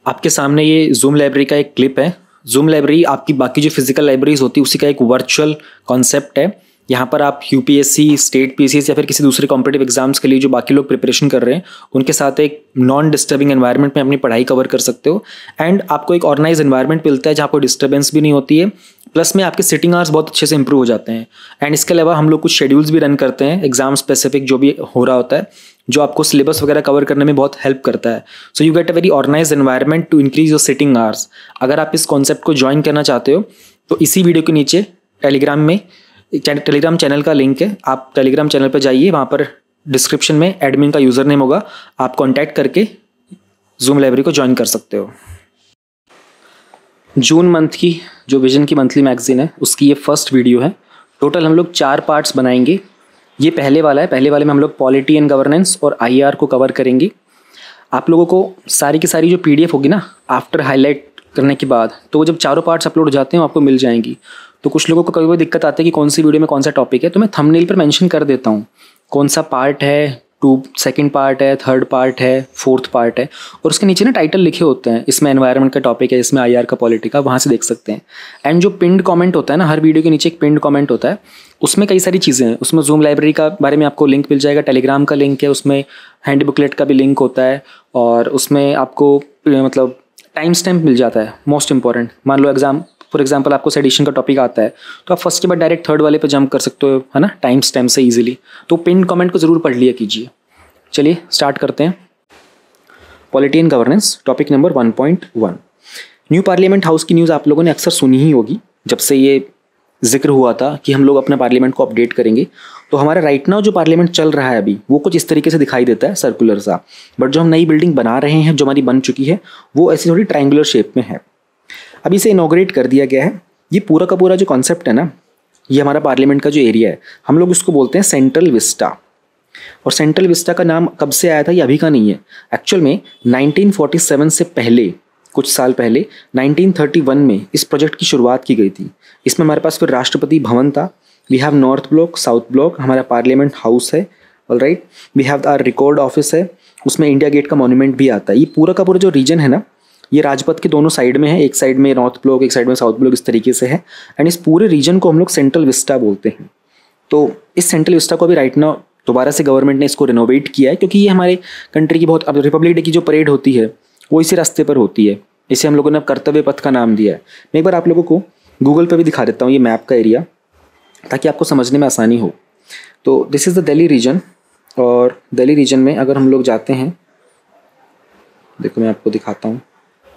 आपके सामने ये जूम लाइब्रेरी का एक क्लिप है। जूम लाइब्रेरी आपकी बाकी जो फिजिकल लाइब्रेरीज होती है उसी का एक वर्चुअल कॉन्सेप्ट है। यहाँ पर आप यूपीएससी, स्टेट पीसीएस या फिर किसी दूसरे कॉम्पिटिटिव एग्जाम्स के लिए जो बाकी लोग प्रिपरेशन कर रहे हैं उनके साथ एक नॉन डिस्टर्बिंग एनवायरनमेंट में अपनी पढ़ाई कवर कर सकते हो। एंड आपको एक ऑर्गेनाइज एनवायरनमेंट मिलता है जहाँ कोई डिस्टर्बेंस भी नहीं होती है, प्लस में आपके सिटिंग आवर्स बहुत अच्छे से इंप्रूव हो जाते हैं। एंड इसके अलावा हम लोग कुछ शेड्यूल्स भी रन करते हैं एग्जाम स्पेसिफिक जो भी हो रहा होता है, जो आपको सिलेबस वगैरह कवर करने में बहुत हेल्प करता है। So you get a very organise environment to increase your sitting hours. अगर आप इस कॉन्सेप्ट को ज्वाइन करना चाहते हो तो इसी वीडियो के नीचे टेलीग्राम चैनल का लिंक है, आप टेलीग्राम चैनल पर जाइए, वहाँ पर डिस्क्रिप्शन में एडमिन का यूज़र नेम होगा, आप कॉन्टैक्ट करके जूम लाइब्रेरी को ज्वाइन कर सकते हो। जून मंथ की जो विजन की मंथली मैगजीन है उसकी ये फर्स्ट वीडियो है। टोटल हम लोग 4 पार्ट्स बनाएंगे। ये पहले वाला है। पहले वाले में हम लोग पॉलिटी एंड गवर्नेंस और आईआर को कवर करेंगे। आप लोगों को सारी की सारी जो पीडीएफ होगी ना आफ्टर हाईलाइट करने के बाद, तो वो जब चारों पार्ट्स अपलोड हो जाते हैं आपको मिल जाएंगी। तो कुछ लोगों को कभी दिक्कत आती है कि कौन सी वीडियो में कौन सा टॉपिक है, तो मैं थंबनेल पर मेंशन कर देता हूँ कौन सा पार्ट है, सेकंड पार्ट है, थर्ड पार्ट है, फोर्थ पार्ट है, और उसके नीचे ना टाइटल लिखे होते हैं, इसमें एनवायरनमेंट का टॉपिक है, इसमें आईआर का पॉलिटी का, वहाँ से देख सकते हैं। एंड जो पिंड कमेंट होता है ना, हर वीडियो के नीचे एक पिंड कमेंट होता है, उसमें कई सारी चीज़ें हैं। उसमें जूम लाइब्रेरी का बारे में आपको लिंक मिल जाएगा, टेलीग्राम का लिंक है, उसमें हैंड बुकलेट का भी लिंक होता है, और उसमें आपको मतलब टाइम स्टैम्प मिल जाता है। मोस्ट इंपॉर्टेंट, मान लो फॉर एग्जाम्पल आपको सेडिशन का टॉपिक आता है तो आप फर्स्ट के बाद डायरेक्ट थर्ड वाले पे जंप कर सकते हो, है ना, टाइम स्टैम्प से ईजिली। तो पिन कमेंट को ज़रूर पढ़ लिया कीजिए। चलिए स्टार्ट करते हैं। Polity and governance, topic number 1.1। New parliament house की न्यूज़ आप लोगों ने अक्सर सुनी ही होगी। जब से ये जिक्र हुआ था कि हम लोग अपना पार्लियामेंट को अपडेट करेंगे, तो हमारा राइट नाउ जो पार्लियामेंट चल रहा है अभी, वो कुछ इस तरीके से दिखाई देता है, सर्कुलर सा। बट जो हम नई बिल्डिंग बना रहे हैं, जो हमारी बन चुकी है, वो ऐसी थोड़ी ट्रायंगुलर शेप में है। अभी इसे इनॉग्रेट कर दिया गया है। ये पूरा का पूरा जो कॉन्सेप्ट है ना, ये हमारा पार्लियामेंट का जो एरिया है, हम लोग इसको बोलते हैं सेंट्रल विस्टा। और सेंट्रल विस्टा का नाम कब से आया था ये अभी का नहीं है। एक्चुअल में 1947 से पहले, कुछ साल पहले 1931 में इस प्रोजेक्ट की शुरुआत की गई थी। इसमें हमारे पास फिर राष्ट्रपति भवन था, we have North Block, South Block, हमारा पार्लियामेंट हाउस है, alright, we have our record office है, उसमें इंडिया गेट का मॉन्यूमेंट भी आता है। ये पूरा का पूरा जो रीजन है ना, ये राजपथ के दोनों साइड में है, एक साइड में नॉर्थ ब्लॉक, एक साइड में साउथ ब्लॉक, इस तरीके से है। एंड इस पूरे रीजन को हम लोग सेंट्रल विस्टा बोलते हैं। तो इस सेंट्रल विस्टा को अभी राइट नाउ दोबारा से गवर्नमेंट ने इसको रिनोवेट किया है, क्योंकि ये हमारे कंट्री की बहुत, अब रिपब्लिक डे की जो परेड होती है वो इसी रास्ते पर होती है। इसे हम लोगों ने अब कर्तव्य पथ का नाम दिया है। मैं एक बार आप लोगों को गूगल पर भी दिखा देता हूँ ये मैप का एरिया, ताकि आपको समझने में आसानी हो। तो this is the Delhi region, और दिल्ली रीजन में अगर हम लोग जाते हैं, देखो मैं आपको दिखाता हूँ।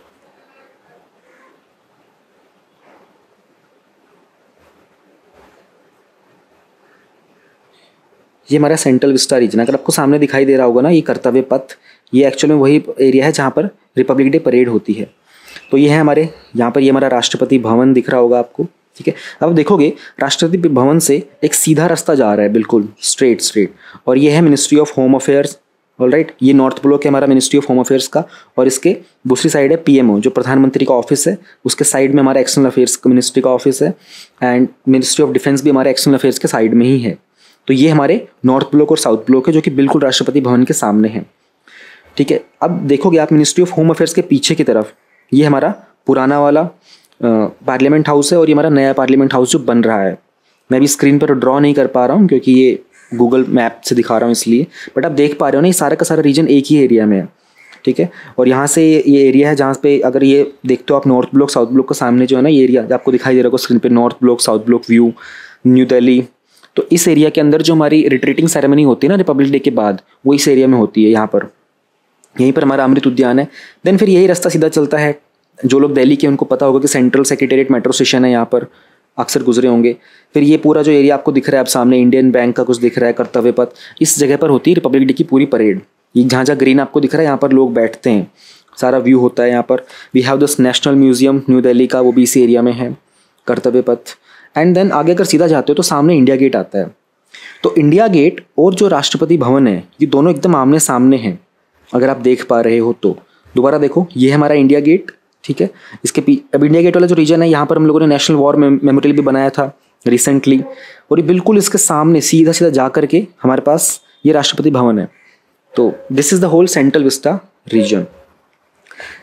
ये हमारा सेंट्रल विस्टा रीजन, अगर आपको सामने दिखाई दे रहा होगा ना, ये कर्तव्य पथ, ये एक्चुअल में वही एरिया है जहाँ पर रिपब्लिक डे परेड होती है। तो ये है हमारे यहाँ पर, ये हमारा राष्ट्रपति भवन दिख रहा होगा आपको, ठीक है। अब देखोगे राष्ट्रपति भवन से एक सीधा रास्ता जा रहा है, बिल्कुल स्ट्रेट, और ये है ministry of home affairs, alright. ये नॉर्थ ब्लॉक है हमारा मिनिस्ट्री ऑफ होम अफेयर्स का, और इसके दूसरी साइड है पीएमओ, जो प्रधानमंत्री का ऑफिस है, उसके साइड में हमारा एक्सटर्नल अफेयर्स मिनिस्ट्री का ऑफिस है, एंड मिनिस्ट्री ऑफ डिफेंस भी हमारे एक्सटर्नल अफेयर्स के साइड में ही है। तो ये हमारे नॉर्थ ब्लॉक और साउथ ब्लॉक है, जो कि बिल्कुल राष्ट्रपति भवन के सामने है, ठीक है। अब देखोगे आप मिनिस्ट्री ऑफ होम अफेयर्स के पीछे की तरफ, ये हमारा पुराना वाला पार्लियामेंट हाउस है, और ये हमारा नया पार्लियामेंट हाउस जो बन रहा है। मैं भी स्क्रीन पर ड्रॉ नहीं कर पा रहा हूँ क्योंकि ये गूगल मैप से दिखा रहा हूँ इसलिए, बट आप देख पा रहे हो ना, ये सारा का सारा रीजन एक ही एरिया में है, ठीक है। और यहाँ से ये एरिया है जहाँ पे अगर ये देखते हो आप, नॉर्थ ब्लॉक साउथ ब्लॉक के सामने जो है ना, ये एरिया आपको दिखाई दे रहा होगा स्क्रीन पे, North Block South Block view, New Delhi. तो इस एरिया के अंदर जो हमारी रिट्रीटिंग सेरेमनी होती है ना रिपब्लिक डे के बाद, वो इस एरिया में होती है। यहाँ पर, यहीं पर हमारा अमृत उद्यान है। देन फिर यही रास्ता सीधा चलता है। जो लोग दिल्ली के उनको पता होगा कि सेंट्रल सेक्रेटेरिएट मेट्रो स्टेशन है, यहाँ पर अक्सर गुजरे होंगे। फिर ये पूरा जो एरिया आपको दिख रहा है, अब सामने इंडियन बैंक का कुछ दिख रहा है, कर्तव्य पथ, इस जगह पर होती है रिपब्लिक डे की पूरी परेड। ये जहाँ जहाँ ग्रीन आपको दिख रहा है, यहाँ पर लोग बैठते हैं, सारा व्यू होता है यहाँ पर। We have this national museum New Delhi का, वो भी इसी एरिया में है, कर्तव्य पथ। एंड देन आगे अगर सीधा जाते हो तो सामने इंडिया गेट आता है। तो इंडिया गेट और जो राष्ट्रपति भवन है, ये दोनों एकदम आमने सामने हैं, अगर आप देख पा रहे हो तो। दोबारा देखो, ये है हमारा इंडिया गेट, ठीक है। इसके अब इंडिया गेट वाला जो रीजन है, यहाँ पर हम लोगों ने नेशनल वॉर मेमोरियल भी बनाया था रिसेंटली, और ये बिल्कुल इसके सामने सीधा सीधा जा करके हमारे पास ये राष्ट्रपति भवन है। तो this is the whole Central Vista region.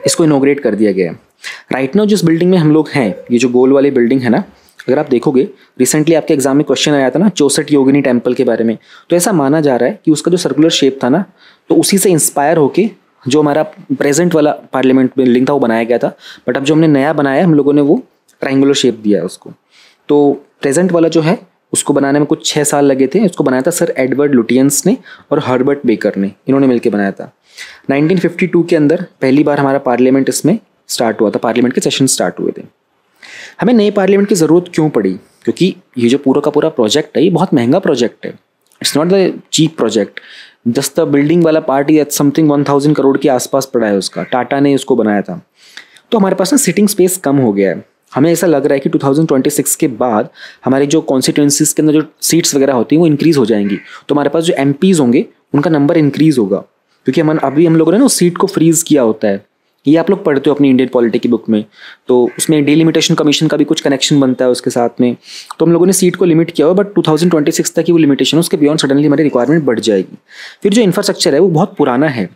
इसको इनोग्रेट कर दिया गया है। राइट नाउ जिस बिल्डिंग में हम लोग हैं, ये जो गोल वाली बिल्डिंग है ना, अगर आप देखोगे रिसेंटली आपके एग्जाम में क्वेश्चन आया था ना 64 योगिनी टेम्पल के बारे में, तो ऐसा माना जा रहा है कि उसका जो सर्कुलर शेप था ना, तो उसी से इंस्पायर होके जो हमारा प्रेजेंट वाला पार्लियामेंट बिल्डिंग था वो बनाया गया था। बट अब जो हमने नया बनाया हम लोगों ने वो ट्रायंगुलर शेप दिया है उसको। तो प्रेजेंट वाला जो है उसको बनाने में कुछ 6 साल लगे थे। इसको बनाया था सर एडवर्ड लुटियंस ने और हर्बर्ट बेकर ने, इन्होंने मिलकर बनाया था। 1952 के अंदर पहली बार हमारा पार्लियामेंट इसमें स्टार्ट हुआ था, पार्लियामेंट के सेशन स्टार्ट हुए थे। हमें नए पार्लियामेंट की ज़रूरत क्यों पड़ी? क्योंकि ये जो पूरा का पूरा प्रोजेक्ट है ये बहुत महंगा प्रोजेक्ट है। It's not the cheap project. Just the building वाला पार्ट ही समथिंग 1000 करोड़ के आसपास पड़ा है उसका, टाटा ने उसको बनाया था। तो हमारे पास ना सिटिंग स्पेस कम हो गया है। हमें ऐसा लग रहा है कि 2026 के बाद हमारे जो कॉन्स्टिट्यूंसीज के अंदर जो सीट्स वगैरह होती हैं वो इंक्रीज़ हो जाएंगी। तो हमारे पास जो MPs होंगे उनका नंबर इंक्रीज़ होगा, क्योंकि हम लोगों ने ना उस सीट को फ्रीज़ किया होता है। ये आप लोग पढ़ते हो अपनी इंडियन पॉलिटी की बुक में, तो उसमें डिलिमिटेशन कमीशन का भी कुछ कनेक्शन बनता है उसके साथ में। तो हम लोगों ने सीट को लिमिट किया हुआ, बट 2026 तक की वो लिमिटेशन, उसके बियॉन्ड सडनली हमारी रिक्वायरमेंट बढ़ जाएगी। फिर जो इंफ्रास्ट्रक्चर है वो बहुत पुराना है।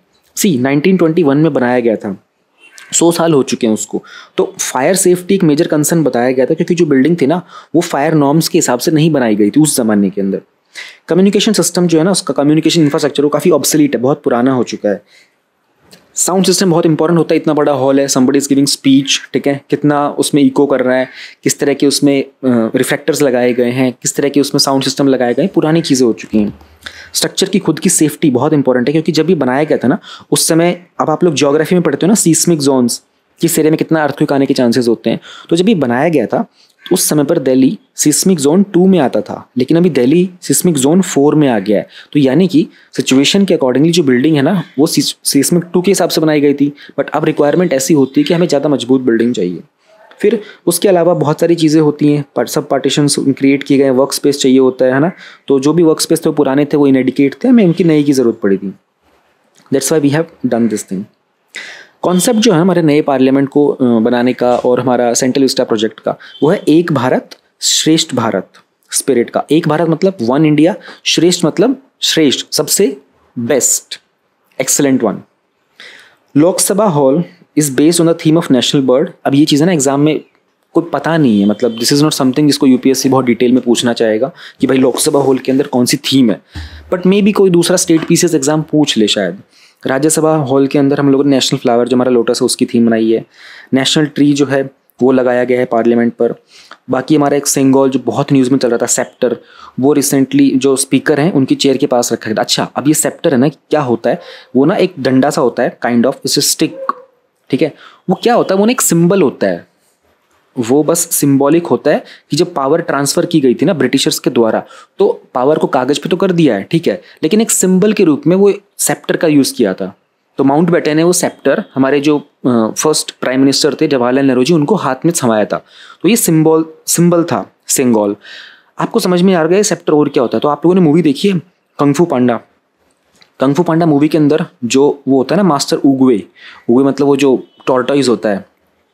1921 में बनाया गया था, 100 साल हो चुके हैं उसको। तो फायर सेफ्टी एक मेजर कंसर्न बताया गया था, क्योंकि जो बिल्डिंग थी ना वो फायर नॉर्म्स के हिसाब से नहीं बनाई गई थी उस ज़माने के अंदर। कम्युनिकेशन सिस्टम जो है ना, उसका कम्युनिकेशन इंफ्रास्ट्रक्चर वो काफ़ी ऑब्सोलीट है, बहुत पुराना हो चुका है। साउंड सिस्टम बहुत इंपॉर्टेंट होता है। इतना बड़ा हॉल है, समबडी इज गिविंग स्पीच, ठीक है, कितना उसमें इको कर रहा है, किस तरह के उसमें रिफ्लेक्टर्स लगाए गए हैं, किस तरह के उसमें साउंड सिस्टम लगाए गए हैं, पुरानी चीज़ें हो चुकी हैं। स्ट्रक्चर की खुद की सेफ्टी बहुत इंपॉर्टेंट है, क्योंकि जब ये बनाया गया था ना उस समय, अब आप लोग ज्योग्राफी में पढ़ते हो ना सीस्मिक जोन्स, किस एरिया में कितना अर्थक्वेक आने के चांसेस होते हैं। तो जब ये बनाया गया था उस समय पर दिल्ली सिस्मिक जोन 2 में आता था, लेकिन अभी दिल्ली सिस्मिक जोन 4 में आ गया है। तो यानी कि सिचुएशन के अकॉर्डिंगली जो बिल्डिंग है ना वो सिस्मिक 2 के हिसाब से बनाई गई थी, बट अब रिक्वायरमेंट ऐसी होती है कि हमें ज़्यादा मजबूत बिल्डिंग चाहिए। फिर उसके अलावा बहुत सारी चीज़ें होती हैं, सब पार्टीशंस क्रिएट किए गए, वर्क स्पेस चाहिए होता है ना। तो जो भी वर्क स्पेस थे वो पुराने थे, वो इनएडिकेट थे, हमें उनकी नई की ज़रूरत पड़ी थी। That's why we have done this thing. Concept जो है हमारे नए पार्लियामेंट को बनाने का और हमारा सेंट्रल विस्टा प्रोजेक्ट का, वो है एक भारत श्रेष्ठ भारत स्पिरिट का। एक भारत मतलब वन इंडिया, श्रेष्ठ मतलब श्रेष्ठ, सबसे best, excellent one. Lok Sabha hall is based on the theme of national bird. अब ये चीज़ है ना एग्जाम में कोई पता नहीं है, मतलब दिस इज़ नॉट समथिंग जिसको यूपीएससी बहुत डिटेल में पूछना चाहेगा कि भाई लोकसभा हॉल के अंदर कौन सी थीम है, बट मे बी कोई दूसरा स्टेट पीसीएस एग्जाम पूछ ले शायद। राज्यसभा हॉल के अंदर हम लोगों ने नेशनल फ्लावर जो हमारा लोटस है उसकी थीम बनाई है। नेशनल ट्री जो है वो लगाया गया है पार्लियामेंट पर। बाकी हमारा एक सिंगल जो बहुत न्यूज़ में चल रहा था सेप्टर, वो रिसेंटली जो स्पीकर हैं उनकी चेयर के पास रखा गया। अच्छा, अब ये सेप्टर है ना, क्या होता है वो ना एक डंडा सा होता है, काइंड ऑफ इट्स स्टिक, ठीक है। वो क्या होता है, वो ना एक सिंबल होता है, वो बस सिंबॉलिक होता है कि जब पावर ट्रांसफ़र की गई थी ना ब्रिटिशर्स के द्वारा, तो पावर को कागज़ पे तो कर दिया है, ठीक है, लेकिन एक सिंबल के रूप में वो सेप्टर का यूज़ किया था। तो माउंट बैटन ने वो सेप्टर हमारे जो फर्स्ट प्राइम मिनिस्टर थे जवाहरलाल नेहरू जी, उनको हाथ में थमाया था। तो ये सिंबल था, सिंगल। आपको समझ में आ गया ये सेप्टर और क्या होता है? तो आप लोगों ने मूवी देखी है कंग फू पांडा। कंग फू पांडा मूवी के अंदर जो वो होता है ना मास्टर उगवे मतलब वो जो टॉर्टॉइज होता है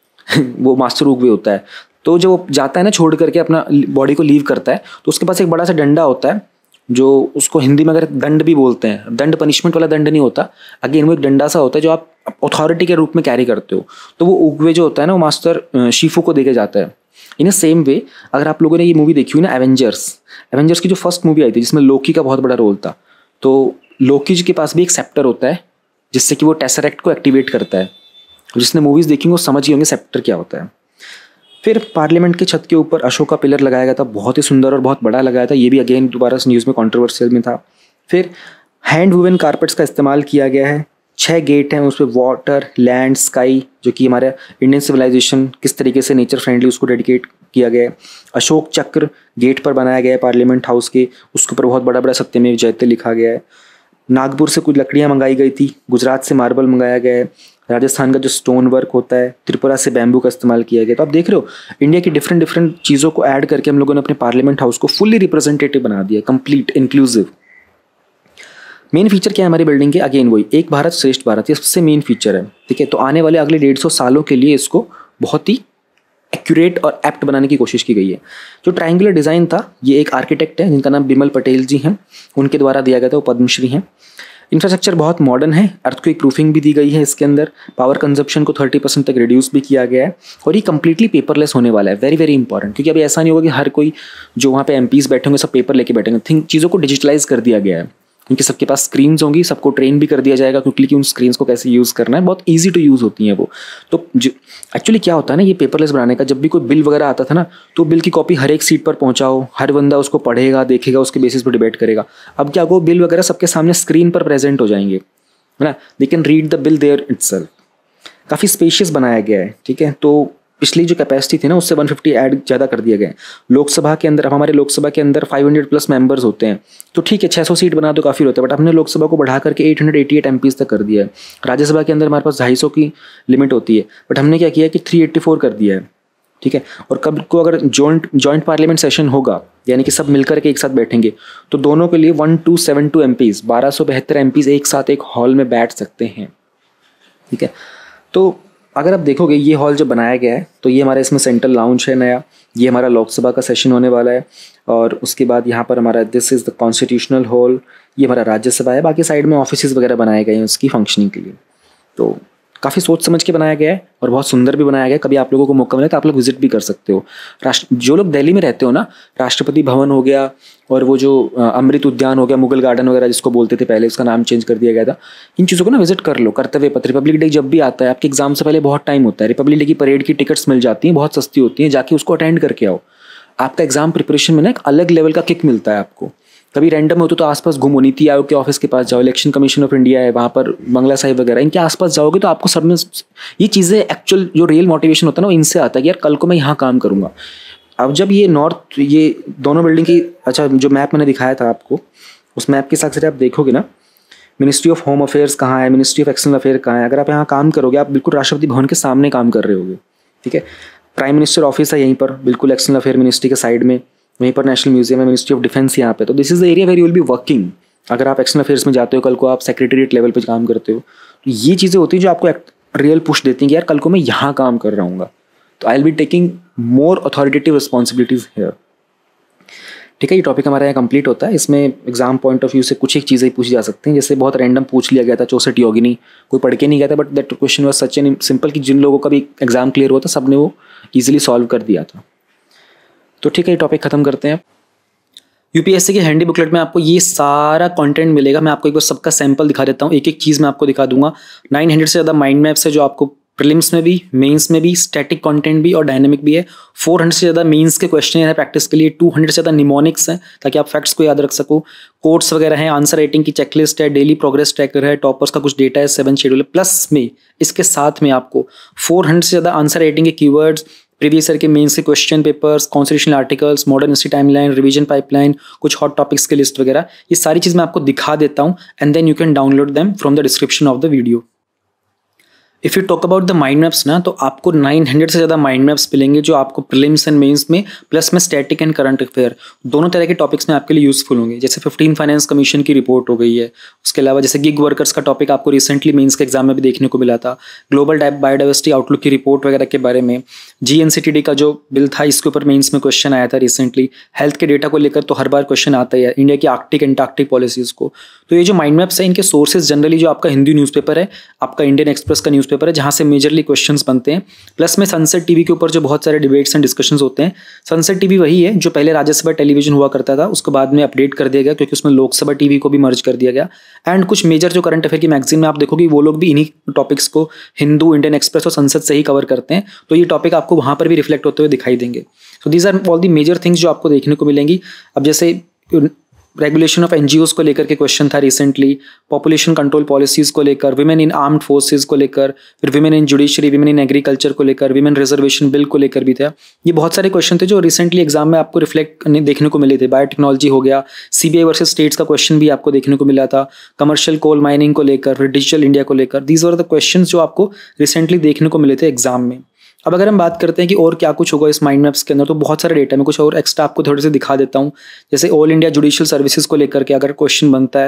वो मास्टर उगवे होता है। तो जब वो जाता है ना छोड़ करके अपना बॉडी को लीव करता है, तो उसके पास एक बड़ा सा डंडा होता है, जो उसको हिंदी में अगर दंड भी बोलते हैं। दंड पनिशमेंट वाला दंड नहीं होता, अगेन वो एक डंडा सा होता है जो आप अथॉरिटी के रूप में कैरी करते हो। तो वो उगवे जो होता है ना वो मास्टर शिफू को देके जाता है। इन सेम वे अगर आप लोगों ने ये मूवी देखी हुई ना एवेंजर्स की जो फर्स्ट मूवी आई थी जिसमें लोकी का बहुत बड़ा रोल था, तो लोकी जी के पास भी एक सेप्टर होता है जिससे कि वो टेसरेक्ट को एक्टिवेट करता है। जिसने मूवीज़ देखी वो समझ ही होंगे सेप्टर क्या होता है। फिर पार्लियामेंट के छत के ऊपर अशोक का पिलर लगाया गया था, बहुत ही सुंदर और बहुत बड़ा लगाया था। ये भी अगेन दोबारा न्यूज़ में कंट्रोवर्शियल में था। फिर हैंड वुवन कारपेट्स का इस्तेमाल किया गया है। 6 गेट हैं, उस पर वाटर, लैंड, स्काई, जो कि हमारे इंडियन सिविलाइजेशन किस तरीके से नेचर फ्रेंडली उसको डेडिकेट किया गया है। अशोक चक्र गेट पर बनाया गया है पार्लियामेंट हाउस के, उसके ऊपर बहुत बड़ा बड़ा सत्यमेव जयते लिखा गया है। नागपुर से कुछ लकड़ियाँ मंगाई गई थी, गुजरात से मार्बल मंगाया गया है, राजस्थान का जो स्टोन वर्क होता है, त्रिपुरा से बैम्बू का इस्तेमाल किया गया। तो आप देख रहे हो इंडिया की डिफरेंट चीज़ों को ऐड करके हम लोगों ने अपने पार्लियामेंट हाउस को फुल्ली रिप्रेजेंटेटिव बना दिया, कंप्लीट इंक्लूसिव। मेन फीचर क्या है हमारी बिल्डिंग के? अगेन वही एक भारत श्रेष्ठ भारत, ये सबसे मेन फीचर है, ठीक है। तो आने वाले अगले 150 सालों के लिए इसको बहुत ही एक्यूरेट और एप्ट बनाने की कोशिश की गई है। जो ट्रायंगुलर डिज़ाइन था, ये एक आर्किटेक्ट है जिनका नाम बिमल पटेल जी हैं, उनके द्वारा दिया गया था, वो पद्मश्री हैं। इंफ्रास्ट्रक्चर बहुत मॉडर्न है, अर्थक्वेक प्रूफिंग भी दी गई है इसके अंदर, पावर कंजप्शन को 30% तक रिड्यूस भी किया गया है और ये कंप्लीटली पेपरलेस होने वाला है। वेरी वेरी इंपॉर्टेंट, क्योंकि अभी ऐसा नहीं होगा कि हर कोई जो वहाँ पे एमपीज बैठे होंगे सब पेपर लेके बैठेंगे। थिंक चीज़ों को डिजिटलाइज कर दिया गया है, क्योंकि सबके पास स्क्रीन्स होंगी, सबको ट्रेन भी कर दिया जाएगा क्योंकि उन स्क्रीन्स को कैसे यूज़ करना है, बहुत ईजी टू यूज़ होती हैं वो। तो एक्चुअली क्या होता है ना, ये पेपरलेस बनाने का, जब भी कोई बिल वगैरह आता था ना, तो बिल की कॉपी हर एक सीट पर पहुंचाओ, हर बंदा उसको पढ़ेगा, देखेगा, उसके बेसिस पर डिबेट करेगा। अब क्या हो, बिल वगैरह सबके सामने स्क्रीन पर प्रेजेंट हो जाएंगे, है ना, they can read the bill there itself. काफ़ी स्पेशियस बनाया गया है, ठीक है। तो पिछली जो कैपेसिटी थी ना उससे 150 ऐड ज़्यादा कर दिया गया है। लोकसभा के अंदर, हमारे लोकसभा के अंदर 500+ मेंबर्स होते हैं, तो ठीक है 600 सीट बना तो काफ़ी होता है, बट हमने लोकसभा को बढ़ा करके 888 एमपीज़ तक कर दिया है। राज्यसभा के अंदर हमारे पास 250 की लिमिट होती है, बट हमने क्या किया कि 384 कर दिया है, ठीक है। और कब को अगर जॉइंट पार्लियामेंट सेशन होगा, यानी कि सब मिलकर के एक साथ बैठेंगे, तो दोनों के लिए 1272 एमपीज़, 1272 एमपीज़ एक साथ एक हॉल में बैठ सकते हैं, ठीक है। तो अगर आप देखोगे ये हॉल जो बनाया गया है, तो ये हमारा इसमें सेंट्रल लाउंज है नया, ये हमारा लोकसभा का सेशन होने वाला है, और उसके बाद यहाँ पर हमारा this is the constitutional hall, ये हमारा राज्यसभा है। बाकी साइड में ऑफिसेज वगैरह बनाए गए हैं उसकी फंक्शनिंग के लिए। तो काफ़ी सोच समझ के बनाया गया है और बहुत सुंदर भी बनाया गया है। कभी आप लोगों को मौका मिले तो आप लोग विजिट भी कर सकते हो। जो लोग दिल्ली में रहते हो ना, राष्ट्रपति भवन हो गया और वो जो अमृत उद्यान हो गया, मुगल गार्डन वगैरह जिसको बोलते थे पहले, उसका नाम चेंज कर दिया गया था, इन चीज़ों को ना विजिट कर लो। कर्तव्य पथ, रिपब्लिक डे जब भी आता है, आपके एग्जाम से पहले बहुत टाइम होता है, रिपब्लिक डे की परेड की टिकट्स मिल जाती हैं, बहुत सस्ती होती हैं, जाके उसको अटेंड करके आओ। आपका एग्जाम प्रिपरेशन में ना एक अलग लेवल का किक मिलता है आपको। कभी रैंडम हो तो आसपास घूमो, नीति आयोग के ऑफिस के पास जाओ, इलेक्शन कमीशन ऑफ इंडिया है वहाँ पर, बंगला साहिब वगैरह, इनके आसपास जाओगे तो आपको सब में ये चीज़ें, एक्चुअल जो रियल मोटिवेशन होता है ना, वो इनसे आता है कि यार कल को मैं यहाँ काम करूँगा। अब जब ये नॉर्थ, ये दोनों बिल्डिंग की, अच्छा जो मैप मैंने दिखाया था आपको, उस मैप के हिसाब से आप देखोगे ना, मिनिस्ट्री ऑफ होम अफेयर्स कहाँ है, मिनिस्ट्री ऑफ एक्सटर्नल अफेयर कहाँ है, अगर आप यहाँ काम करोगे आप बिल्कुल राष्ट्रपति भवन के सामने काम कर रहे होगे, ठीक है। प्राइम मिनिस्टर ऑफिस है यहीं पर, बिल्कुल एक्सटर्नल अफेयर मिनिस्ट्री के साइड में, वहीं पर नेशनल म्यूजियम है, मिनिस्ट्री ऑफ डिफेंस यहाँ पे। तो this is the area where you will be working. अगर आप एक्सटर्नल अफेयर्स में जाते हो, कल को आप सेक्रेटरीट लेवल पे काम करते हो, तो ये चीज़ें होती हैं जो आपको रियल पुश देती हैं कि यार कल को मैं यहाँ काम कर रहा हूँ, तो I will be taking more authoritative responsibilities here, ठीक है। ये टॉपिक हमारा यहाँ कंप्लीट होता है। इसमें एग्जाम पॉइंट ऑफ व्यू से कुछ एक चीज़ें पूछी जा सकती हैं, जैसे बहुत रैंडम पूछ लिया गया था 64 योगिनी, कोई पढ़ के नहीं गया था, but that question was such an simple कि जिन लोगों का भी एग्जाम क्लियर हुआ था सबने वो ईजिली सॉल्व कर दिया था। तो ठीक है, ये टॉपिक खत्म करते हैं। यूपीएससी के हैंडी बुकलेट में आपको ये सारा कंटेंट मिलेगा। मैं आपको एक बार सबका सैंपल दिखा देता हूँ, एक एक चीज़ मैं आपको दिखा दूंगा। 900 से ज़्यादा माइंड मैप्स है जो आपको प्रीलिम्स में भी, मेंस में भी, स्टैटिक कंटेंट भी और डायनेमिक भी है। 400 से ज़्यादा मेंस के क्वेश्चन है प्रैक्टिस के लिए। 200 से ज़्यादा निमोनिक्स है ताकि आप फैक्ट्स को याद रख सको। कोड्स वगैरह हैं, आंसर राइटिंग की चेकलिस्ट है, डेली प्रोग्रेस ट्रैकर है, टॉपर्स का कुछ डेटा है, 7 शेड्यूल है। प्लस में इसके साथ में आपको 400 से ज़्यादा आंसर राइटिंग के कीवर्ड्स, प्रीवियस ईयर के मेंस के question papers, constitutional articles, modern history timeline, revision pipeline, कुछ हॉट टॉपिक्स के लिस्ट वगैरह, ये सारी चीज़ मैं आपको दिखा देता हूँ and then you can download them from the description of the video. If you talk about the mind maps ना, तो आपको 900 से ज़्यादा माइंड मैप्स मिलेंगे जो आपको प्रीलिम्स एंड मेंस में, प्लस में स्टैटिक एंड करंट अफेयर दोनों तरह के टॉपिक्स में आपके लिए यूजफुल होंगे। जैसे 15 फाइनेंस कमीशन की रिपोर्ट हो गई है, उसके अलावा जैसे गिग वर्कर्स का टॉपिक आपको रिसेंटली मेंस के एग्जाम में भी देखने को मिला था, ग्लोबल बायोडाइवर्सिटी आउटलुक की रिपोर्ट वगैरह के बारे में, GNCTD का जो बिल था इसके ऊपर मेंस में क्वेश्चन आया था रिसेंटली। हेल्थ के डेटा को लेकर तो हर बार क्वेश्चन आता ही है, इंडिया की आर्कटिक एंटार्कटिक पॉलिसीज़ को। तो ये जो माइंड मैप्स है इनके सोर्सेज जनरली जो आपका हिंदी न्यूज़पेपर है, आपका इंडियन एक्सप्रेस का न्यूज़पेपर है, जहाँ से मेजरली क्वेश्चंस बनते हैं। प्लस में सनसेट टीवी के ऊपर जो बहुत सारे डिबेट्स एंड डिस्कशंस होते हैं। सनसेट टीवी वही है जो पहले राज्यसभा टेलीविजन हुआ करता था, उसको बाद में अपडेट कर दिया गया क्योंकि उसमें लोकसभा टीवी को भी मर्ज कर दिया गया। एंड कुछ मेजर जो करंट अफेयर की मैगजीन में आप देखोगे वो लोग भी इन्हीं टॉपिक्स को हिंदू, इंडियन एक्सप्रेस और संसद से ही कवर करते हैं, तो ये टॉपिक आपको वहाँ पर भी रिफ्लेक्ट होते हुए दिखाई देंगे। So these are all the major things जो आपको देखने को मिलेंगी। अब जैसे रेगुलेशन ऑफ एनजीओज को लेकर के क्वेश्चन था रिसेंटली, पॉपुलेशन कंट्रोल पॉलिसीज को लेकर, विमेन इन आर्म्ड फोर्सेज को लेकर, फिर women in judiciary, women in agriculture को लेकर, विमेन रिजर्वेशन बिल को लेकर भी था। ये बहुत सारे क्वेश्चन थे जो रिसेंटली एग्जाम में आपको रिफ्लेक्ट देखने को मिले थे। बायोटेक्नोलॉजी हो गया, CBI वर्सेस स्टेट्स का क्वेश्चन भी आपको देखने को मिला था, कमर्शियल कोल माइनिंग को लेकर, फिर डिजिटल इंडिया को लेकर। दीज वर द क्वेश्चन जो आपको रिसेंटली देखने को मिले थे एग्जाम में। अब अगर हम बात करते हैं कि और क्या कुछ होगा इस माइंड मैप्स के अंदर, तो बहुत सारे डेटा में कुछ और एक्स्ट्रा आपको थोड़े से दिखा देता हूँ। जैसे ऑल इंडिया जुडिशियल सर्विसेज को लेकर के अगर क्वेश्चन बनता है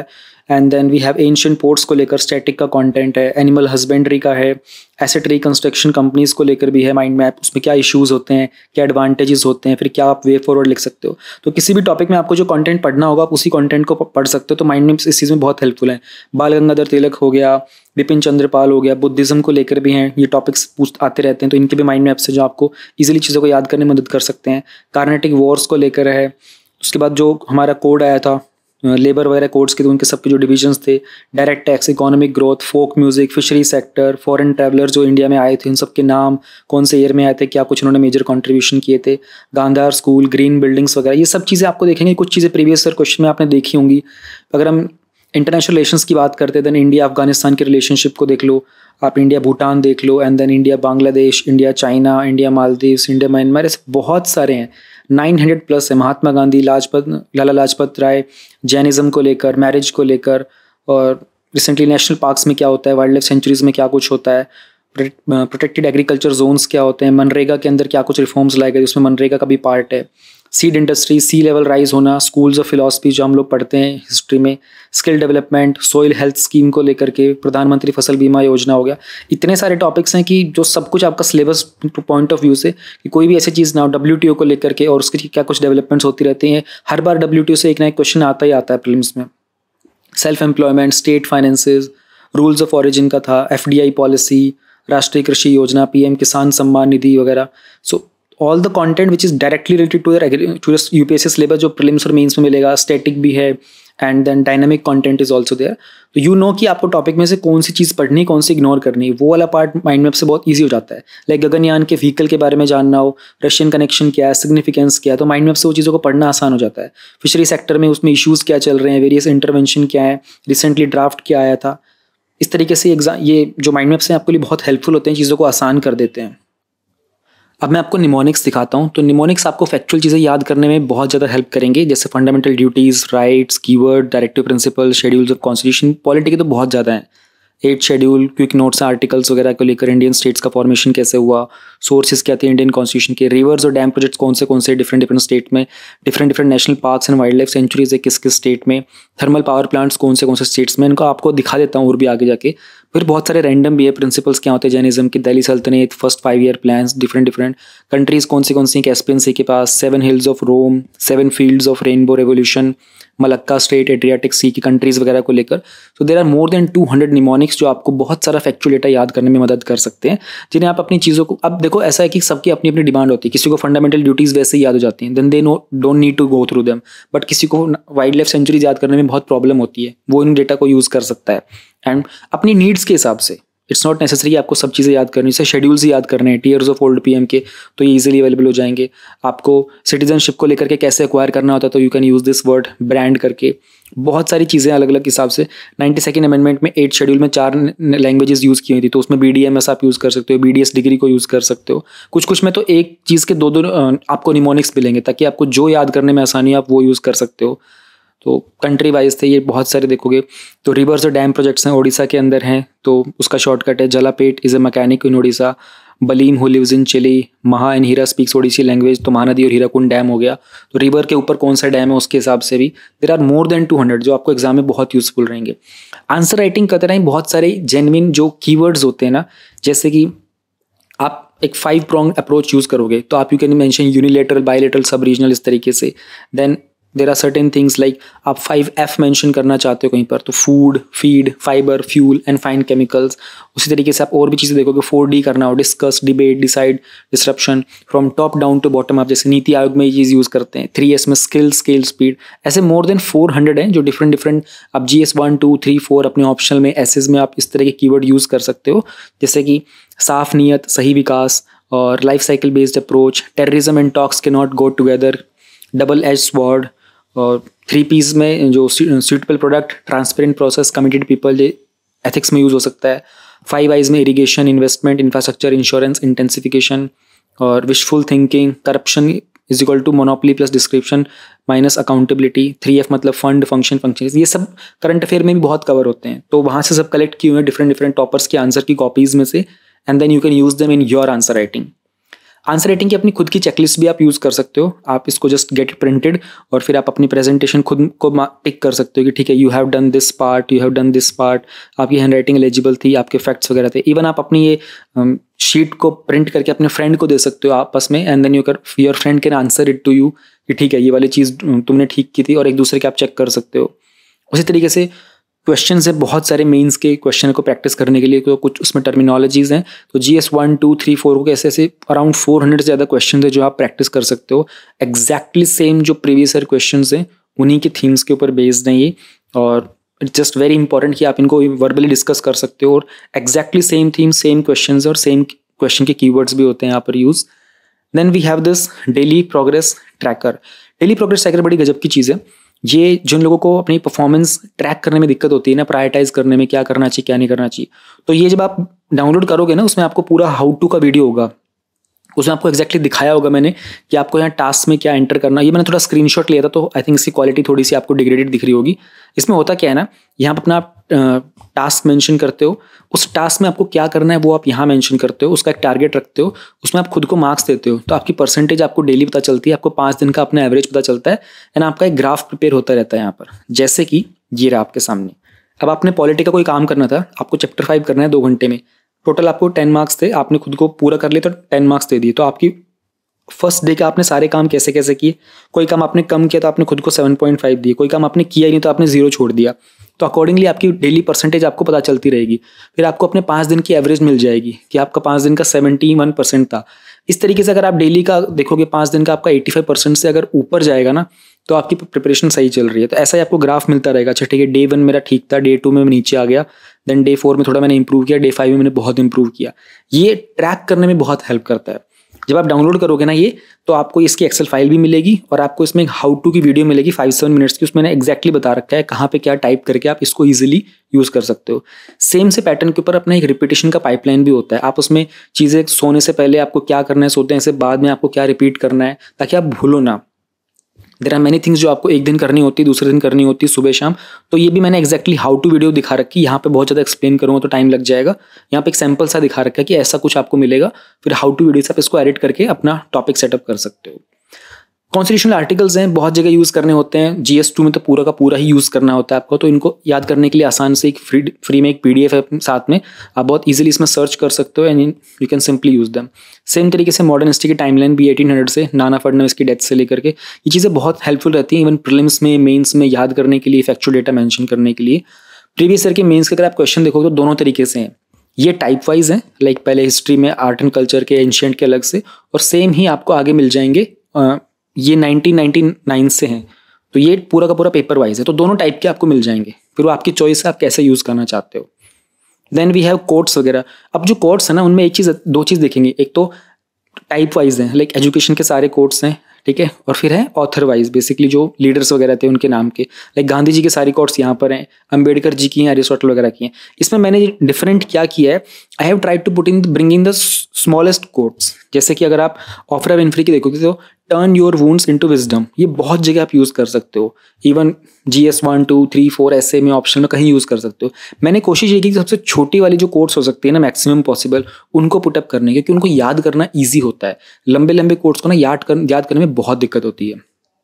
and then we have ancient ports को लेकर स्टैटिक का कंटेंट है, एनिमल हस्बेंड्री का है, एसेट रिकंस्ट्रक्शन कंपनीज को लेकर भी है माइंड मैप, उसमें क्या इश्यूज होते हैं, क्या एडवांटेजेस होते हैं, फिर क्या आप वे फॉरवर्ड लिख सकते हो। तो किसी भी टॉपिक में आपको जो कंटेंट पढ़ना होगा आप उसी कंटेंट को पढ़ सकते हो। तो माइंड मैप्स इस चीज़ में बहुत हेल्पफुल है। बाल गंगाधर तिलक हो गया, विपिन चंद्रपाल हो गया, बुद्धिज्म को लेकर भी हैं, ये टॉपिक्स आते रहते हैं, तो इनके भी माइंड मैप से जो आपको इजीली चीज़ों को याद करने में मदद कर सकते हैं। कार्नेटिक वॉर्स को लेकर है, उसके बाद जो हमारा कोड आया था लेबर वगैरह कोड्स के, तो उनके सबके जो डिविजन्स थे, direct tax, economic growth, folk music, fishery sector, foreign traveller जो इंडिया में आए थे, इन सब के नाम, कौन से ईयर में आए थे, क्या कुछ उन्होंने मेजर कंट्रीब्यूशन किए थे, गांधार स्कूल, ग्रीन बिल्डिंग्स वगैरह, ये सब चीज़ें आपको देखेंगे। कुछ चीज़ें प्रीवियस ईयर क्वेश्चन में आपने देखी होंगी। अगर हम इंटरनेशनल रिलेशंस की बात करते हैं, देन इंडिया अफगानिस्तान के रिलेशनशिप को देख लो आप, इंडिया भूटान देख लो, and then India Bangladesh, India China, India Maldives, India Myanmar, ऐसे बहुत सारे हैं, 900+ है। महात्मा गांधी, लाला लाजपत राय, जैनिज्म को लेकर, मैरिज को लेकर, और रिसेंटली नेशनल पार्क्स में क्या होता है, वाइल्ड लाइफ सेंचुरीज में क्या कुछ होता है, प्रोटेक्टेड एग्रीकल्चर जोन्स क्या होते हैं, मनरेगा के अंदर क्या कुछ रिफॉर्म्स लाए गए, उसमें मनरेगा का भी पार्ट है, seed industry, sea level rise होना, स्कूल्स ऑफ फिलॉसफी जो हम लोग पढ़ते हैं हिस्ट्री में, skill development, soil health scheme को लेकर के, प्रधानमंत्री फसल बीमा योजना हो गया। इतने सारे टॉपिक्स हैं कि जो सब कुछ आपका सिलेबस पॉइंट ऑफ व्यू से, कि कोई भी ऐसी चीज़ ना हो, WTO को लेकर के और उसकी क्या कुछ डेवलपमेंट्स होती रहती हैं। हर बार WTO से एक ना एक क्वेश्चन आता ही आता है प्रीलिम्स में। Self employment, state finances, rules of origin का था, FDI पॉलिसी, राष्ट्रीय कृषि योजना, PM किसान सम्मान निधि वगैरह। So all the content which is directly related to your UPSC syllabus जो प्रीलिम्स और मेंस में मिलेगा। स्टैटिक भी है, and then dynamic content is also there. तो यू नो कि आपको टॉपिक में से कौन सी चीज़ पढ़नी, कौन सी इग्नोर करनी, वो वाला पार्ट माइंड मैप से बहुत ईजी हो जाता है। लाइक गगनयान के व्हीकल के बारे में जानना हो, रशियन कनेक्शन क्या है, सिग्निफिकेंस क्या है, तो माइंड मैप से वो चीज़ों को पढ़ना आसान हो जाता है। फिशरी सेक्टर में उसमें इश्यूज़ क्या चल रहे हैं, वेरियस इंटरवेंशन क्या है, रिसेंटली ड्राफ्ट क्या आया था। इस तरीके से ये जो माइंड मैप्स हैं आपके लिए बहुत हेल्पफुल होते हैं, चीज़ों को आसान कर देते हैं। अब मैं आपको निमोनिक्स दिखाता हूँ। तो निमोनिक्स आपको फैक्चुअल चीज़ें याद करने में बहुत ज़्यादा हेल्प करेंगे, जैसे fundamental duties, rights, keyword, directive principle, schedules of constitution. Polity के तो बहुत ज़्यादा हैं, 8 शेड्यूल, क्विक नोट्स, आर्टिकल्स वगैरह को लेकर, इंडियन स्टेट्स का फॉर्मेशन कैसे हुआ, सोर्सेज क्या थे इंडियन कॉन्स्टिट्यूशन के, रिवर्स और डैम प्रोजेक्ट्स कौन से डिफरेंट स्टेट में, different national parks and wildlife sanctuaries है किस किस स्टेट में, थर्मल पावर प्लांट्स कौन से स्टेट्स में, इनको आपको दिखा देता हूँ और भी आगे जाके। फिर बहुत सारे रैंडम भी है, प्रिंसिपल्स क्या होते हैं जैनिज्म के, दिल्ली सल्तनत, first 5 year plans, different countries कौन सी कैस्पियन सी के पास, 7 hills of Rome, 7 fields of rainbow revolution, Malacca strait, Adriatic sea की कंट्रीज वगैरह को लेकर। So there are more than 200 mnemonics जो आपको बहुत सारा फैक्चुअल डेटा याद करने में मदद कर सकते हैं, जिन्हें आप अपनी चीज़ों को, अब देखो ऐसा है कि सबकी अपनी अपनी डिमांड होती है। किसी को फंडामेंटल ड्यूटीज़ वैसे ही याद हो जाती हैं, then they don't need to go through them. But किसी को वाइल्ड लाइफ सेंचुरीज याद करने में बहुत प्रॉब्लम होती है, वो इन डेटा को यूज़ कर सकता है एंड अपनी नीड्स के हिसाब से। इट्स नॉट नेसेसरी आपको सब चीज़ें याद करनी, जैसे शेड्यूल्स ही याद करने हैं, टीयर्स ऑफ ओल्ड PM के, तो ये इजीली अवेलेबल हो जाएंगे। आपको सिटीजनशिप को लेकर के कैसे एक्वायर करना होता है, तो you can use this word brand करके। बहुत सारी चीज़ें अलग अलग हिसाब से। 92nd अमेंडमेंट में 8 शेड्यूल में 4 लैंग्वेजेस यूज़ की हुई थी, तो उसमें BDMS आप यूज़ कर सकते हो, BDS डिग्री को यूज़ कर सकते हो। कुछ में तो एक चीज़ के दो आपको निमोनिक्स मिलेंगे, ताकि आपको जो याद करने में आसानी आप वो यूज़ कर सकते हो। तो कंट्री वाइज थे ये बहुत सारे देखोगे। तो रिवर्स और डैम प्रोजेक्ट्स हैं, ओडिशा के अंदर हैं, तो उसका शॉर्टकट है जलापेट is a mechanic in Odisha, बलीन who lives in Chile, Maha and Hira speaks Odissi language, तो महानदी और हीराकुंड डैम हो गया। तो रिवर के ऊपर कौन सा डैम है उसके हिसाब से भी देर आर मोर देन 200 जो आपको एग्जाम में बहुत यूजफुल रहेंगे। आंसर राइटिंग करते रहें, बहुत सारे जेन्युइन जो कीवर्ड्स होते हैं ना, जैसे कि आप एक 5 pronged अप्रोच यूज़ करोगे, तो आप you can mention unilateral, bilateral, sub regional, इस तरीके से। Then there are certain things like आप 5F मेंशन करना चाहते हो कहीं पर, तो food, feed, fibre, fuel and fine chemicals. उसी तरीके से आप और भी चीज़ें देखोगे, 4D करना हो, discuss, debate, decide, disruption, from top down to bottom up, जैसे नीति आयोग में ये चीज़ यूज़ करते हैं। 3S में स्किल, स्केल, स्पीड, ऐसे मोर देन 400 हैं जो डिफरेंट आप GS 1, 2, 3, 4 अपने ऑप्शनल में, एसेज में आप इस तरह के कीवर्ड यूज़ कर सकते हो, जैसे कि साफ नीयत, सही विकास, और life cycle based approach, terrorism and talks can not go together, double edge sword, और 3Ps में जो suitable product, transparent process, committed people, ये एथिक्स में यूज़ हो सकता है। 5Is में irrigation, investment, infrastructure, insurance, intensification, और wishful thinking, corruption is equal to monopoly plus description minus accountability. 3F मतलब फंड, फंक्शन, ये सब करंट अफेयर में भी बहुत कवर होते हैं, तो वहाँ से सब कलेक्ट किए हुए डिफरेंट टॉपर्स के आंसर की कॉपीज़ में से, and then you can use them in your answer writing. Answer writing की अपनी खुद की चेकलिस्ट भी आप यूज़ कर सकते हो। आप इसको जस्ट गेट प्रिंटेड और फिर आप अपनी प्रेजेंटेशन खुद को टिक कर सकते हो कि ठीक है, you have done this part, you have done this part, आपकी हैंड राइटिंग एलिजिबल थी, आपके फैक्ट्स वगैरह थे। इवन आप अपनी ये शीट को प्रिंट करके अपने फ्रेंड को दे सकते हो आपस में, and then your friend can answer it to you कि ठीक है, ये वाली चीज़ तुमने ठीक की थी, और एक दूसरे के आप चेक कर सकते हो। उसी तरीके से क्वेश्चन है बहुत सारे मेंस के क्वेश्चन को प्रैक्टिस करने के लिए, तो कुछ उसमें टर्मिनोलॉजीज हैं। तो GS 1, 2, 3, 4 को ऐसे ऐसे अराउंड 400 से ज़्यादा क्वेश्चन है जो आप प्रैक्टिस कर सकते हो। एग्जैक्टली सेम जो प्रीवियस ईयर क्वेश्चन हैं उन्हीं के थीम्स के ऊपर बेस्ड हैं ये, और इट्स जस्ट वेरी इंपॉर्टेंट कि आप इनको वर्बली डिस्कस कर सकते हो, और exactly same theme, same question और सेम क्वेश्चन के कीवर्ड्स भी होते हैं यहाँ पर use. Then we have this daily progress tracker. Daily progress tracker बड़ी गजब की चीज़ है। ये जिन लोगों को अपनी परफॉर्मेंस ट्रैक करने में दिक्कत होती है ना, प्रायोरिटाइज करने में, क्या करना चाहिए क्या नहीं करना चाहिए, तो ये जब आप डाउनलोड करोगे ना, उसमें आपको पूरा हाउ टू का वीडियो होगा। उसमें आपको एक्जैक्टली दिखाया होगा मैंने कि आपको यहाँ टास्क में क्या एंटर करना है। ये मैंने थोड़ा स्क्रीनशॉट लिया था, तो आई थिंक इसकी क्वालिटी थोड़ी सी आपको डिग्रेडेड दिख रही होगी। इसमें होता क्या है ना, यहाँ पर अपना टास्क मेंशन करते हो, उस टास्क में आपको क्या करना है वो आप यहाँ मेंशन करते हो, उसका एक टारगेट रखते हो, उसमें आप खुद को मार्क्स देते हो, तो आपकी परसेंटेज आपको डेली पता चलती है, आपको 5 दिन का अपना एवरेज पता चलता है, एंड आपका एक ग्राफ प्रिपेयर होता रहता है यहाँ पर, जैसे कि ये रहा आपके सामने। अब आपने पॉलिटी का कोई काम करना था, आपको चैप्टर 5 करना है 2 घंटे में, टोटल आपको 10 मार्क्स थे, आपने खुद को पूरा कर लिया तो 10 मार्क्स दे दिए। तो आपकी फर्स्ट डे का आपने सारे काम कैसे कैसे किए, कोई काम आपने कम किया तो आपने खुद को 7.5 दिए, कोई काम आपने किया ही नहीं तो आपने 0 छोड़ दिया। तो अकॉर्डिंगली आपकी डेली परसेंटेज आपको पता चलती रहेगी। फिर आपको अपने 5 दिन की एवरेज मिल जाएगी कि आपका 5 दिन का 71% था। इस तरीके से अगर आप डेली का देखोगे, 5 दिन का आपका 85% से अगर ऊपर जाएगा ना, तो आपकी प्रिपरेशन सही चल रही है। तो ऐसा ही आपको ग्राफ मिलता रहेगा। अच्छा ठीक है, डे 1 मेरा ठीक था, डे 2 में नीचे आ गया, देन डे 4 में थोड़ा मैंने इंप्रूव किया, डे 5 में मैंने बहुत इंप्रूव किया। ये ट्रैक करने में बहुत हेल्प करता है। जब आप डाउनलोड करोगे ना ये, तो आपको इसकी एक्सेल फाइल भी मिलेगी, और आपको इसमें एक हाउ टू की वीडियो मिलेगी 5-7 मिनट्स की। उसमें मैंने एक्जैक्टली बता रखा है कहाँ पे क्या टाइप करके आप इसको ईजिली यूज कर सकते हो। सेम से पैटर्न के ऊपर अपना एक रिपीटेशन का पाइपलाइन भी होता है। आप उसमें चीज़ें सोने से पहले आपको क्या करना है, सोते हैं से बाद में आपको क्या रिपीट करना है, ताकि आप भूलो ना। देयर आर मेनी थिंग्स जो आपको एक दिन करनी होती है, दूसरे दिन करनी होती है, सुबह शाम। तो ये भी मैंने एक्जैक्टली हाउ टू वीडियो दिखा रखी है। यहाँ पे बहुत ज़्यादा एक्सप्लेन करूँगा तो टाइम लग जाएगा। यहाँ पे एक सैंपल सा दिखा रखा है कि ऐसा कुछ आपको मिलेगा, फिर हाउ टू वीडियो से आप इसको एडिट करके अपना टॉपिक सेटअप कर सकते हो। कॉन्स्टिट्यूशनल आर्टिकल्स हैं, बहुत जगह यूज़ करने होते हैं। GS 2 में तो पूरा का पूरा ही यूज़ करना होता है आपको। तो इनको याद करने के लिए आसान से एक फ्री में एक PDF है साथ में, आप बहुत इजीली इसमें सर्च कर सकते हो, and you can simply use them. Same तरीके से मॉडर्न हिस्ट्री की टाइमलाइन भी 1800 से नाना फडणवीस की डेथ से लेकर के, ये चीज़ें बहुत हेल्पफुल रहती हैं इवन प्रीलिम्स में, मेंस में याद करने के लिए, फैक्चुअल डेटा मेंशन करने के लिए। प्रीवियस ईयर के मेंस के अगर आप क्वेश्चन देखोगे तो दोनों तरीके से हैं। ये टाइप वाइज हैं, लाइक पहले हिस्ट्री में आर्ट एंड कल्चर के, एंशिएंट के अलग से, और सेम ही आपको आगे मिल जाएंगे। ये 1999 से हैं, तो ये पूरा का पूरा पेपर वाइज है। तो दोनों टाइप के आपको मिल जाएंगे, फिर वो आपकी चॉइस है आप कैसे यूज़ करना चाहते हो। देन वी हैव कोट्स वगैरह। अब जो कोट्स है ना, उनमें एक चीज़, दो चीज़ देखेंगे। एक तो टाइप वाइज हैं, लाइक एजुकेशन के सारे कोट्स हैं, ठीक है, और फिर है ऑथर वाइज, बेसिकली जो लीडर्स वगैरह थे उनके नाम के, लाइक गांधी जी के सारी कोट्स यहाँ पर हैं, अंबेडकर जी की हैं, अरिस्टोटल वगैरह की हैं। इसमें मैंने डिफरेंट क्या किया है, I have tried to put in bringing the smallest quotes. जैसे कि अगर आप ऑफ्रा विनफ्री की देखोगे तो turn your wounds into wisdom, ये बहुत जगह आप यूज़ कर सकते हो। इवन GS 1, 2, 3, 4 ऐसे में ऑप्शन में कहीं यूज़ कर सकते हो। मैंने कोशिश ये की कि सबसे छोटी वाली जो कोट्स हो सकती है ना, मैक्सिमम पॉसिबल उनको पुटअप करने की, क्योंकि उनको याद करना ईजी होता है। लंबे लंबे कोट्स को ना याद करने में बहुत दिक्कत होती है।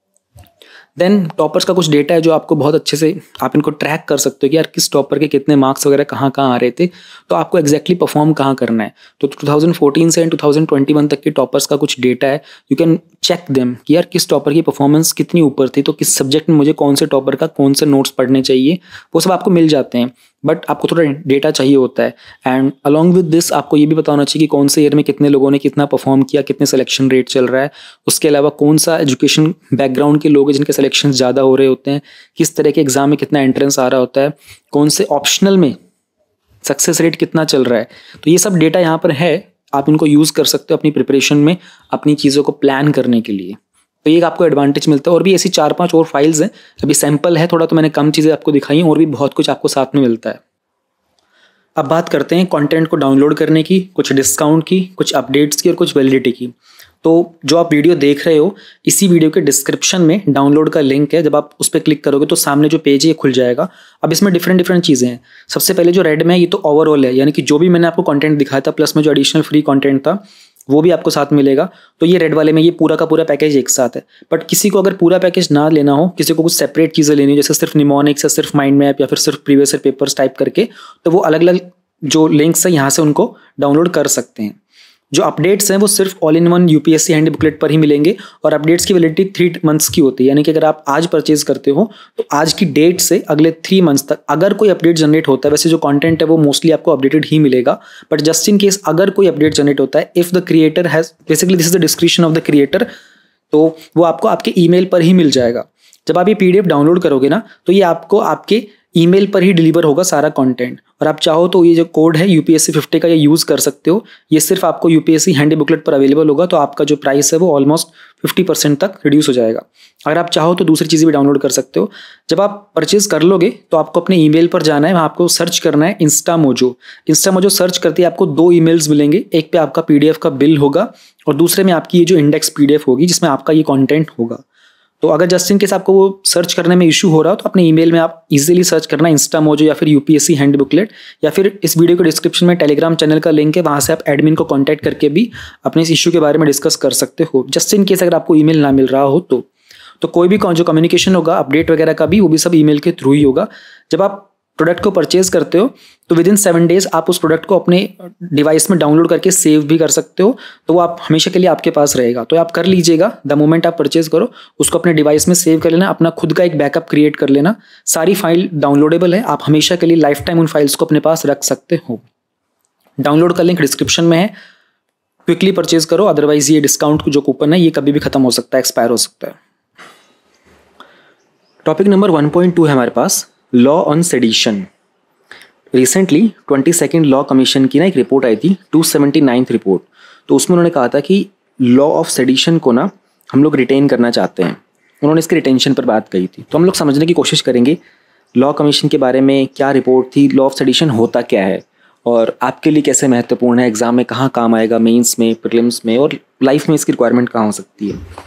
देन टॉपर्स का कुछ डेटा है जो आपको बहुत अच्छे से आप इनको ट्रैक कर सकते हो कि यार किस टॉपर के कितने मार्क्स वगैरह कहाँ कहाँ आ रहे थे, तो आपको एक्जैक्टली परफॉर्म कहाँ करना है। तो 2014 से 2021 तक के टॉपर्स का कुछ डेटा है, यू कैन चेक देम कि यार किस टॉपर की परफॉर्मेंस कितनी ऊपर थी, तो किस सब्जेक्ट में मुझे कौन से टॉपर का कौन से नोट्स पढ़ने चाहिए, वो सब आपको मिल जाते हैं। बट आपको थोड़ा डेटा चाहिए होता है, एंड अलॉन्ग विद दिस आपको ये भी पता होना चाहिए कि कौन से ईयर में कितने लोगों ने कितना परफॉर्म किया, कितने सिलेक्शन रेट चल रहा है। उसके अलावा कौन सा एजुकेशन बैकग्राउंड के लोग हैं जिनके सिलेक्शन ज़्यादा हो रहे होते हैं, किस तरह के एग्जाम में कितना एंट्रेंस आ रहा होता है, कौन से ऑप्शनल में सक्सेस रेट कितना चल रहा है। तो ये सब डेटा यहाँ पर है, आप इनको यूज़ कर सकते हो अपनी प्रिपरेशन में, अपनी चीज़ों को प्लान करने के लिए। तो ये आपको एडवांटेज मिलता है। और भी ऐसी 4-5 और फाइल्स हैं, अभी सैंपल है थोड़ा, तो मैंने कम चीज़ें आपको दिखाई हैं, और भी बहुत कुछ आपको साथ में मिलता है। अब बात करते हैं कंटेंट को डाउनलोड करने की, कुछ डिस्काउंट की, कुछ अपडेट्स की और कुछ वैलिडिटी की। तो जो आप वीडियो देख रहे हो, इसी वीडियो के डिस्क्रिप्शन में डाउनलोड का लिंक है। जब आप उस पर क्लिक करोगे तो सामने जो पेज है ये खुल जाएगा। अब इसमें डिफरेंट चीज़ें हैं। सबसे पहले जो रेड में है ये तो ओवरऑल है, यानी कि जो भी मैंने आपको कंटेंट दिखाया था प्लस में जो एडिशनल फ्री कंटेंट था, वो भी आपको साथ मिलेगा। तो ये रेड वाले में ये पूरा का पूरा पैकेज एक साथ है। बट किसी को अगर पूरा पैकेज ना लेना हो, किसी को कुछ सेपरेट चीज़ें लेनी हो, जैसे सिर्फ निमोनिक्स या सिर्फ माइंड मैप या फिर सिर्फ प्रीवियस ईयर पेपर्स टाइप करके, तो वो अलग अलग जो लिंक्स है यहाँ से उनको डाउनलोड कर सकते हैं। जो अपडेट्स हैं वो सिर्फ all in one UPSC handy booklet पर ही मिलेंगे और अपडेट्स की वैलिडिटी 3 मंथ्स की होती है। यानी कि अगर आप आज परचेज करते हो तो आज की डेट से अगले 3 मंथ्स तक अगर कोई अपडेट जनरेट होता है, वैसे जो कंटेंट है वो मोस्टली आपको अपडेटेड ही मिलेगा, बट जस्ट इन केस अगर कोई अपडेट जनरेट होता है, if the creator has, basically this is the description of the creator, तो वो आपको आपके ईमेल पर ही मिल जाएगा। जब आप ये पीडीएफ डाउनलोड करोगे ना, तो ये आपको आपके ईमेल पर ही डिलीवर होगा सारा कंटेंट। और आप चाहो तो ये जो कोड है यूपीएससी 50 का, ये यूज़ कर सकते हो। ये सिर्फ आपको यूपीएससी हैंडी बुकलेट पर अवेलेबल होगा, तो आपका जो प्राइस है वो ऑलमोस्ट 50% तक रिड्यूस हो जाएगा। अगर आप चाहो तो दूसरी चीज़ें भी डाउनलोड कर सकते हो। जब आप परचेज कर लोगे तो आपको अपने ईमेल पर जाना है, वहाँ आपको सर्च करना है इंस्टामोजो सर्च करते ही आपको 2 ईमेल्स मिलेंगे। एक पे आपका पीडीएफ का बिल होगा और दूसरे में आपकी ये जो इंडेक्स पीडीएफ होगी जिसमें आपका ये कॉन्टेंट होगा। तो अगर जस्ट इन केस आपको वो सर्च करने में इशू हो रहा हो तो अपने ईमेल में आप इजीली सर्च करना इंस्टामोजो या फिर यूपीएससी हैंडी बुकलेट, या फिर इस वीडियो के डिस्क्रिप्शन में टेलीग्राम चैनल का लिंक है, वहाँ से आप एडमिन को कांटेक्ट करके भी अपने इस इशू के बारे में डिस्कस कर सकते हो। जस्ट इन केस अगर आपको ईमेल ना मिल रहा हो तो कोई भी जो कम्युनिकेशन होगा अपडेट वगैरह का भी, वो भी सब ईमेल के थ्रू ही होगा। जब आप प्रोडक्ट को परचेज करते हो तो विद इन 7 डेज आप उस प्रोडक्ट को अपने डिवाइस में डाउनलोड करके सेव भी कर सकते हो, तो वो आप हमेशा के लिए आपके पास रहेगा। तो आप कर लीजिएगा, द मोमेंट आप परचेज करो उसको अपने डिवाइस में सेव कर लेना, अपना खुद का एक बैकअप क्रिएट कर लेना। सारी फाइल डाउनलोडेबल है, आप हमेशा के लिए लाइफ टाइम उन फाइल्स को अपने पास रख सकते हो। डाउनलोड का लिंक डिस्क्रिप्शन में है, क्विकली परचेज करो, अदरवाइज ये डिस्काउंट जो कूपन है ये कभी भी खत्म हो सकता है, एक्सपायर हो सकता है। टॉपिक नंबर 1.2 है हमारे पास, law on sedition. Recently 22nd law commission की ना एक रिपोर्ट आई थी, 279th रिपोर्ट। तो उसमें उन्होंने कहा था कि लॉ ऑफ सेडिशन को ना हम लोग रिटेन करना चाहते हैं। उन्होंने इसके रिटेंशन पर बात कही थी, तो हम लोग समझने की कोशिश करेंगे लॉ कमीशन के बारे में क्या रिपोर्ट थी, लॉ ऑफ सेडिशन होता क्या है और आपके लिए कैसे महत्वपूर्ण है, एग्जाम में कहाँ काम आएगा, मेंस में, प्रीलिम्स में और लाइफ में इसकी रिक्वायरमेंट कहाँ हो सकती है।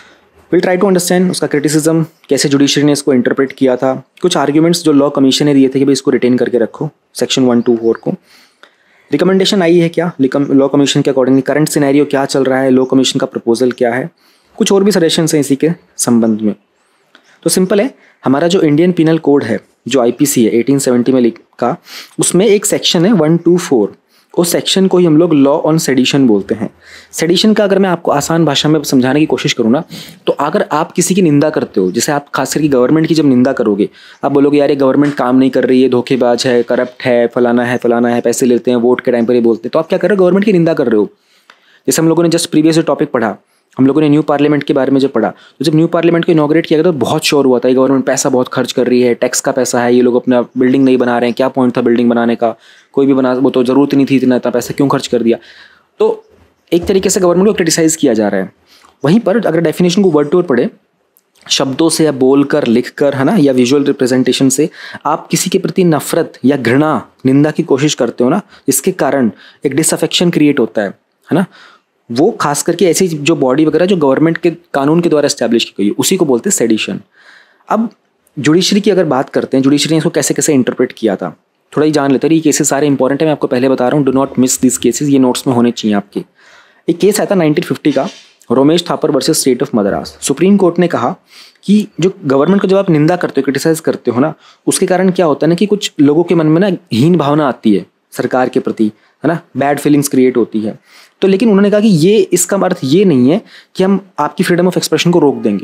विल ट्राई टू अंडरस्टैंड उसका क्रिटिसिज्म, कैसे जुडिशरी ने इसको इंटरप्रेट किया था, कुछ आर्ग्यूमेंट्स जो लॉ कमीशन ने दिए थे कि भाई इसको रिटेन करके रखो सेक्शन 124 को। रिकमेंडेशन आई है क्या लॉ कमीशन के अकॉर्डिंगली, करंट सिनेरियो क्या चल रहा है, लॉ कमीशन का प्रपोजल क्या है, कुछ और भी सजेशंस हैं इसी के संबंध में। तो सिंपल है, हमारा जो इंडियन पिनल कोड है, जो आईपीसी है 1870 में लिखा, उसमें एक सेक्शन है 124, उस सेक्शन को ही हम लोग लॉ ऑन सेडिशन बोलते हैं। सेडिशन का अगर मैं आपको आसान भाषा में समझाने की कोशिश करूँ ना, तो अगर आप किसी की निंदा करते हो, जैसे आप खास करके गवर्नमेंट की जब निंदा करोगे, आप बोलोगे यार ये गवर्नमेंट काम नहीं कर रही है, धोखेबाज है, करप्ट है, फलाना है, पैसे लेते हैं, वोट के टाइम पर ही बोलते हैं, तो आप क्या कर रहे हो, गवर्नमेंट की निंदा कर रहे हो। जैसे हम लोगों ने जस्ट प्रीवियस टॉपिक पढ़ा, हम लोगों ने न्यू पार्लियामेंट के बारे में जब पढ़ा, तो जब न्यू पार्लियामेंट को इनॉग्रेट किया गया तो बहुत शोर हुआ था, ये गवर्नमेंट पैसा बहुत खर्च कर रही है, टैक्स का पैसा है, ये लोग अपना बिल्डिंग नहीं बना रहे हैं, क्या पॉइंट था बिल्डिंग बनाने का, कोई भी बना, वो तो जरूरत नहीं थी, इतना पैसा क्यों खर्च कर दिया। तो एक तरीके से गवर्नमेंट को क्रिटिसाइज किया जा रहा है। वहीं पर अगर डेफिनेशन को वर्ड टू वर्ड पढ़े, शब्दों से या बोलकर, लिखकर, है ना, या विजुअल रिप्रेजेंटेशन से आप किसी के प्रति नफरत या घृणा, निंदा की कोशिश करते हो ना, इसके कारण एक डिसअफेक्शन क्रिएट होता है ना, वो खास करके ऐसी जो बॉडी वगैरह जो गवर्नमेंट के कानून के द्वारा एस्टैब्लिश की गई है, उसी को बोलते हैं सेडिशन। अब जुडिशरी की अगर बात करते हैं, जुडिशरी ने इसको कैसे कैसे इंटरप्रेट किया था, थोड़ा ही जान लेते हैं। ये केसेस सारे इंपॉर्टेंट है, मैं आपको पहले बता रहा हूँ, do not miss this cases, ये नोट्स में होने चाहिए आपके। एक केस आया था 1950 का, Romesh Thapar versus state of Madras. Supreme court ने कहा कि जो गवर्नमेंट को जब आप निंदा करते हो, क्रिटिसाइज करते हो ना, उसके कारण क्या होता है ना कि कुछ लोगों के मन में ना हीन भावना आती है सरकार के प्रति, है ना, बैड फीलिंग्स क्रिएट होती है। तो लेकिन उन्होंने कहा कि ये, इसका अर्थ ये नहीं है कि हम आपकी फ्रीडम ऑफ एक्सप्रेशन को रोक देंगे।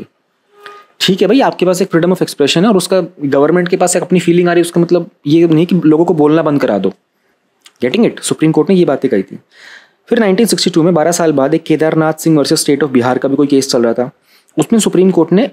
ठीक है भाई, आपके पास एक फ्रीडम ऑफ एक्सप्रेशन है और उसका गवर्नमेंट के पास एक अपनी फीलिंग आ रही है, उसका मतलब ये नहीं कि लोगों को बोलना बंद करा दो। Getting it? सुप्रीम कोर्ट ने ये बातें कही थी। फिर 1962 में 12 साल बाद एक Kedarnath Singh versus state of Bihar का भी कोई केस चल रहा था। उसमें supreme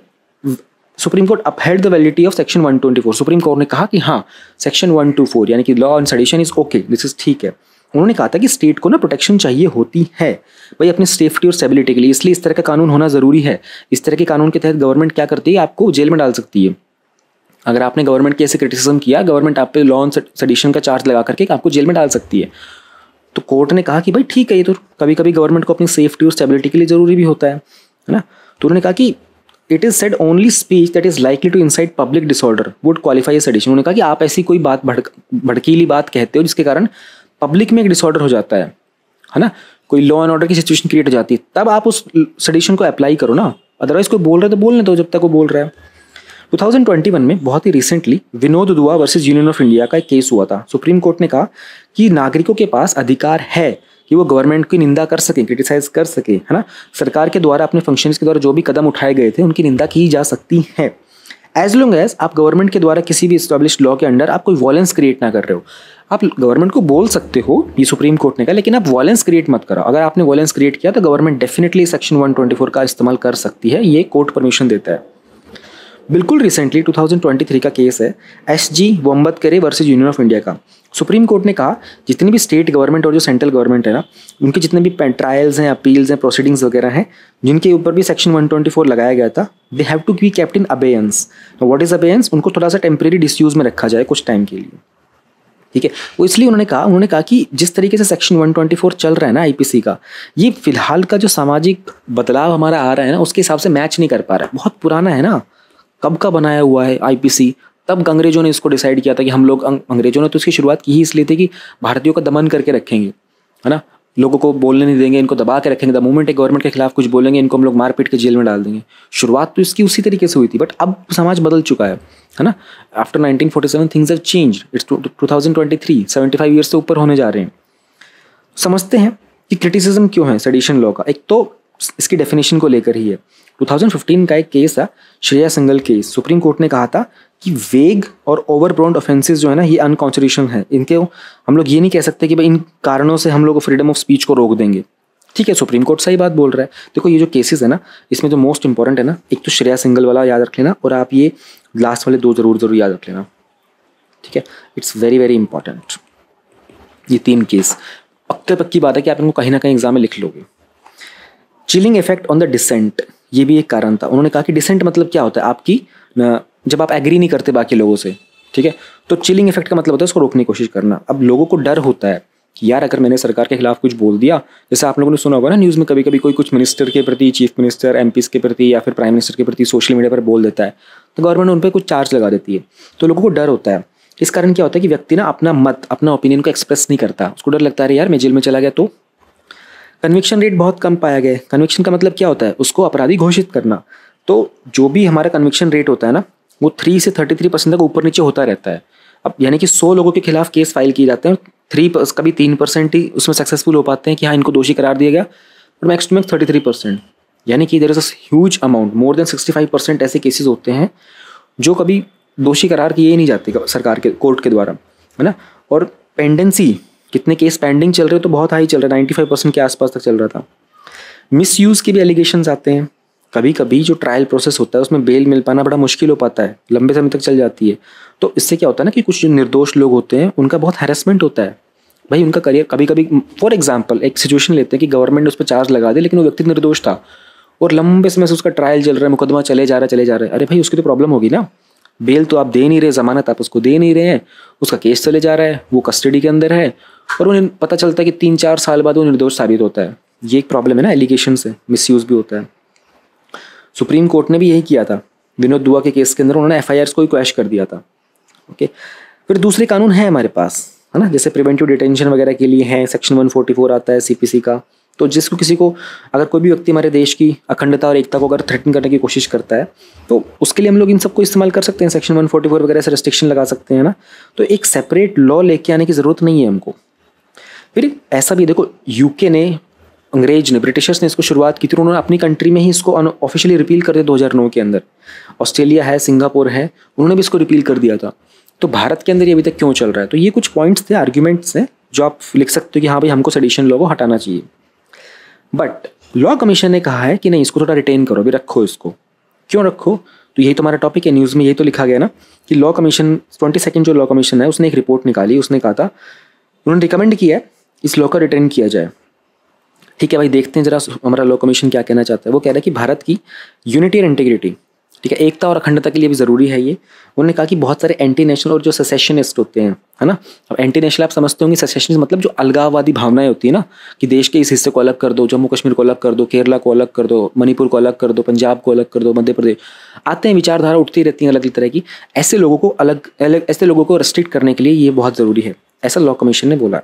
court upheld the validity of section 124। Supreme court ने कहा कि हाँ, सेक्शन 124 यानी कि law on sedition is okay, this is ठीक है। उन्होंने कहा था कि स्टेट को ना प्रोटेक्शन चाहिए होती है भाई अपनी सेफ्टी और स्टेबिलिटी के लिए, इसलिए इस तरह का कानून होना जरूरी है। इस तरह के कानून के तहत गवर्नमेंट क्या करती है, आपको जेल में डाल सकती है। अगर आपने गवर्नमेंट की ऐसे क्रिटिसिज्म किया, गवर्नमेंट आप पे लॉ ऑन सेडिशन का चार्ज लगा करके आपको जेल में डाल सकती है। तो कोर्ट ने कहा कि भाई ठीक है, ये तो कभी कभी गवर्नमेंट को अपनी सेफ्टी और स्टेबिलिटी के लिए जरूरी भी होता है ना। तो उन्होंने कहा कि it is said only speech that is likely to incite public disorder would qualify as sedition. उन्होंने कहा कि आप ऐसी कोई बात भड़कीली बात कहते हो जिसके कारण पब्लिक में एक डिसऑर्डर हो जाता है ना, कोई लॉ एंड ऑर्डर की सिचुएशन क्रिएट हो जाती है, तब आप उस सेडिशन को अप्लाई करो ना। अदरवाइज कोई बोल रहा है तो बोलने दो जब तक वो बोल रहा है। 2021 में बहुत ही रिसेंटली विनोद दुआ वर्सेस यूनियन ऑफ इंडिया का एक केस हुआ था। सुप्रीम कोर्ट ने कहा कि नागरिकों के पास अधिकार है कि वो गवर्नमेंट की निंदा कर सके, क्रिटिसाइज कर सके, है ना। सरकार के द्वारा अपने फंक्शंस के द्वारा जो भी कदम उठाए गए थे उनकी निंदा की जा सकती है, एज लॉन्ग एज आप गवर्नमेंट के द्वारा किसी भी एस्टेब्लिश्ड लॉ के अंडर आप कोई वॉयलेंस क्रिएट ना कर रहे हो। आप गवर्नमेंट को बोल सकते हो, ये सुप्रीम कोर्ट ने कहा, लेकिन आप वॉयलेंस क्रिएट मत करो। अगर आपने वॉयलेंस क्रिएट किया तो गवर्नमेंट डेफिनेटली सेक्शन 124 का इस्तेमाल कर सकती है, ये कोर्ट परमिशन देता है। बिल्कुल रिसेंटली 2023 का केस है SG Vombatkere versus union of India का। सुप्रीम कोर्ट ने कहा जितनी भी स्टेट गवर्नमेंट और जो सेंट्रल गवर्नमेंट है ना, उनके जितने भी ट्रायल्स हैं, अपील्स हैं, प्रोसीडिंग्स वगैरह हैं, जिनके ऊपर भी सेक्शन 124 लगाया गया था, they have to be kept in abeyance. What is abeyance? उनको थोड़ा सा टेम्परेरी डिस्यूज में रखा जाए कुछ टाइम के लिए, ठीक है। वो इसलिए उन्होंने कहा कि जिस तरीके से सेक्शन 124 चल रहा है ना IPC का, ये फिलहाल का जो सामाजिक बदलाव हमारा आ रहा है ना, उसके हिसाब से मैच नहीं कर पा रहा है। बहुत पुराना है ना, कब का बनाया हुआ है IPC। तब अंग्रेजों ने इसको डिसाइड किया था कि हम लोग, अंग्रेजों ने तो इसकी शुरुआत की ही इसलिए थी कि भारतीयों का दमन करके रखेंगे, है ना, लोगों को बोलने नहीं देंगे, इनको दबा के रखेंगे। द मोमेंट एक गवर्नमेंट के खिलाफ कुछ बोलेंगे, इनको हम लोग मार पीट के जेल में डाल देंगे। शुरुआत तो इसकी उसी तरीके से हुई थी, बट अब समाज बदल चुका है ना। After 1947 things have changed. It's 2023, 75 years से ऊपर होने जा रहे हैं। समझते हैं कि क्रिटिसिज्म क्यों है सेडिशन लॉ का। एक तो इसकी डेफिनेशन को लेकर ही है। 2015 का एक केस था, Shreya Singhal case. Supreme court ने कहा था कि वेग और ओवरब्राउंड ऑफेंसेस जो है ना, ये अनकॉन्स्टिट्यूशनल है। इनके हम लोग ये नहीं कह सकते कि भाई इन कारणों से हम लोग फ्रीडम ऑफ स्पीच को रोक देंगे। ठीक है, सुप्रीम कोर्ट सही बात बोल रहा है। देखो ये जो केसेस है ना, इसमें जो मोस्ट इंपॉर्टेंट है ना, एक तो श्रेया सिंगल वाला याद रख लेना, और आप ये लास्ट वाले दो जरूर याद रख लेना, ठीक है। इट्स वेरी वेरी इंपॉर्टेंट, ये 3 केस। पक्की बात है कि आप इनको कहीं ना कहीं एग्जाम में लिख लोगे। Chilling effect on the dissent, ये भी एक कारण था। उन्होंने कहा कि डिसेंट मतलब क्या होता है, आपकी जब आप एग्री नहीं करते बाकी लोगों से, ठीक है, तो चिलिंग इफेक्ट का मतलब होता है उसको रोकने की कोशिश करना। अब लोगों को डर होता है कि यार अगर मैंने सरकार के खिलाफ कुछ बोल दिया, जैसे आप लोगों ने सुना होगा ना न्यूज़ में, कभी कभी कोई कुछ मिनिस्टर के प्रति, चीफ मिनिस्टर, MPs के प्रति या फिर प्राइम मिनिस्टर के प्रति सोशल मीडिया पर बोल देता है, तो गवर्नमेंट उन पर कुछ चार्ज लगा देती है। तो लोगों को डर होता है। इस कारण क्या होता है कि व्यक्ति ना अपना मत, अपना ओपिनियन को एक्सप्रेस नहीं करता। उसको डर लगता है यार मैं जेल में चला गया तो। कन्विक्शन रेट बहुत कम पाया गया। कन्विक्शन का मतलब क्या होता है, उसको अपराधी घोषित करना। तो जो भी हमारा कन्विक्शन रेट होता है ना, वो 3 से 33% तक ऊपर नीचे होता रहता है। अब यानी कि 100 लोगों के खिलाफ केस फाइल किए जाते हैं, कभी 3% ही उसमें सक्सेसफुल हो पाते हैं कि हाँ इनको दोषी करार दिया गया, और मैक्स टू मैक्स 33%। यानी कि there is a huge amount, more than 65% ऐसे केसेस होते हैं जो कभी दोषी करार किए नहीं जाते सरकार के, कोर्ट के द्वारा, है ना। और पेंडेंसी, कितने केस पेंडिंग चल रहे हो, तो बहुत हाई चल रहा है, 95% के आसपास तक चल रहा था। मिसयूज़ के भी एलिगेशंस आते हैं। कभी कभी जो ट्रायल प्रोसेस होता है उसमें बेल मिल पाना बड़ा मुश्किल हो पाता है, लंबे समय तक चल जाती है। तो इससे क्या होता है ना कि कुछ जो निर्दोष लोग होते हैं उनका बहुत हैरेसमेंट होता है भाई, उनका करियर। कभी कभी फॉर एग्जांपल एक सिचुएशन लेते हैं कि गवर्नमेंट उस पर चार्ज लगा दे, लेकिन वो व्यक्ति निर्दोष था और लंबे समय से उसका ट्रायल चल रहा है, मुकदमा चले जा रहा है। अरे भाई उसकी तो प्रॉब्लम होगी ना, बेल तो आप दे नहीं रहे, जमानत आप उसको दे नहीं रहे हैं, उसका केस चले जा रहा है, वो कस्टडी के अंदर है, और उन्हें पता चलता है कि 3-4 साल बाद वो निर्दोष साबित होता है। ये एक प्रॉब्लम है ना, एलिगेशन से मिसयूज भी होता है। सुप्रीम कोर्ट ने भी यही किया था विनोद दुआ के केस के अंदर, उन्होंने FIRs को ही क्वैश कर दिया था। ओके, फिर दूसरे कानून है हमारे पास, है ना, जैसे प्रिवेंटिव डिटेंशन वगैरह के लिए है, सेक्शन 144 आता है CPC का। तो जिसको किसी को, अगर कोई भी व्यक्ति हमारे देश की अखंडता और एकता को अगर थ्रेटन करने की कोशिश करता है, तो उसके लिए हम लोग इन सबको इस्तेमाल कर सकते हैं, सेक्शन 144 वगैरह से रेस्ट्रिक्शन लगा सकते हैं ना। तो एक सेपरेट लॉ लेके आने की ज़रूरत नहीं है हमको। फिर ऐसा भी देखो, UK ने, अंग्रेज ने, ब्रिटिशर्स ने इसको शुरुआत की थी, उन्होंने अपनी कंट्री में ही इसको ऑफिशियली रिपील कर दिया 2009 के अंदर। ऑस्ट्रेलिया है, सिंगापुर है, उन्होंने भी इसको रिपील कर दिया था। तो भारत के अंदर ये अभी तक क्यों चल रहा है? तो ये कुछ पॉइंट्स थे, आर्ग्यूमेंट्स हैं जो आप लिख सकते हो कि हाँ भाई हमको सेडिशन लॉ को हटाना चाहिए। बट लॉ कमीशन ने कहा है कि नहीं, इसको थोड़ा रिटेन करो, अभी रखो इसको। क्यों रखो? तो यही तो हमारा टॉपिक है, न्यूज़ में यही तो लिखा गया ना कि लॉ कमीशन 22nd जो लॉ कमीशन है उसने एक रिपोर्ट निकाली, उसने कहा था, उन्होंने रिकमेंड किया है इस लॉ का रिटेन किया जाए। ठीक है भाई, देखते हैं जरा हमारा लॉ कमीशन क्या कहना चाहता है। वो कह रहा है कि भारत की यूनिटी और इंटीग्रिटी, ठीक है, एकता और अखंडता के लिए भी ज़रूरी है ये। उन्होंने कहा कि बहुत सारे एंटी नेशनल और जो सेसेशनिस्ट होते हैं, है ना, अब एंटी नेशनल आप समझते होंगे, सेसेशनिस्ट मतलब जो अलगाववादी भावनाएं होती है ना, कि देश के इस हिस्से को अलग कर दो, जम्मू कश्मीर को अलग कर दो, केरला को अलग कर दो, मणिपुर को अलग कर दो, पंजाब को अलग कर दो, मध्य प्रदेश, आते हैं, विचारधारा उठती रहती है अलग अलग तरह की। ऐसे लोगों को ऐसे लोगों को रेस्ट्रिक्ट करने के लिए ये बहुत ज़रूरी है, ऐसा लॉ कमीशन ने बोला।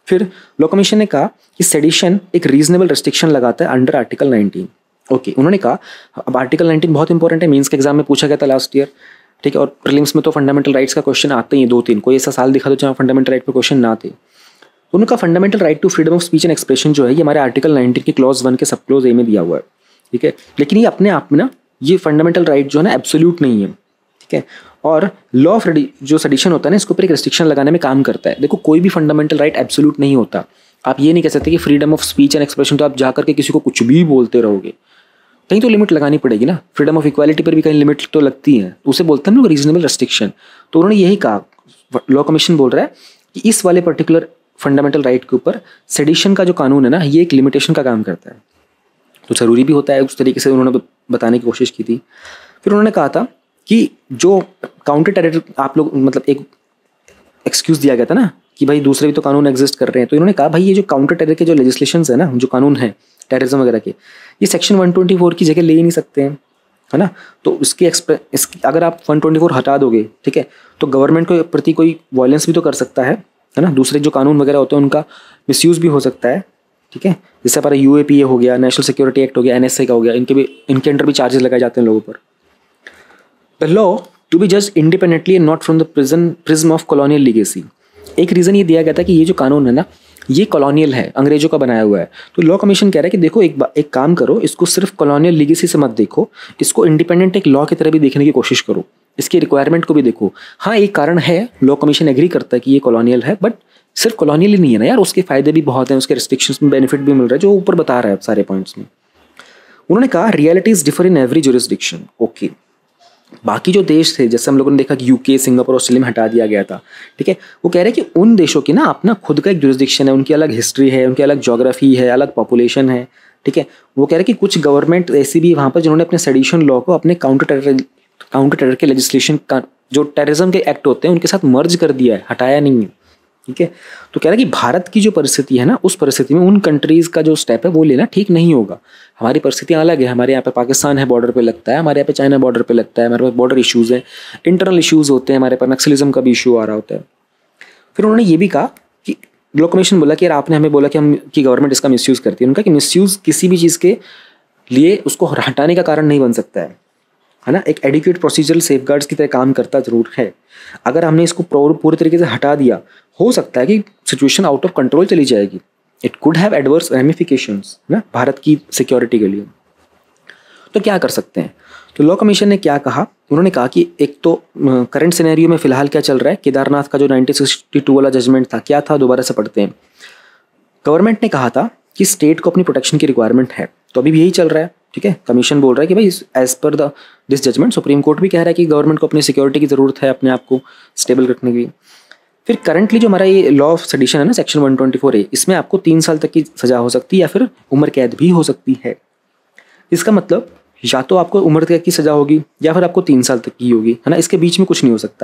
फिर लॉ कमीशन ने कहा कि सेडिशन एक रीजनेबल रेस्ट्रिक्शन लगाता है अंडर आर्टिकल 19। ओके, उन्होंने कहा अब आर्टिकल 19 बहुत इंपॉर्टेंट है, मींस के एग्जाम में पूछा गया था लास्ट ईयर, ठीक है, और प्रीलिम्स में तो फंडामेंटल राइट्स का क्वेश्चन आते ही 2-3, कोई ऐसा साल दिखा दो जहाँ फंडामेंटल राइट पे क्वेश्चन ना थे। उनका fundamental right to freedom of speech and expression जो है ये हमारे आर्टिकल 19 के क्लॉज 1 के सब क्लॉज ए में दिया हुआ है, ठीक है, लेकिन ये अपने आप में ना ये फंडामेंटल राइट जो है ना एब्सोल्यूट नहीं है, ठीक है, और लॉ ऑफ जो सेडिशन होता है ना इसके ऊपर एक रेस्ट्रिक्शन लगाने में काम करता है। देखो कोई भी फंडामेंटल राइट एब्सोल्यूट नहीं होता, आप ये नहीं कह सकते कि freedom of speech and expression तो आप जाकर के किसी को कुछ भी बोलते रहोगे, कहीं तो लिमिट लगानी पड़ेगी ना। फ्रीडम ऑफ इक्वालिटी पर भी कहीं लिमिट तो लगती है, तो उसे बोलते हैं हम लोग रीजनेबल रेस्ट्रिक्शन। तो उन्होंने यही कहा, लॉ कमीशन बोल रहा है कि इस वाले पर्टिकुलर फंडामेंटल राइट के ऊपर सेडिशन का जो कानून है ना ये एक लिमिटेशन का काम करता है, तो ज़रूरी भी होता है, उस तरीके से उन्होंने बताने की कोशिश की थी। फिर उन्होंने कहा था कि जो काउंटर टेरर आप लोग मतलब एक एक्सक्यूज़ दिया गया था ना कि भाई दूसरे भी तो कानून एग्जिस्ट कर रहे हैं, तो इन्होंने कहा भाई ये जो काउंटर टेरर के जो लेजिस्लेशंस है ना, जो कानून है टेररिज्म वगैरह के, ये सेक्शन 124 की जगह ले ही नहीं सकते हैं, है ना। तो इसकी अगर आप 124 हटा दोगे, ठीक है, तो गवर्नमेंट के प्रति कोई वायलेंस भी तो कर सकता है ना, दूसरे जो कानून वगैरह होते हैं उनका मिसयूज़ भी हो सकता है, ठीक है, जैसे हमारा UAPA हो गया, नेशनल सिक्योरिटी एक्ट हो गया, NSA का हो गया, इनके अंडर भी चार्जेस लगाए जाते हैं लोगों पर। द लॉ टू बी जज independently and not from the prism of colonial legacy. एक रीज़न ये दिया गया था कि ये जो कानून है ना ये कॉलोनियल है, अंग्रेजों का बनाया हुआ है। तो लॉ कमीशन कह रहा है कि देखो एक काम करो, इसको सिर्फ कॉलोनियल लीगेसी से मत देखो, इसको इंडिपेंडेंट एक लॉ की तरह भी देखने की कोशिश करो, इसकी रिक्वायरमेंट को भी देखो। हाँ एक कारण है, लॉ कमीशन एग्री करता है कि ये कॉलोनियल है, बट सिर्फ कॉलोनियल ही नहीं है ना यार, उसके फायदे भी बहुत हैं, उसके रिस्ट्रिक्शंस में बेनिफिट भी मिल रहा है, जो ऊपर बता रहा है सारे पॉइंट्स में। उन्होंने कहा realities differ in every jurisdiction. Okay, बाकी जो देश थे जैसे हम लोगों ने देखा कि UK, सिंगापुर, ऑस्ट्रेलिया में हटा दिया गया था, ठीक है, वो कह रहे हैं कि उन देशों की ना अपना खुद का एक जुरिस्डिक्शन है, उनकी अलग हिस्ट्री है, उनकी अलग ज्योग्राफी है, अलग पॉपुलेशन है, ठीक है। वो कह रहे हैं कि कुछ गवर्नमेंट ऐसी भी वहाँ पर जिन्होंने अपने सेडिशन लॉ को अपने काउंटर टेरर के लेजिस्लेशन का जो टेररिज्म के एक्ट होते हैं उनके साथ मर्ज कर दिया है, हटाया नहीं है, ठीक है। तो कह रहा है कि भारत की जो परिस्थिति है ना उस परिस्थिति में उन कंट्रीज़ का जो स्टेप है वो लेना ठीक नहीं होगा। हमारी परिस्थितियाँ अलग है, हमारे यहाँ पे पाकिस्तान है बॉर्डर पे लगता है, हमारे यहाँ पे चाइना बॉर्डर पे लगता है, हमारे पास बॉर्डर इश्यूज़ हैं, इंटरनल इश्यूज़ होते हैं, हमारे पास नक्सलिज्म का भी इशू आ रहा होता है। फिर उन्होंने ये भी कहा कि लॉ कमीशन बोला कि यार आपने हमें बोला कि गवर्नमेंट इसका मिसयूज़ करती है। उनका कि मिसयूज़ किसी भी चीज़ के लिए उसको हटाने का कारण नहीं बन सकता है ना। एक एडिक्वेट प्रोसीजरल सेफगार्ड्स की तरह काम करता जरूर है। अगर हमने इसको पूरे तरीके से हटा दिया, हो सकता है कि सिचुएशन आउट ऑफ कंट्रोल चली जाएगी। It could have adverse ramifications ना भारत की सिक्योरिटी के लिए। तो क्या कर सकते हैं? तो लॉ कमीशन ने क्या कहा, उन्होंने कहा कि एक तो करंट सिनेरियो में फिलहाल क्या चल रहा है, केदारनाथ का जो 1962 वाला जजमेंट था क्या था, दोबारा से पढ़ते हैं। गवर्नमेंट ने कहा था कि स्टेट को अपनी प्रोटेक्शन की रिक्वायरमेंट है, तो अभी भी यही चल रहा है, ठीक है। कमीशन बोल रहा है कि भाई as per this judgement supreme court भी कह रहा है कि गवर्नमेंट को अपनी सिक्योरिटी की ज़रूरत है, अपने आप को स्टेबल रखने की। फिर करंटली जो हमारा ये लॉ ऑफ सेडिशन है ना, सेक्शन 124A, इसमें आपको 3 साल तक की सजा हो सकती है या फिर उम्र कैद भी हो सकती है। इसका मतलब या तो आपको उम्र कैद की सजा होगी या फिर आपको 3 साल तक की होगी, है ना, इसके बीच में कुछ नहीं हो सकता।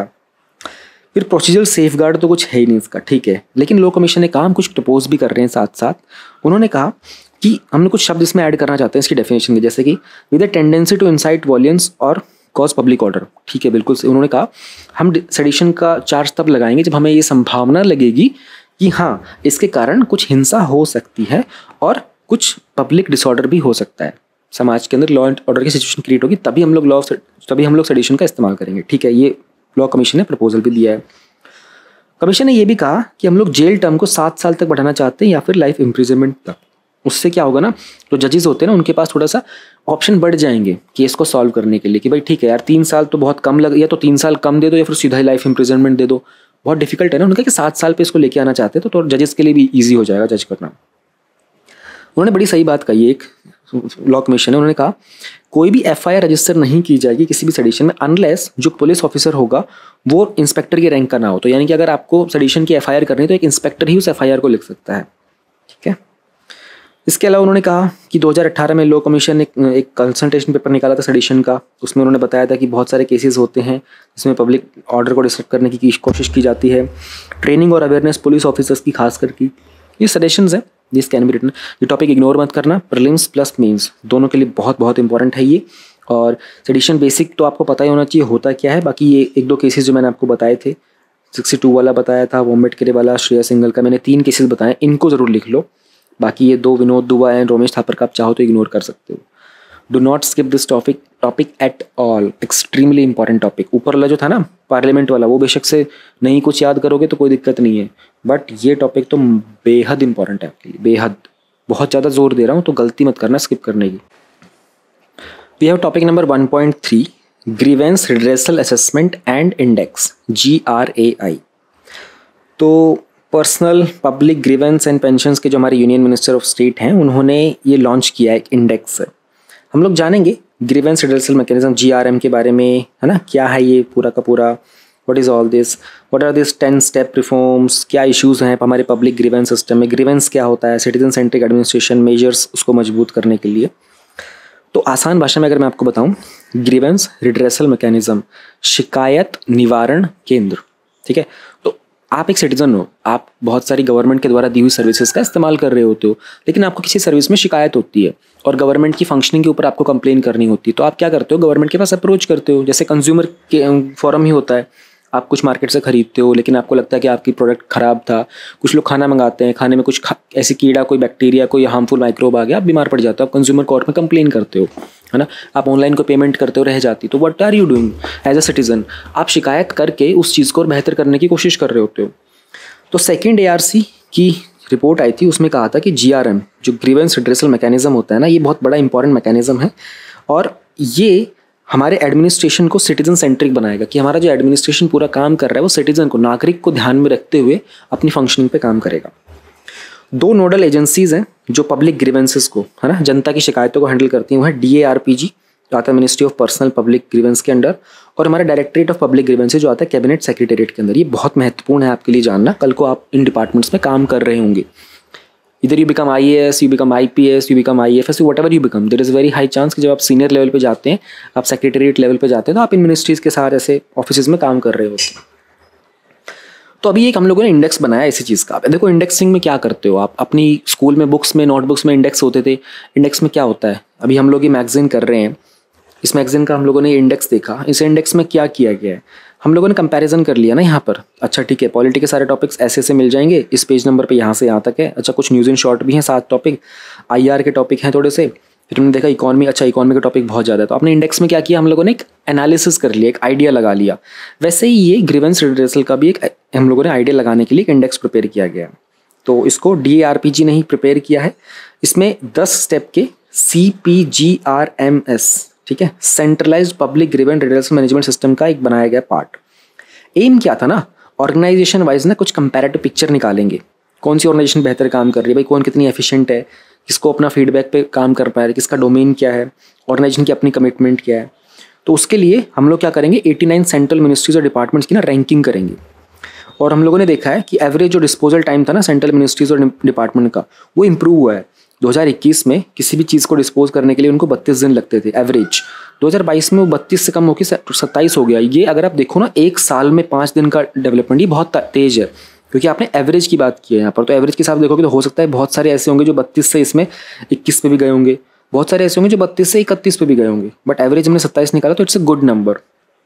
फिर प्रोसीजरल सेफगार्ड तो कुछ है ही नहीं इसका, ठीक है। लेकिन लॉ कमीशन ने कहा हम कुछ प्रपोज भी कर रहे हैं साथ साथ। उन्होंने कहा कि हमने कुछ शब्द इसमें ऐड करना चाहते हैं इसकी डेफिनेशन में, जैसे कि with a tendency to incite violence और कॉज पब्लिक ऑर्डर, ठीक है, बिल्कुल से। उन्होंने कहा हम सेडिशन का चार्ज तब लगाएंगे जब हमें ये संभावना लगेगी कि हाँ इसके कारण कुछ हिंसा हो सकती है और कुछ पब्लिक डिसऑर्डर भी हो सकता है, समाज के अंदर लॉ एंड ऑर्डर की सिचुएशन क्रिएट होगी, तभी हम लोग सेडिशन का इस्तेमाल करेंगे, ठीक है। ये लॉ कमीशन ने प्रपोजल भी दिया है। कमीशन ने यह भी कहा कि हम लोग जेल टर्म को 7 साल तक बढ़ाना चाहते हैं या फिर लाइफ इम्प्रिजनमेंट तक। उससे क्या होगा ना, जो जजेस होते हैं ना उनके पास थोड़ा सा ऑप्शन बढ़ जाएंगे केस को सॉल्व करने के लिए कि भाई ठीक है यार 3 साल तो बहुत कम लग, या तो 3 साल कम दे दो या फिर सीधा ही लाइफ इम्प्रिजनमेंट दे दो। बहुत डिफिकल्ट है ना, उन्होंने कहा कि 7 साल पे इसको लेके आना चाहते हैं तो जजेस के लिए भी ईजी हो जाएगा जज करना। उन्होंने बड़ी सही बात कही, एक लॉ कमीशन ने, उन्होंने कहा कोई भी FIR रजिस्टर नहीं की जाएगी किसी भी सेडिशन में अनलेस जो पुलिस ऑफिसर होगा वो इंस्पेक्टर के रैंक का ना हो। तो यानी कि अगर आपको सेडिशन की FIR करनी है तो एक इंस्पेक्टर ही उस FIR को लिख सकता है, ठीक है। इसके अलावा उन्होंने कहा कि 2018 में लॉ कमीशन ने एक कंसल्टेशन पेपर निकाला था सेडिशन का। उसमें उन्होंने बताया था कि बहुत सारे केसेस होते हैं जिसमें पब्लिक ऑर्डर को डिस्टर्ब करने की कोशिश की जाती है। ट्रेनिंग और अवेयरनेस पुलिस ऑफिसर्स की खास करके ये सजेशंस है, दिस कैन बी रिटन। ये टॉपिक इग्नोर मत करना, प्रीलिम्स प्लस मेंस दोनों के लिए बहुत बहुत इंपॉर्टेंट है ये। और सेडिशन बेसिक तो आपको पता ही होना चाहिए होता क्या है, बाकी ये 1-2 केसेस जो मैंने आपको बताए थे 62 वाला बताया था, वॉमेट केरे वाला, श्रेया सिंगल का, मैंने 3 केसेस बताए, इनको ज़रूर लिख लो। बाकी ये 2 विनोद दुआ एंड रोमेश थापर का आप चाहो तो इग्नोर कर सकते हो। Do not skip this topic at all, extremely important topic. ऊपर वाला जो था ना पार्लियामेंट वाला, वो बेशक से नहीं कुछ याद करोगे तो कोई दिक्कत नहीं है, बट ये टॉपिक तो बेहद इंपॉर्टेंट है आपके लिए, बेहद। बहुत ज़्यादा जोर दे रहा हूँ तो गलती मत करना स्किप करने की। We have topic number 1.3 grievance redressal assessment and index, GRAI। तो personal public grievance and pensions के जो हमारे यूनियन मिनिस्टर ऑफ स्टेट हैं, उन्होंने ये लॉन्च किया है एक इंडेक्स। हम लोग जानेंगे ग्रीवेंस रिड्रेसल मैकेनिज्म GRM के बारे में, है ना, क्या है ये पूरा का पूरा, what is all this, what are this 10 step reforms, क्या इश्यूज़ हैं हमारे पब्लिक ग्रीवेंस सिस्टम में, ग्रीवेंस क्या होता है, सिटीजन सेंट्रिक एडमिनिस्ट्रेशन मेजर्स उसको मजबूत करने के लिए। तो आसान भाषा में अगर मैं आपको बताऊं, ग्रीवेंस रिड्रेसल मैकेनिज्म, शिकायत निवारण केंद्र, ठीक है। तो आप एक सिटीजन हो, आप बहुत सारी गवर्नमेंट के द्वारा दी हुई सर्विसेज का इस्तेमाल कर रहे होते हो, लेकिन आपको किसी सर्विस में शिकायत होती है और गवर्नमेंट की फंक्शनिंग के ऊपर आपको कंप्लेन करनी होती है, तो आप क्या करते हो, गवर्नमेंट के पास अप्रोच करते हो। जैसे कंज्यूमर के फोरम ही होता है, आप कुछ मार्केट से खरीदते हो लेकिन आपको लगता है कि आपकी प्रोडक्ट ख़राब था, कुछ लोग खाना मंगाते हैं, खाने में कुछ ऐसी कीड़ा, कोई बैक्टीरिया, कोई हार्मफुल माइक्रोब आ गया, आप बीमार पड़ जाते हो, आप कंज्यूमर कोर्ट में कंप्लेन करते हो, है ना। आप ऑनलाइन को पेमेंट करते हो, रह जाती, तो what are you doing as a citizen, आप शिकायत करके उस चीज़ को और बेहतर करने की कोशिश कर रहे होते हो। तो सेकेंड ARC की रिपोर्ट आई थी, उसमें कहा था कि GRM जो ग्रीवेंस रिड्रेसल मैकेनिज्म होता है ना, ये बहुत बड़ा इंपॉर्टेंट मैकेनिज्म है और ये हमारे एडमिनिस्ट्रेशन को सिटीजन सेंट्रिक बनाएगा, कि हमारा जो एडमिनिस्ट्रेशन पूरा काम कर रहा है वो सिटीजन को, नागरिक को ध्यान में रखते हुए अपनी फंक्शनिंग पे काम करेगा। 2 नोडल एजेंसीज हैं जो पब्लिक ग्रीवेंसेस को, है ना, जनता की शिकायतों को हैंडल करती हैं, वो है DARPG जो आता है ministry of personal public grievance के अंडर, और हमारा डायरेक्टरेट ऑफ पब्लिक ग्रीवेंसेस जो आता है कैबिनेट सेक्रेटेरिएट के अंदर। ये बहुत महत्वपूर्ण है आपके लिए जानना, कल को आप इन डिपार्टमेंट्स में काम कर रहे होंगे। इधर you become IAS, you become IPS, you become IFS, whatever you become, there is very high chance कि जब आप सीनियर लेवल पे जाते हैं, आप सेक्रेटेरिएट लेवल पे जाते हैं, तो आप इन मिनिस्ट्रीज़ के साथ ऐसे ऑफिस में काम कर रहे होते हैं। तो अभी एक हम लोगों ने इंडेक्स बनाया इसी चीज़ का। देखो इंडेक्सिंग में क्या करते हो आप, अपनी स्कूल में बुक्स में नोटबुक्स में इंडेक्स होते थे, इंडेक्स में क्या होता है, अभी हम लोग ये मैगजीन कर रहे हैं, इस मैगजीन का हम लोगों ने इंडेक्स देखा, इस इंडेक्स में क्या किया गया है, हम लोगों ने कंपैरिजन कर लिया ना यहाँ पर। अच्छा ठीक है, पॉलिटी के सारे टॉपिक्स ऐसे ऐसे मिल जाएंगे, इस पेज नंबर पे यहाँ से यहाँ तक है। अच्छा कुछ न्यूज़ इन शॉर्ट भी हैं 7 टॉपिक, IR के टॉपिक हैं थोड़े से, फिर हमने देखा इकॉनमी, अच्छा इकॉनमी का टॉपिक बहुत ज़्यादा है, तो अपने इंडेक्स में क्या किया, हम लोगों ने एक एनालिसिस कर लिया, एक आइडिया लगा लिया। वैसे ही ये ग्रीवेंस रिड्रेसल का भी एक हम लोगों ने आइडिया लगाने के लिए एक इंडेक्स प्रिपेयर किया गया। तो इसको DARPG ने ही प्रिपेयर किया है। इसमें 10 स्टेप के CPGRMS, ठीक है, centralised public grievance redressal management system का एक बनाया गया पार्ट। एम क्या था ना, ऑर्गेनाइजेशन वाइज ना कुछ कंपैरेटिव पिक्चर निकालेंगे, कौन सी ऑर्गेनाइजेशन बेहतर काम कर रही है, भाई कौन कितनी एफिशिएंट है, किसको अपना फीडबैक पे काम कर पा रहा है, किसका डोमेन क्या है, ऑर्गेनाइजेशन की अपनी कमिटमेंट क्या है। तो उसके लिए हम लोग क्या करेंगे, 89 सेंट्रल मिनिस्ट्रीज और डिपार्टमेंट्स की ना रैंकिंग करेंगे। और हम लोगों ने देखा है कि एवरेज जो डिस्पोजल टाइम था ना सेंट्रल मिनिस्ट्रीज और डिपार्टमेंट का, वो इंप्रूव हुआ है। 2021 में किसी भी चीज़ को डिस्पोज करने के लिए उनको 32 दिन लगते थे एवरेज, 2022 में वो 32 से कम होकर 27 हो गया। ये अगर आप देखो ना, एक साल में 5 दिन का डेवलपमेंट, ये बहुत तेज है, क्योंकि आपने एवरेज की बात की है यहाँ पर। तो एवरेज के हिसाब देखोगे तो हो सकता है बहुत सारे ऐसे होंगे जो 32 से इसमें 21 पे भी गए होंगे, बहुत सारे ऐसे होंगे जो 32 से 31 पे भी गए होंगे, बट एवरेज हमने 27 निकाला, तो इट्स अ गुड नंबर।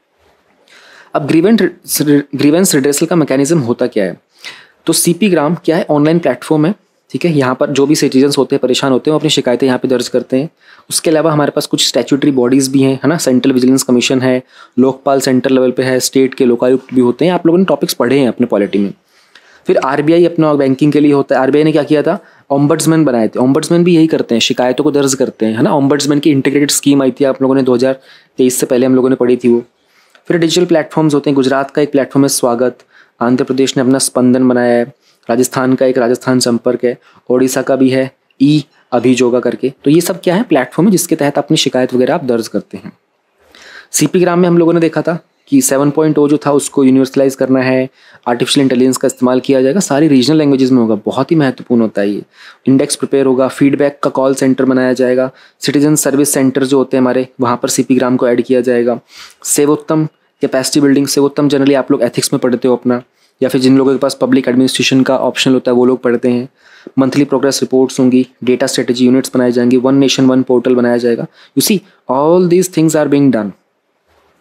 अब ग्रीवेंस रिड्रेसल का मैकेनिज्म होता क्या है, तो CP ग्राम क्या है, ऑनलाइन प्लेटफॉर्म है, ठीक है। यहाँ पर जो भी सिटीजन्स होते हैं, परेशान होते हैं, वो अपनी शिकायतें यहाँ पे दर्ज करते हैं। उसके अलावा हमारे पास कुछ स्टैट्यूटरी बॉडीज़ भी हैं, है ना, सेंट्रल विजिलेंस कमीशन है, लोकपाल सेंटर लेवल पे है, स्टेट के लोकायुक्त भी होते हैं। आप लोगों ने टॉपिक्स पढ़े हैं अपने पॉलिटी में। फिर RBI अपना बैंकिंग के लिए होता है। RBI ने क्या किया था, ओम्बड्समैन बनाए थे। ओम्बड्समैन भी यही करते हैं, शिकायतों को दर्ज करते हैं, है ना। ओम्बड्समैन की इंटीग्रेटेड स्कीम आई थी, आप लोगों ने 2023 से पहले हम लोगों ने पढ़ी थी वो। फिर डिजिटल प्लेटफॉर्म्स होते हैं, गुजरात का एक प्लेटफॉर्म है स्वागत, आंध्र प्रदेश ने अपना स्पंदन बनाया है, राजस्थान का एक राजस्थान संपर्क है, ओडिशा का भी है ई अभियोगा करके। तो ये सब क्या है, प्लेटफॉर्म है जिसके तहत अपनी शिकायत वगैरह आप दर्ज करते हैं। CP ग्राम में हम लोगों ने देखा था कि 7.0 जो था उसको यूनिवर्सलाइज करना है, आर्टिफिशियल इंटेलिजेंस का इस्तेमाल किया जाएगा, सारी रीजनल लैंग्वेजेस में होगा, बहुत ही महत्वपूर्ण होता है ये। इंडेक्स प्रिपेयर होगा, फीडबैक का कॉल सेंटर बनाया जाएगा, सिटीजन सर्विस सेंटर जो होते हैं हमारे, वहाँ पर CP ग्राम को ऐड किया जाएगा। Sevottam capacity building, Sevottam generally आप लोग एथिक्स में पढ़ते हो अपना, या फिर जिन लोगों के पास पब्लिक एडमिनिस्ट्रेशन का ऑप्शन होता है वो लोग पढ़ते हैं। मंथली प्रोग्रेस रिपोर्ट्स होंगी, डेटा स्ट्रेटेजी यूनिट्स बनाए जाएंगे, 1 नेशन 1 पोर्टल बनाया जाएगा। You see all these things are being done.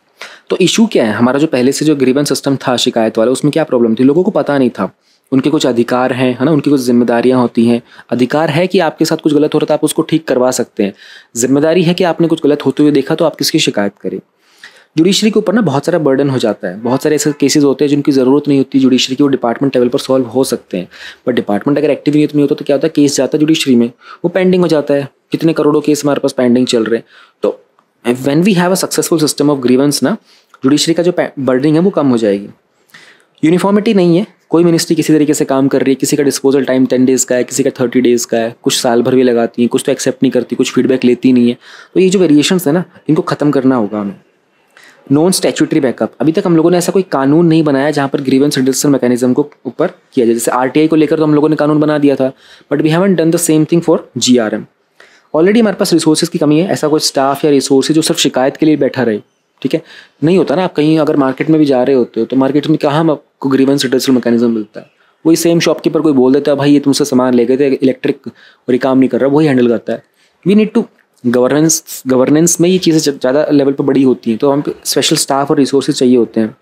तो इशू क्या है, हमारा जो पहले से जो ग्रीवेंस सिस्टम था शिकायत वाला, उसमें क्या प्रॉब्लम थी, लोगों को पता नहीं था उनके कुछ अधिकार हैं, है ना, उनकी कुछ जिम्मेदारियां होती हैं। अधिकार है कि आपके साथ कुछ गलत हो रहा था आप उसको ठीक करवा सकते हैं, जिम्मेदारी है कि आपने कुछ गलत होते हुए देखा तो आप किसकी शिकायत करें। जुडिशरी के ऊपर ना बहुत सारा बर्डन हो जाता है, बहुत सारे ऐसे केसेस होते हैं जिनकी ज़रूरत नहीं होती जुडिशरी की, वो डिपार्टमेंट लेवल पर सॉल्व हो सकते हैं। बट डिपार्टमेंट अगर एक्टिव नहीं होता तो क्या होता है, केस जाता है जुडिशरी में, वो पेंडिंग हो जाता है, कितने करोड़ों केस हमारे पास पेंडिंग चल रहे हैं। तो when we have a successful system of grievance ना, जुडिशरी का जो बर्डनिंग है वो कम हो जाएगी। यूनिफॉर्मिटी नहीं है, कोई मिनिस्ट्री किसी तरीके से काम कर रही है, किसी का डिस्पोजल टाइम 10 डेज़ का है, किसी का 30 डेज़ का है, कुछ साल भर भी लगाती हैं, कुछ तो एक्सेप्ट नहीं करती, कुछ फीडबैक लेती नहीं है। तो ये जो वेरिएशंस है ना, इनको ख़त्म करना होगा हमें। नॉन स्टैट्यूटरी बैकअप, अभी तक हम लोगों ने ऐसा कोई कानून नहीं बनाया जहाँ पर ग्रीवेंस रिडक्शन मैकेनिज्म को ऊपर किया जाए। जैसे आरटीआई को लेकर तो हम लोगों ने कानून बना दिया था, but we haven't done the same thing for GRM. Already हमारे पास रिसोर्सेज की कमी है, ऐसा कोई स्टाफ या रिसोर्सेज जो सिर्फ शिकायत के लिए बैठा रहे, ठीक है, नहीं होता ना। आप कहीं अगर मार्केट में भी जा रहे होते हो तो मार्केट में कहाँ आपको ग्रीवेंस रिडक्शन मैकेनिज्म मिलता है, वही सेम शॉपकीपर कोई बोल देता है भाई ये तुमसे सामान ले गए थे इलेक्ट्रिक और ये काम नहीं कर रहा, वही हैंडल करता है। वी नीड टू गवर्नेंस में ये चीज़ें ज़्यादा लेवल पर बड़ी होती हैं, तो हम स्पेशल स्टाफ और रिसोर्सेज चाहिए होते हैं।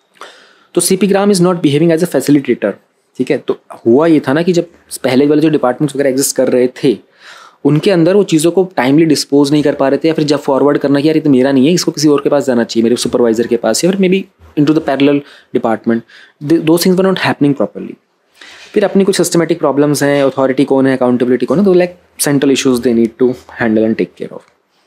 तो CP gram is not behaving as a facilitator, ठीक है। तो हुआ ये था ना कि जब पहले वाले जो डिपार्टमेंट्स वगैरह एग्जिस्ट कर रहे थे उनके अंदर वो चीज़ों को टाइमली डिस्पोज नहीं कर पा रहे थे, या फिर जब फॉरवर्ड करना कि यार ये तो मेरा नहीं है, इसको किसी और के पास जाना चाहिए, मेरे सुपरवाइजर के पास, या फिर may be into the parallel department, दो things were not happening properly. फिर अपनी कुछ सिस्टमेटिक प्रॉब्लम्स हैं, अथॉरिटी कौन है, अकाउंटेबिलिटी कौन है, तो like central issues they need to handle and take care of.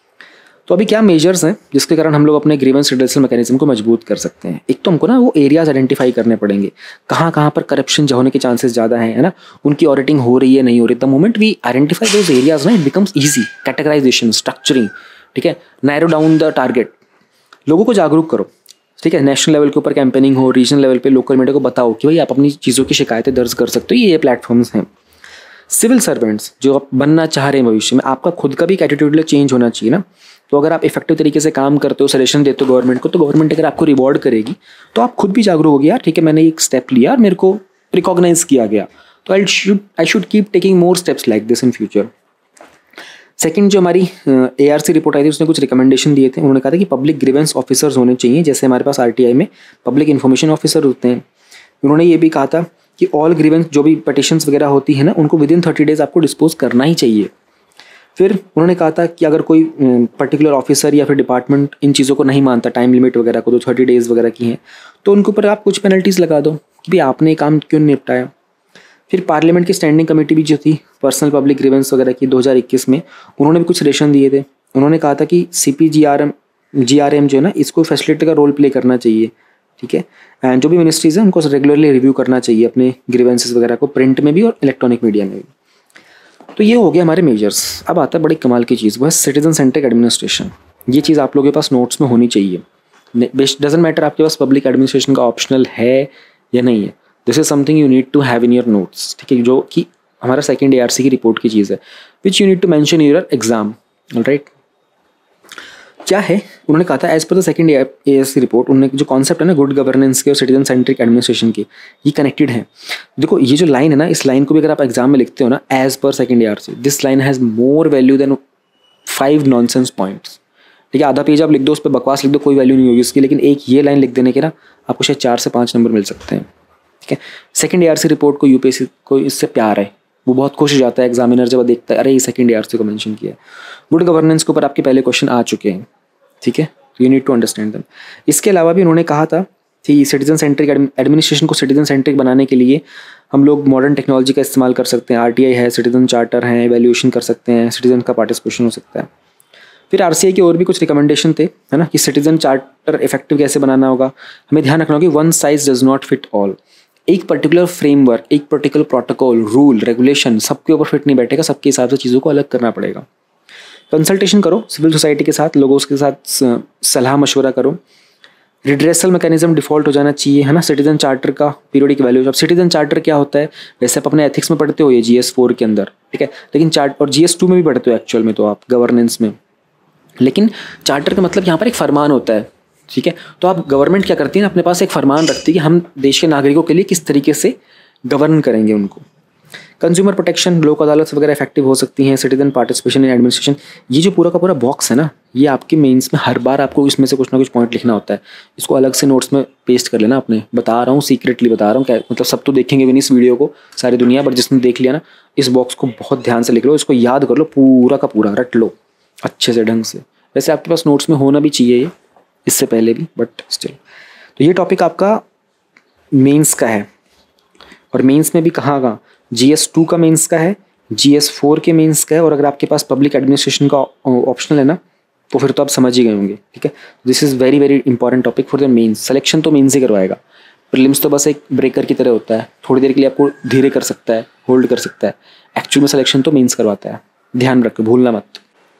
तो अभी क्या मेजर्स हैं जिसके कारण हम लोग अपने ग्रीवेंस रिडक्शन मैकेनिज्म को मजबूत कर सकते हैं। एक तो हमको ना वो एरियाज आइडेंटिफाई करने पड़ेंगे, कहाँ कहाँ पर करप्शन होने के चांसेस ज़्यादा हैं, है ना, उनकी ऑडिटिंग हो रही है नहीं हो रही। The moment we identify those areas ना, it becomes easy categorisation, structuring, ठीक है, नैरो डाउन द टारगेट। लोगों को जागरूक करो, ठीक है, नेशनल लेवल के ऊपर कैंपेनिंग हो, रीजनल लेवल पे लोकल मीडिया को बताओ कि भाई आप अपनी चीज़ों की शिकायतें दर्ज कर सकते हो, ये प्लेटफॉर्म्स हैं। सिविल सर्वेंट्स जो आप बनना चाह रहे हैं भविष्य में, आपका खुद का भी एटीट्यूड चेंज होना चाहिए ना। तो अगर आप इफेक्टिव तरीके से काम करते हो, सजेशन देते हो गवर्नमेंट को, तो गवर्नमेंट अगर आपको रिवॉर्ड करेगी तो आप खुद भी जागरूक हो गया, ठीक है, मैंने एक स्टेप लिया और मेरे को रिकॉग्नाइज किया गया, तो I should keep taking more steps like this in future. Second, जो हमारी ARC रिपोर्ट आई थी उसने कुछ रिकमेंडेशन दिए थे। उन्होंने कहा था कि पब्लिक ग्रीवेंस ऑफिसर्स होने चाहिए, जैसे हमारे पास RTI में पब्लिक इन्फॉर्मेशन ऑफिसर होते हैं। उन्होंने ये भी कहा था कि ऑल ग्रीवेंस जो भी पटिशन्स वगैरह होती है ना, उनको विदिन 30 डेज आपको डिस्पोज करना ही चाहिए। फिर उन्होंने कहा था कि अगर कोई पर्टिकुलर ऑफिसर या फिर डिपार्टमेंट इन चीज़ों को नहीं मानता, टाइम लिमिट वगैरह को, तो 30 डेज़ वगैरह की हैं, तो उनके ऊपर आप कुछ पेनल्टीज़ लगा दो कि भाई आपने काम क्यों निपटाया। फिर पार्लियामेंट की स्टैंडिंग कमेटी भी जो थी पर्सनल पब्लिक ग्रीवेंस वगैरह की 2021 में, उन्होंने भी कुछ सजेशन दिए थे। उन्होंने कहा था कि GRM जो है ना, इसको फैसिलिटी का रोल प्ले करना चाहिए, ठीक है, एंड जो भी मिनिस्ट्रीज़ हैं उनको रेगुलरली रिव्यू करना चाहिए अपने ग्रीवेंसेस वगैरह को, प्रिंट में भी और इलेक्ट्रॉनिक मीडिया में भी। तो ये हो गया हमारे मेजर्स। अब आता है बड़ी कमाल की चीज़, वह सिटीजन सेंट्रिक एडमिनिस्ट्रेशन। ये चीज़ आप लोगों के पास नोट्स में होनी चाहिए। डजंट मैटर आपके पास पब्लिक एडमिनिस्ट्रेशन का ऑप्शनल है या नहीं है, this is something you need to have in your notes, ठीक है, जो कि हमारा सेकंड ARC की रिपोर्ट की चीज़ है, which you need to mention in your exam. Alright, क्या है, उन्होंने कहा था as per the second ARC report, उन्होंने जो कॉन्सेप्ट है ना गुड गवर्नेंस के और सिटीजन सेंट्रिक एडमिनिस्ट्रेशन के, ये कनेक्टेड है। देखो ये जो लाइन है ना, इस लाइन को भी अगर आप एग्जाम में लिखते हो ना, as per second ARC, this line has more value than 5 nonsense points, ठीक है। आधा पेज आप लिख दो, उस पर बकवास लिख दो, कोई वैल्यू नहीं होगी उसकी, लेकिन एक ये लाइन लिख देने के ना आपको शायद 4 से 5 नंबर मिल सकते हैं, ठीक है। सेकंड ARC रिपोर्ट को UPSC को इससे प्यार है, वो बहुत खुश हो जाता है एग्जामिनर जब देखता है अरे ये सेकंड ARC को मेंशन किया है। गुड गवर्नेंस के ऊपर आपके पहले क्वेश्चन आ चुके हैं, ठीक है, you need to understand them. इसके अलावा भी उन्होंने कहा था कि सिटीजन सेंट्रिक एडमिनिस्ट्रेशन को सिटीजन सेंट्रिक बनाने के लिए हम लोग मॉडर्न टेक्नोलॉजी का इस्तेमाल कर सकते हैं। RTI है, सिटीजन चार्टर है, एवेल्यूएशन कर सकते हैं, सिटीजन का पार्टिसिपेशन हो सकता है। फिर RCI के और भी कुछ रिकमेंडेशन थे, है ना, कि सिटीजन चार्टर इफेक्टिव कैसे बनाना होगा। हमें ध्यान रखना होगा कि one size does not fit all, एक पर्टिकुलर फ्रेमवर्क, एक पर्टिकुलर प्रोटोकॉल, रूल, रेगुलेशन सबके ऊपर फिट नहीं बैठेगा, सबके हिसाब से चीज़ों को अलग करना पड़ेगा। कंसल्टेशन करो सिविल सोसाइटी के साथ, लोगों के साथ सलाह मशवरा करो। रिड्रेसल मैकेनिज्म डिफॉल्ट हो जाना चाहिए, है ना, सिटीजन चार्टर का पीरियडिक वैल्यू। अब सिटीजन चार्टर क्या होता है, वैसे आप अपने एथिक्स में पढ़ते हो ये GS4 के अंदर, ठीक है, लेकिन चार्ट और GS2 में भी पढ़ते हो एक्चुअल में तो आप गवर्नेंस में, लेकिन चार्टर का मतलब यहाँ पर एक फरमान होता है, ठीक है। तो आप गवर्नमेंट क्या करती है अपने पास एक फरमान रखती है कि हम देश के नागरिकों के लिए किस तरीके से गवर्न करेंगे उनको। कंज्यूमर प्रोटेक्शन, लोक अदालत वगैरह इफेक्टिव हो सकती हैं, सिटीजन पार्टिसिपेशन इन एडमिनिस्ट्रेशन। ये जो पूरा का पूरा बॉक्स है ना, ये आपके मेंस में हर बार आपको इसमें से कुछ ना कुछ पॉइंट लिखना होता है। इसको अलग से नोट्स में पेस्ट कर लेना अपने, बता रहा हूँ सीक्रेटली बता रहा हूँ, क्या मतलब सब तो देखेंगे भी नहीं इस वीडियो को सारी दुनिया, बट जिसने देख लिया ना इस बॉक्स को बहुत ध्यान से लिख लो, इसको याद कर लो पूरा का पूरा, रट लो अच्छे से ढंग से। वैसे आपके पास नोट्स में होना भी चाहिए ये इससे पहले भी, बट स्टिल। तो ये टॉपिक आपका मेंस का है, और मेंस में भी कहाँ GS2 का मेंस का है, GS4 के मेंस का है, और अगर आपके पास पब्लिक एडमिनिस्ट्रेशन का ऑप्शनल है ना तो फिर तो आप समझ ही गए होंगे। ठीक है, this is very very important topic for the mains. Selection तो मेंस ही करवाएगा, प्रीलिम्स तो बस एक ब्रेकर की तरह होता है, थोड़ी देर के लिए आपको धीरे कर सकता है, होल्ड कर सकता है। एक्चुअल में सिलेक्शन तो मेंस करवाता है, ध्यान रखो, भूलना मत।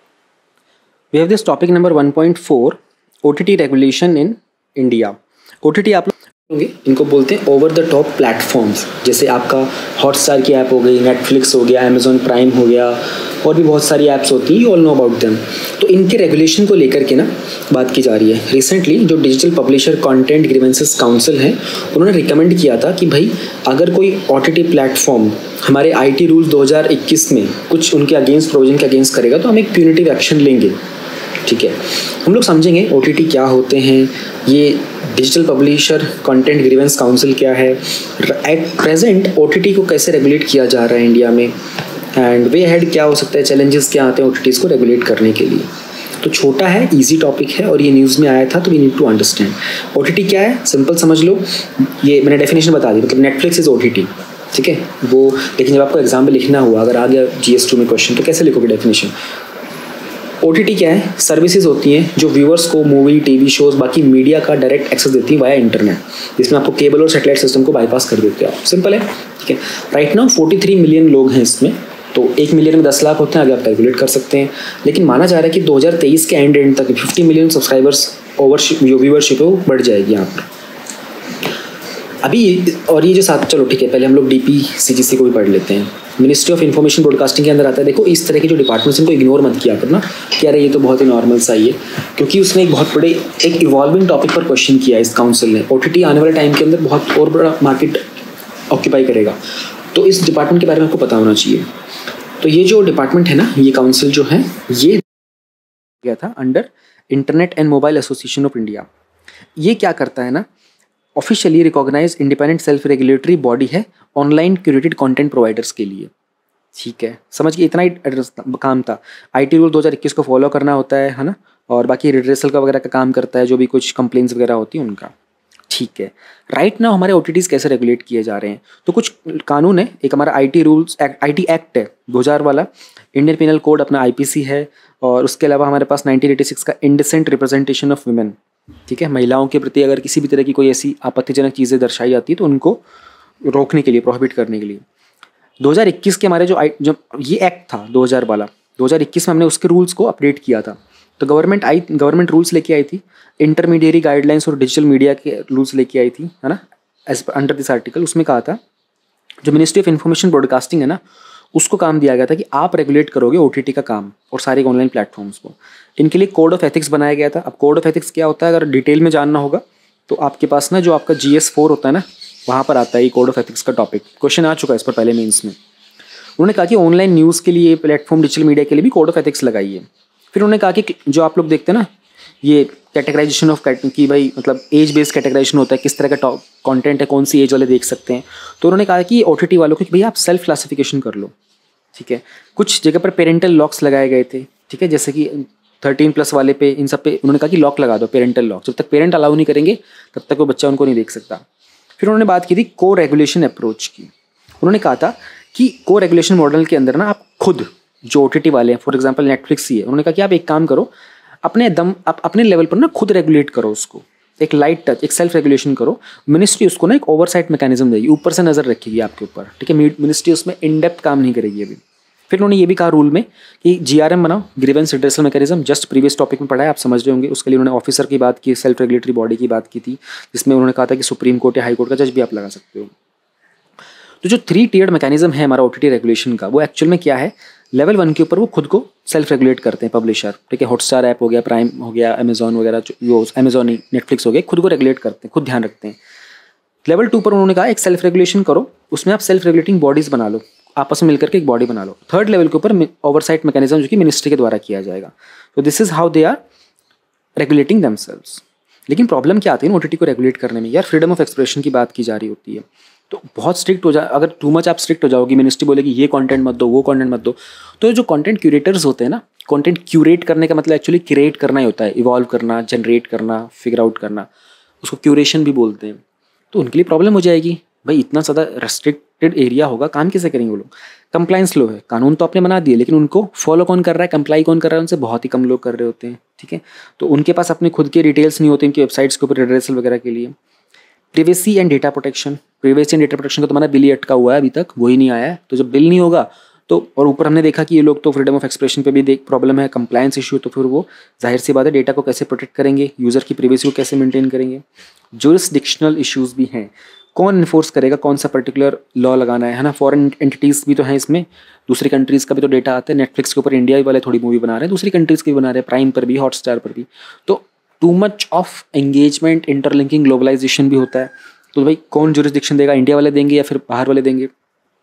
We have this topic number 1.4, OTT regulation in India. OTT आप होंगे, इनको बोलते हैं ओवर द टॉप प्लेटफॉर्म्स। जैसे आपका हॉटस्टार की ऐप हो गई, नेटफ्लिक्स हो गया, अमेजॉन प्राइम हो गया, और भी बहुत सारी ऐप्स होती हैं, you all know about them. तो इनके रेगुलेशन को लेकर के ना बात की जा रही है। रिसेंटली जो digital publisher content grievances council है, उन्होंने रिकमेंड किया था कि भाई अगर कोई OTT प्लेटफॉर्म हमारे IT रूल्स 2021 में कुछ उनके अगेंस्ट प्रोविजन के अगेंस्ट करेगा तो हम एक प्यूनिटिव एक्शन लेंगे। ठीक है, हम लोग समझेंगे OTT क्या होते हैं, ये digital publisher content grievance council क्या है, एट प्रेजेंट OTT को कैसे रेगुलेट किया जा रहा है इंडिया में, एंड वे हेड क्या हो सकता है, चैलेंजेस क्या आते हैं OTTs को रेगुलेट करने के लिए। तो छोटा है, इजी टॉपिक है, और ये न्यूज़ में आया था, तो we need to understand OTT क्या है। सिंपल समझ लो, ये मैंने डेफिनेशन बता दी, मतलब नेटफ्लिक्स इज OTT। ठीक है वो, लेकिन जब आपको एग्जाम में लिखना हुआ, अगर आ गया GS2 में क्वेश्चन, तो कैसे लिखोगे डेफिनेशन। OTT क्या है, सर्विसेज होती हैं जो व्यूअर्स को मूवी, टीवी शोज, बाकी मीडिया का डायरेक्ट एक्सेस देती हैं वाया इंटरनेट, जिसमें आपको केबल और सैटेलाइट सिस्टम को बाईपास कर देते हो आप। सिंपल है। ठीक है, राइट नाउ 43 मिलियन लोग हैं इसमें, तो 1 मिलियन में 10 लाख होते हैं, आगे आप कैलकुलेट कर सकते हैं। लेकिन माना जा रहा है कि 2023 के एंड तक 50 मिलियन सब्सक्राइबर्स ओवरशिप जो व्यूअरशिप है वो बढ़ जाएगी यहाँ पर अभी। और ये जो साथ, चलो ठीक है, पहले हम लोग DPCGC को भी पढ़ लेते हैं। मिनिस्ट्री ऑफ इन्फॉर्मेशन ब्रॉडकास्टिंग के अंदर आता है। देखो इस तरह के जो डिपार्टमेंट्स इनको इग्नोर मत किया करना कि अरे ये तो बहुत ही नॉर्मल सा ही है, क्योंकि उसने एक बहुत बड़े एक इवॉल्विंग टॉपिक पर क्वेश्चन किया है इस काउंसिल ने। OTT आने वाले टाइम के अंदर बहुत और बड़ा मार्केट ऑक्यूपाई करेगा, तो इस डिपार्टमेंट के बारे में आपको पता होना चाहिए। तो ये जो डिपार्टमेंट है ना, ये काउंसिल जो है, ये गया था under internet and mobile association of India. ये क्या करता है ना, officially recognise independent self regulatory body है ऑनलाइन क्यूरेटेड कंटेंट प्रोवाइडर्स के लिए। ठीक है, समझ के इतना ही एड्रेस काम था। IT रूल 2021 को फॉलो करना होता है ना, और बाकी रिड्रेसल का वगैरह का काम करता है, जो भी कुछ कंप्लेंट्स वगैरह होती है उनका। ठीक है, राइट नाउ हमारे OTTs कैसे रेगुलेट किए जा रहे हैं, तो कुछ कानून है। एक हमारा IT रूल्स IT एक्ट है 2000 वाला, इंडियन पिनल कोड अपना IPC है, और उसके अलावा हमारे पास 1986 का इंडिसेंट रिप्रेजेंटेशन ऑफ वुमेन। ठीक है, महिलाओं के प्रति अगर किसी भी तरह की कोई ऐसी आपत्तिजनक चीज़ें दर्शाई जाती है तो उनको रोकने के लिए, प्रोहिबिट करने के लिए 2021 के हमारे जो ये एक्ट था 2000 वाला, 2021 में हमने उसके रूल्स को अपडेट किया था। तो गवर्नमेंट रूल्स लेके आई थी, इंटरमीडिएरी गाइडलाइंस और डिजिटल मीडिया के रूल्स लेके आई थी, है ना, एज अंडर दिस आर्टिकल। उसमें कहा था जो मिनिस्ट्री ऑफ इन्फॉर्मेशन ब्रॉडकास्टिंग है ना, उसको काम दिया गया था कि आप रेगुलेट करोगे OTT का काम और सारे ऑनलाइन प्लेटफॉर्म्स को। इनके लिए कोड ऑफ एथिक्स बनाया गया था। अब कोड ऑफ एथिक्स क्या होता है, अगर डिटेल में जानना होगा तो आपके पास ना जो आपका GS4 होता है ना, वहाँ पर आता है ये कोड ऑफ एथिक्स का टॉपिक। क्वेश्चन आ चुका है इस पर पहले मेंस में। उन्होंने कहा कि ऑनलाइन न्यूज़ के लिए, प्लेटफॉर्म, डिजिटल मीडिया के लिए भी कोड ऑफ एथिक्स लगाइए। फिर उन्होंने कहा कि जो आप लोग देखते हैं ना, ये कैटेगराइजेशन ऑफ कि भाई मतलब एज बेस्ड कैटेगराइजेशन होता है, किस तरह का कंटेंट है, कौन सी एज वाले देख सकते हैं। तो उन्होंने कहा कि OTT वालों को कि भैया आप सेल्फ क्लासिफिकेशन कर लो। ठीक है, कुछ जगह पर पेरेंटल लॉक्स लगाए गए थे। ठीक है, जैसे कि 13+ वाले पे, इन सब पे उन्होंने कहा कि लॉक लगा दो, पेरेंटल लॉक। जब तक पेरेंट अलाउ नहीं करेंगे तब तक वो बच्चा उनको नहीं देख सकता। फिर उन्होंने बात की थी को रेगुलेशन अप्रोच की। उन्होंने कहा था कि को रेगुलेशन मॉडल के अंदर ना आप खुद जो OTT वाले हैं, फॉर एग्जांपल नेटफ्लिक्स ही है, उन्होंने कहा कि आप एक काम करो, आप अपने लेवल पर ना खुद रेगुलेट करो उसको, एक लाइट टच, एक सेल्फ रेगुलेशन करो। मिनिस्ट्री उसको ना एक ओवरसाइट मैकेनिज्म देगी, ऊपर से नज़र रखेगी आपके ऊपर। ठीक है, मिनिस्ट्री उसमें इन डेप्थ काम नहीं करेगी अभी। फिर उन्होंने ये भी कहा रूल में कि GRM बनाओ, grievance redressal mechanism, just previous topic में पढ़ा है, आप समझ रहे होंगे। उसके लिए उन्होंने ऑफिसर की बात की, सेल्फ रेगुलेटरी बॉडी की बात की थी, जिसमें उन्होंने कहा था कि सुप्रीम कोर्ट या हाई कोर्ट का जज भी आप लगा सकते हो। तो जो 3 टियर्ड मैकेनिज्म है हमारा OTT रेगुलेशन का, वो एक्चुअल में क्या है, लेवल 1 के ऊपर वो खुद को सेल्फ रेगुलेट करते हैं पब्लिशर। ठीक है, हॉटस्टार ऐप हो गया, प्राइम हो गया, अमेजॉन वगैरह, जो अमेजॉन नहीं, नेटफ्लिक्स हो गया, खुद को रेगुलेट करते हैं, खुद ध्यान रखते हैं। लेवल 2 पर उन्होंने कहा एक सेल्फ रेगुलेशन करो, उसमें आप सेल्फ रेगुलेटिंग बॉडीज़ बना लो, आपस में मिलकर के एक बॉडी बना लो। थर्ड लेवल के ऊपर ओवरसाइट मैकेनिज्म जो कि मिनिस्ट्री के द्वारा किया जाएगा। तो this is how they are regulating themselves. लेकिन प्रॉब्लम क्या आती है ओटीटी को रेगुलेट करने में, यार फ्रीडम ऑफ एक्सप्रेशन की बात की जा रही होती है, तो बहुत स्ट्रिक्ट हो जाए, अगर टू मच आप स्ट्रिक्ट हो जाओगी, मिनिस्ट्री बोलेगी ये कंटेंट मत दो, वो कंटेंट मत दो, तो जो कंटेंट क्यूरेटर्स होते हैं ना, कंटेंट क्यूरेट करने का मतलब एक्चुअली क्रिएट करना ही होता है, इवॉल्व करना, जनरेट करना, फिगर आउट करना, उसको क्यूरेशन भी बोलते हैं। तो उनके लिए प्रॉब्लम हो जाएगी, भाई इतना ज़्यादा रेस्ट्रिक्टेड एरिया होगा, काम कैसे करेंगे वो लोग। कंप्लाइंस लो है, कानून तो आपने बना दिए, लेकिन उनको फॉलो कौन कर रहा है, कंप्लाई कौन कर रहा है, उनसे बहुत ही कम लोग कर रहे होते हैं, ठीक है। तो उनके पास अपने खुद के डिटेल्स नहीं होते इनकी वेबसाइट्स के ऊपर रिड्रेसल वगैरह के लिए। Privacy and data protection, privacy and data protection का तुम्हारा बिल ही अटका हुआ है, अभी तक वही नहीं आया है। तो जब बिल नहीं होगा तो, और ऊपर हमने देखा कि ये लोग तो फ्रीडम ऑफ एक्सप्रेशन पे भी देख प्रॉब्लम है, कंप्लायंस इशू, तो फिर वो जाहिर सी बात है डेटा को कैसे प्रोटेक्ट करेंगे, यूज़र की प्रिवेसी को कैसे मेंटेन करेंगे। जुरिस्डिक्शनल इश्यूज भी हैं, कौन इन्फोर्स करेगा, कौन सा पर्टिकुलर लॉ लगाना है ना। फॉरेन एंटिटीज़ भी तो हैं इसमें, दूसरी कंट्रीज़ का भी तो डेटा आता है। नेटफ्लिक्स के ऊपर इंडिया वाले थोड़ी मूवी बना रहे हैं, दूसरी कंट्रीज़ की भी बना रहे हैं, प्राइम पर भी, हॉटस्टार पर भी। तो too much of engagement, interlinking, globalisation भी होता है। तो भाई कौन जुरिस्डिक्शन देगा, इंडिया वाले देंगे या फिर बाहर वाले देंगे।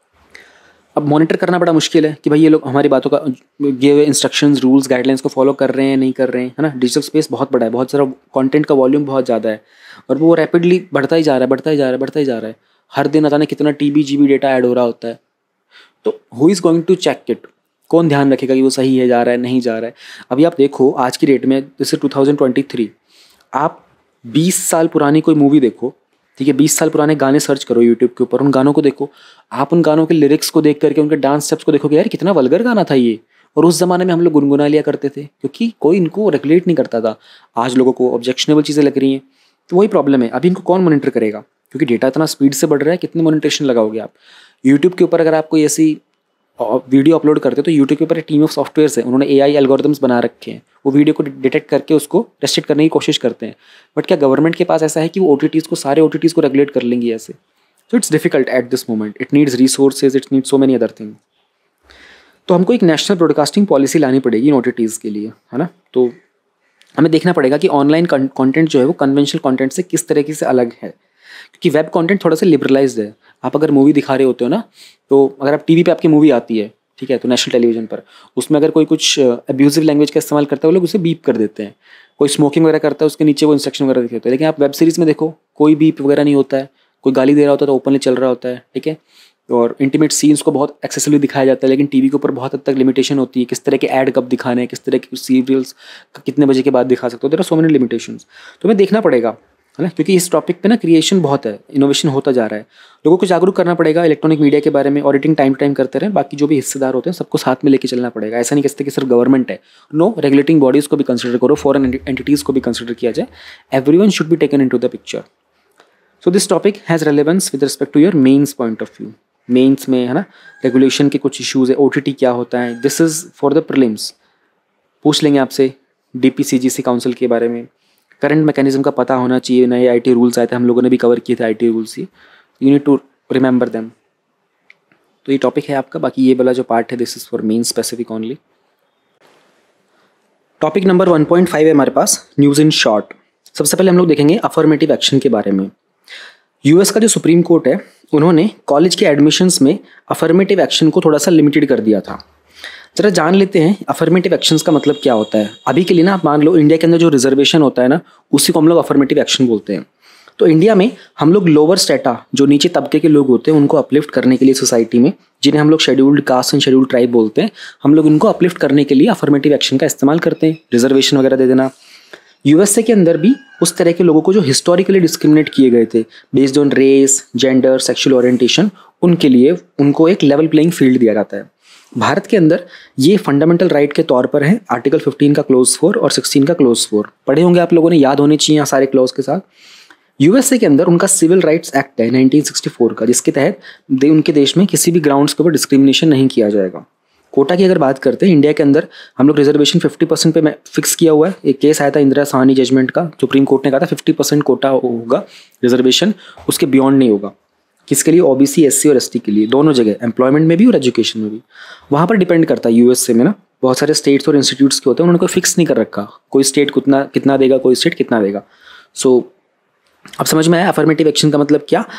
अब मॉनिटर करना बड़ा मुश्किल है कि भाई ये लोग हमारी बातों का दिए हुए इंस्ट्रक्शंस, रूल्स, गाइडलाइंस को फॉलो कर रहे हैं, नहीं कर रहे हैं, है ना। डिजिटल स्पेस बहुत बड़ा है, बहुत सारा कंटेंट का वॉल्यूम बहुत ज़्यादा है, और वो रैपिडली बढ़ता ही जा रहा है, बढ़ता ही जा रहा है, बढ़ता ही जा रहा है। हर दिन अचानक कितना TB GB डेटा ऐड हो रहा होता है। तो who is going to check it, कौन ध्यान रखेगा कि वो सही है, जा रहा है, नहीं जा रहा है। अभी आप देखो आज की डेट में, जैसे 2023, आप 20 साल पुरानी कोई मूवी देखो, ठीक है, 20 साल पुराने गाने सर्च करो यूट्यूब के ऊपर, उन गानों को देखो, आप उन गानों के लिरिक्स को देख करके उनके डांस स्टेप्स को देखोगे, यार कितना वल्गर गाना था ये, और उस ज़माने में हम लोग गुनगुना लिया करते थे क्योंकि कोई इनको रेगुलेट नहीं करता था। आज लोगों को ऑब्जेक्शनेबल चीज़ें लग रही हैं, तो वही प्रॉब्लम है। अभी इनको कौन मॉनिटर करेगा, क्योंकि डेटा इतना स्पीड से बढ़ रहा है, कितने मॉनिटरेशन लगाओगे आप। यूट्यूब के ऊपर अगर आप कोई ऐसी वीडियो अपलोड करते हो तो यूट्यूब के ऊपर एक टीम ऑफ सॉफ्टवेयर्स है, उन्होंने AI एल्गोरिथम्स बना रखे हैं, वो वीडियो को डिटेक्ट करके उसको रेस्ट्रिक्ट करने की कोशिश करते हैं। बट क्या गवर्नमेंट के पास ऐसा है कि वो OTTs को, सारे OTTs को रेगुलेट कर लेंगी ऐसे? So it's difficult at this moment, it needs resources, it needs so many other thing. तो हमको एक नेशनल ब्रॉडकास्टिंग पॉलिसी लानी पड़ेगी इन OTTs के लिए, है ना। तो हमें देखना पड़ेगा कि ऑनलाइन कंटेंट जो है वो कन्वेंशनल कंटेंट से किस तरीके से अलग है, क्योंकि वेब कंटेंट थोड़ा सा लिबरलाइज्ड है। आप अगर मूवी दिखा रहे होते हो ना, तो अगर आप टीवी पे आपकी मूवी आती है, ठीक है, तो नेशनल टेलीविजन पर, उसमें अगर कोई कुछ अब्यूजिव लैंग्वेज का इस्तेमाल करता है, वो लोग उसे बीप कर देते हैं। कोई स्मोकिंग वगैरह करता है, उसके नीचे वो इंस्ट्रक्शन वगैरह दिखे होते हैं। लेकिन आप वेब सीरीज़ में देखो, कोई बीप वगैरह नहीं होता है, कोई गाली दे रहा होता है तो ओपनली चल रहा होता है, ठीक है। और इंटीमेट सीन्स को बहुत एक्सेसिवली दिखाया जाता है, लेकिन टीवी के ऊपर बहुत हद तक लिमिटेशन होती है, किस तरह के ऐड कब दिखाने हैं, किस तरह के सीरियल्स कितने बजे के बाद दिखा सकते हो, there are so many limitations. तो हमें देखना पड़ेगा, है ना, क्योंकि इस टॉपिक पे ना क्रिएशन बहुत है, इनोवेशन होता जा रहा है। लोगों को जागरूक करना पड़ेगा इलेक्ट्रॉनिक मीडिया के बारे में, ऑडिटिंग टाइम टू टाइम करते रहें, बाकी जो भी हिस्सेदार होते हैं सबको साथ में लेके चलना पड़ेगा। ऐसा नहीं कह सकते कि सिर्फ गवर्नमेंट है, नो, रेगुलेटिंग बॉडीज़ को भी कंसिडर करो, फॉरेन एंटिटीज़ को भी कंसिडर किया जाए, everyone should be taken into the picture. So this topic has relevance with respect to your mains point of view. Mains में, है ना, रेगुलेशन के कुछ इश्यूज़ है, OTT क्या होता है, this is for the prelims. पूछ लेंगे आपसे DPCGC काउंसिल के बारे में, करंट मैकेनिज्म का पता होना चाहिए, नए IT रूल्स आए थे, हम लोगों ने भी कवर किए थे IT रूल्स, ये you need to remember them. तो ये टॉपिक है आपका, बाकी ये वाला जो पार्ट है this is for main specific only. Topic number 1.5 है हमारे पास, न्यूज़ इन शॉर्ट। सबसे पहले हम लोग देखेंगे अफर्मेटिव एक्शन के बारे में। US का जो सुप्रीम कोर्ट है, उन्होंने कॉलेज के एडमिशन्स में अफर्मेटिव एक्शन को थोड़ा सा लिमिटेड कर दिया था। जरा जान लेते हैं अफर्मेटिव एक्शंस का मतलब क्या होता है। अभी के लिए ना आप मान लो इंडिया के अंदर जो रिजर्वेशन होता है ना, उसी को हम लोग अफर्मेटिव एक्शन बोलते हैं। तो इंडिया में हम लोग लोअर स्टेटा, जो नीचे तबके के लोग होते हैं, उनको अपलिफ्ट करने के लिए सोसाइटी में, जिन्हें हम लोग scheduled caste and scheduled tribe बोलते हैं, हम लोग इनको अपलिफ्ट करने के लिए अफर्मेटिव एक्शन का इस्तेमाल करते हैं, रिजर्वेशन वगैरह दे देना। USA के अंदर भी उस तरह के लोगों को जो हिस्टोरिकली डिस्क्रिमिनेट किए गए थे based on race, gender, sexual orientation, उनके लिए उनको एक लेवल प्लेइंग फील्ड दिया जाता है। भारत के अंदर ये फंडामेंटल राइट के तौर पर है, आर्टिकल 15 का क्लोज 4 और 16 का क्लोज 4 पढ़े होंगे आप लोगों ने, याद होने चाहिए सारे क्लोज के साथ। USA के अंदर उनका सिविल राइट्स एक्ट है 1964 का, जिसके तहत उनके देश में किसी भी ग्राउंड्स के ऊपर डिस्क्रिमिनेशन नहीं किया जाएगा। कोटा की अगर बात करते हैं, इंडिया के अंदर हम लोग रिजर्वेशन 50% पे फिक्स किया हुआ है। एक केस आया था इंदिरा साहनी जजमेंट का, सुप्रीम कोर्ट ने कहा था 50% कोटा होगा रिजर्वेशन, उसके बियॉन्ड नहीं होगा। किसके लिए? OBC, SC और ST के लिए, दोनों जगह, एम्प्लॉयमेंट में भी और एजुकेशन में भी। वहाँ पर डिपेंड करता है। USA में ना बहुत सारे स्टेट्स और इंस्टीट्यूट्स के होते हैं, उन्होंने कोई फिक्स नहीं कर रखा, कोई स्टेट कितना देगा, कोई स्टेट कितना देगा। सो अब समझ में आया अफर्मेटिव एक्शन का मतलब क्या।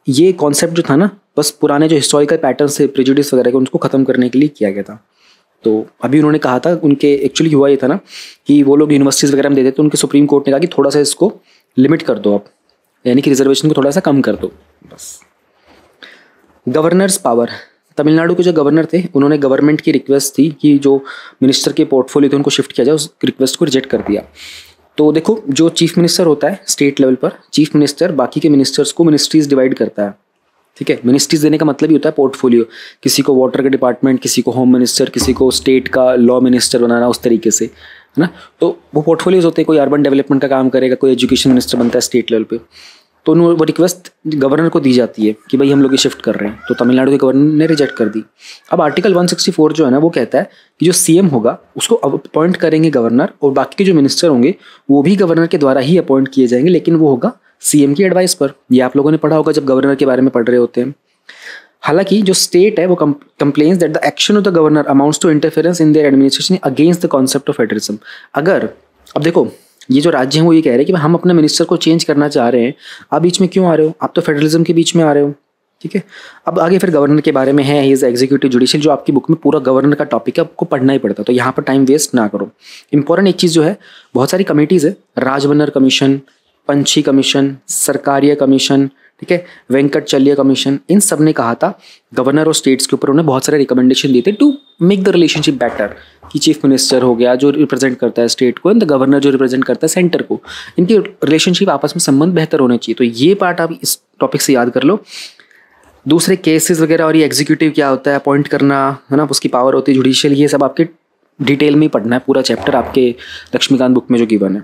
ये कॉन्सेप्ट जो था ना, बस पुराने जो हिस्टोरिकल पैटर्न से प्रेजुडिस वगैरह के उनको ख़त्म करने के लिए किया गया था। तो अभी उन्होंने कहा था, उनके एक्चुअली हुआ ये था ना कि वो लोग यूनिवर्सिटीज़ वगैरह में देते थे, तो उनके सुप्रीम कोर्ट ने कहा कि थोड़ा सा इसको लिमिट कर दो आप, यानी कि रिजर्वेशन को थोड़ा सा कम कर दो बस। गवर्नर्स पावर, तमिलनाडु के जो गवर्नर थे उन्होंने गवर्नमेंट की रिक्वेस्ट थी कि जो मिनिस्टर के पोर्टफोलियो थे उनको शिफ्ट किया जाए, उस रिक्वेस्ट को रिजेक्ट कर दिया। तो देखो, जो चीफ मिनिस्टर होता है स्टेट लेवल पर, चीफ मिनिस्टर बाकी के मिनिस्टर्स को मिनिस्ट्रीज डिवाइड करता है, ठीक है। मिनिस्ट्रीज देने का मतलब ही होता है पोर्टफोलियो, किसी को वाटर का डिपार्टमेंट, किसी को होम मिनिस्टर, किसी को स्टेट का लॉ मिनिस्टर बनाना, उस तरीके से, है ना। तो वो पोर्टफोलियोज होते हैं, कोई अर्बन डेवलपमेंट का काम करेगा, कोई एजुकेशन मिनिस्टर बनता है स्टेट लेवल पे। तो वो रिक्वेस्ट गवर्नर को दी जाती है कि भाई हम लोग ये शिफ्ट कर रहे हैं, तो तमिलनाडु के गवर्नर ने रिजेक्ट कर दी। अब आर्टिकल 164 जो है ना, वो कहता है कि जो सीएम होगा उसको अपॉइंट करेंगे गवर्नर, और बाकी के जो मिनिस्टर होंगे वो भी गवर्नर के द्वारा ही अपॉइंट किए जाएंगे, लेकिन वो होगा सीएम की एडवाइस पर। ये आप लोगों ने पढ़ा होगा जब गवर्नर के बारे में पढ़ रहे होते हैं। हालांकि जो स्टेट है वो complains that the action of the governor amounts to interference in their administration against the concept of federalism. अगर, अब देखो, ये जो राज्य हैं वो ये कह रहे हैं कि हम अपने मिनिस्टर को चेंज करना चाह रहे हैं, आप बीच में क्यों आ रहे हो, आप तो फेडरलिज्म के बीच में आ रहे हो, ठीक है। अब आगे फिर गवर्नर के बारे में है, ही इज एग्जीक्यूटिव जुडिशियल, जो आपकी बुक में पूरा गवर्नर का टॉपिक है, आपको पढ़ना ही पड़ता है, तो यहाँ पर टाइम वेस्ट ना करो। इंपॉर्टेंट एक चीज़ जो है, बहुत सारी कमेटीज़ है, Rajamannar commission, Punchhi commission, Sarkaria commission, ठीक है, वेंकटचल्य कमीशन, इन सब ने कहा था गवर्नर और स्टेट्स के ऊपर, उन्हें बहुत सारे रिकमेंडेशन दिए थे to make the relationship better, कि चीफ मिनिस्टर हो गया जो रिप्रेजेंट करता है स्टेट को, एंड द गवर्नर जो रिप्रेजेंट करता है सेंटर को, इनकी रिलेशनशिप आपस में संबंध बेहतर होने चाहिए। तो ये पार्ट आप इस टॉपिक से याद कर लो। दूसरे केसेस वगैरह और ये एग्जीक्यूटिव क्या होता है, अपॉइंट करना, है ना, उसकी पावर होती है जुडिशियल, ये सब आपके डिटेल में ही पढ़ना है, पूरा चैप्टर आपके लक्ष्मीकांत बुक में जो गिवन है।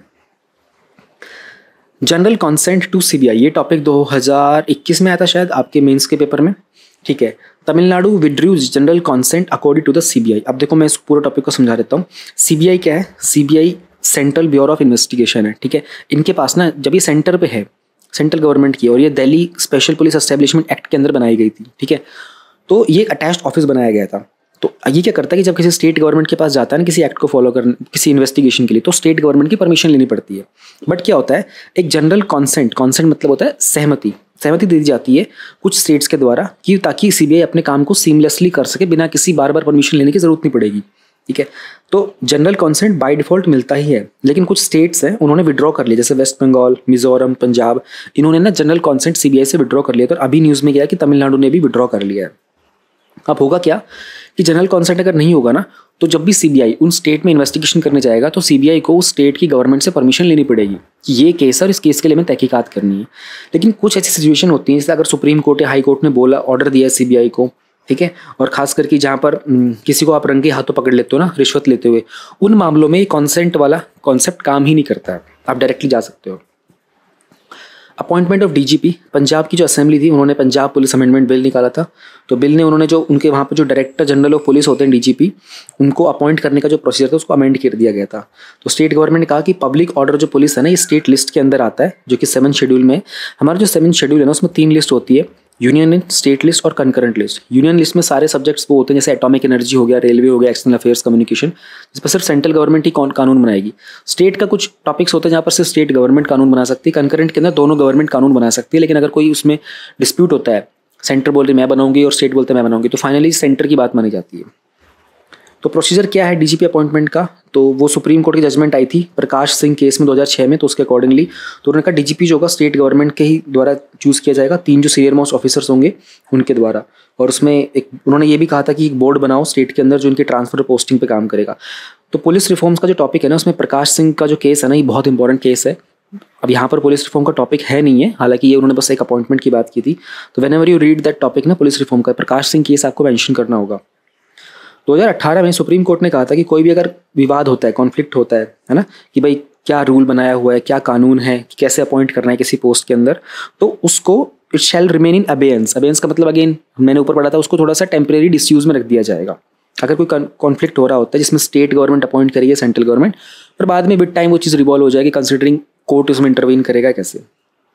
जनरल कॉन्सेंट टू सीबीआई, ये टॉपिक 2021 में आया था शायद आपके मेंस के पेपर में, ठीक है। Tamil Nadu withdrew general consent according to the CBI. अब देखो मैं इस पूरे टॉपिक को समझा देता हूँ। सीबीआई क्या है? CBI central bureau of investigation है, ठीक है। इनके पास ना, जब ये सेंटर पे है, सेंट्रल गवर्नमेंट की, और ये Delhi special police establishment act के अंदर बनाई गई थी, ठीक है। तो ये अटैच्ड ऑफिस बनाया गया था। तो ये क्या करता है कि जब किसी स्टेट गवर्नमेंट के पास जाता है ना किसी एक्ट को फॉलो करने, किसी इन्वेस्टिगेशन के लिए, तो स्टेट गवर्नमेंट की परमिशन लेनी पड़ती है। बट क्या होता है, एक जनरल कॉन्सेंट मतलब होता है सहमति दे दी जाती है कुछ स्टेट्स के द्वारा, कि ताकि सीबीआई अपने काम को सीमलेसली कर सके, बिना किसी बार बार परमिशन लेने की जरूरत नहीं पड़ेगी, ठीक है। तो जनरल कॉन्सेंट बाय डिफॉल्ट मिलता ही है, लेकिन कुछ स्टेट्स हैं उन्होंने विड्रॉ कर लिया, जैसे वेस्ट बंगाल, मिजोरम, पंजाब, इन्होंने ना जनरल कॉन्सेंट सीबीआई से विड्रॉ कर लिया। तो अभी न्यूज़ में गया कि तमिलनाडु ने भी विड्रॉ कर लिया है। अब होगा क्या कि जनरल कॉन्सेंट अगर नहीं होगा ना, तो जब भी सीबीआई उन स्टेट में इन्वेस्टिगेशन करने जाएगा तो सीबीआई को उस स्टेट की गवर्नमेंट से परमिशन लेनी पड़ेगी कि ये केस है और इस केस के लिए हमें तहकीकात करनी है। लेकिन कुछ ऐसी सिचुएशन होती है, जैसे अगर सुप्रीम कोर्ट या हाई कोर्ट ने बोला, ऑर्डर दिया है सीबीआई को, ठीक है, और खास करके जहाँ पर किसी को आप रंगे हाथों पकड़ लेते हो ना रिश्वत लेते हुए, उन मामलों में कॉन्सेंट वाला कॉन्सेप्ट काम ही नहीं करता है, आप डायरेक्टली जा सकते हो। अपॉइंटमेंट ऑफ डीजीपी, पंजाब की जो असेंबली थी उन्होंने पंजाब पुलिस अमेंडमेंट बिल निकाला था। तो बिल ने उन्होंने जो उनके वहाँ पर जो डायरेक्टर जनरल ऑफ पुलिस होते हैं डीजीपी, उनको अपॉइंट करने का जो प्रोसीजर था उसको अमेंड कर दिया गया था। तो स्टेट गवर्नमेंट ने कहा कि पब्लिक ऑर्डर जो पुलिस है ना, ये स्टेट लिस्ट के अंदर आता है, जो कि 7th शेड्यूल में। हमारा जो 7th शेड्यूल है ना, उसमें 3 लिस्ट होती है, यूनियन लिस्ट, स्टेट लिस्ट और कंकरेंट लिस्ट। यूनियन लिस्ट में सारे सब्जेक्ट्स वो होते हैं, जैसे एटॉमिक एनर्जी हो गया, रेलवे हो गया, एक्सटर्नल अफेयर्स, कम्युनिकेशन, जिस पर सिर्फ सेंट्रल गवर्नमेंट ही कानून बनाएगी। स्टेट का कुछ टॉपिक्स होते हैं जहाँ पर सिर्फ स्टेट गवर्नमेंट कानून बना सकती है। कंकरेंट के अंदर दोनों गवर्नमेंट कानून बना सकती है, लेकिन अगर कोई उसमें डिस्प्यूट होता है, सेंटर बोलते मैं बनाऊंगी और स्टेट बोलते मैं बनाऊंगी, तो फाइनली सेंटर की बात मानी जाती है। तो प्रोसीजर क्या है डीजीपी अपॉइंटमेंट का? तो वो सुप्रीम कोर्ट की जजमेंट आई थी प्रकाश सिंह केस में 2006 में, तो उसके अकॉर्डिंगली तो उन्होंने कहा डीजीपी जो होगा स्टेट गवर्नमेंट के ही द्वारा चूज किया जाएगा, 3 जो सीनियर मोस्ट ऑफिसर्स होंगे उनके द्वारा। और उसमें एक उन्होंने ये भी कहा था कि एक बोर्ड बनाओ स्टेट के अंदर जो इनके ट्रांसफर पोस्टिंग पे काम करेगा। तो पुलिस रिफॉर्म्स का जो टॉपिक है ना, उसमें प्रकाश सिंह का जो केस है ना, ये बहुत इंपॉर्टेंट केस है। अब यहाँ पर पुलिस रिफॉर्म का टॉपिक है नहीं है, हालांकि ये उन्होंने बस एक अपॉइंटमेंट की बात की थी। तो whenever you read that topic ना, पुलिस रिफॉर्म का प्रकाश सिंह केस आपको मेंशन करना होगा। 2018 में सुप्रीम कोर्ट ने कहा था कि कोई भी अगर विवाद होता है, कॉन्फ्लिक्ट होता है ना, कि भाई क्या रूल बनाया हुआ है, क्या कानून है, कि कैसे अपॉइंट करना है किसी पोस्ट के अंदर, तो उसको it shall remain in abeyance. Abeyance का मतलब अगेन मैंने ऊपर पढ़ा था, उसको थोड़ा सा टेम्परेरी डिसयूज में रख दिया जाएगा। अगर कोई कॉन्फ्लिक्ट हो रहा होता है जिसमें स्टेट गवर्नमेंट अपॉइंट करेगी सेंट्रल गवर्नमेंट, पर बाद में विद टाइम वो चीज़ रिवॉल्व हो जाएगी, कंसिडरिंग कोर्ट उसमें इंटरवीन करेगा कैसे।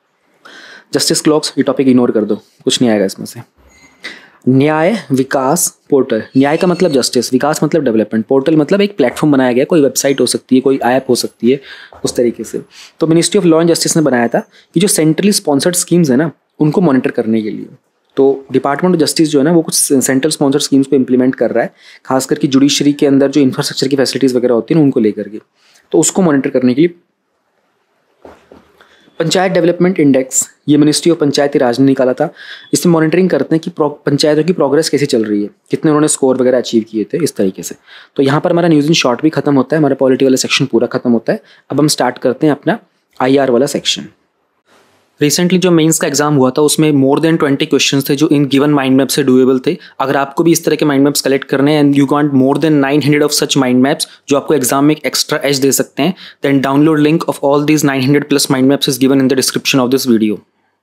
जस्टिस क्लॉक्स, ये टॉपिक इग्नोर कर दो, कुछ नहीं आएगा इसमें से। न्याय विकास पोर्टल, न्याय का मतलब जस्टिस, विकास मतलब डेवलपमेंट, पोर्टल मतलब एक प्लेटफॉर्म बनाया गया, कोई वेबसाइट हो सकती है, कोई ऐप हो सकती है, उस तरीके से। तो ministry of law and justice ने बनाया था कि जो सेंट्रली स्पॉन्सर्ड स्कीम्स है ना, उनको मॉनिटर करने के लिए। तो डिपार्टमेंट ऑफ जस्टिस जो है ना वो कुछ सेंट्रल स्पॉन्सर स्कीम्स को इम्प्लीमेंट कर रहा है, खासकर कि जुडिशरी के अंदर जो इंफ्रास्ट्रक्चर की फैसिलिटीज़ वगैरह होती हैं उनको लेकर के, तो उसको मॉनिटर करने के लिए पंचायत डेवलपमेंट इंडेक्स ये मिनिस्ट्री ऑफ पंचायती राज ने निकाला था। इसमें मॉनिटरिंग करते हैं कि पंचायतों की प्रोग्रेस कैसे चल रही है, कितने उन्होंने स्कोर वगैरह अचीव किए थे, इस तरीके से। तो यहाँ पर हमारा न्यूज़ इन शॉर्ट भी खत्म होता है, हमारा पॉलिटी वाला सेक्शन पूरा खत्म होता है। अब हम स्टार्ट करते हैं अपना IR वाला सेक्शन। रिसेंटली जो मेंस का एग्जाम हुआ था उसमें मोर देन 20 क्वेश्चंस थे जो इन गिवन माइंड मैप से डूएबल थे। अगर आपको भी इस तरह के माइंड मैप्स कलेक्ट करने हैं and you want more than 900 of such mind maps जो आपको एग्जाम में एक एक्स्ट्रा एज दे सकते हैं, then download link of all these 900 plus mind maps is given in the description of this video.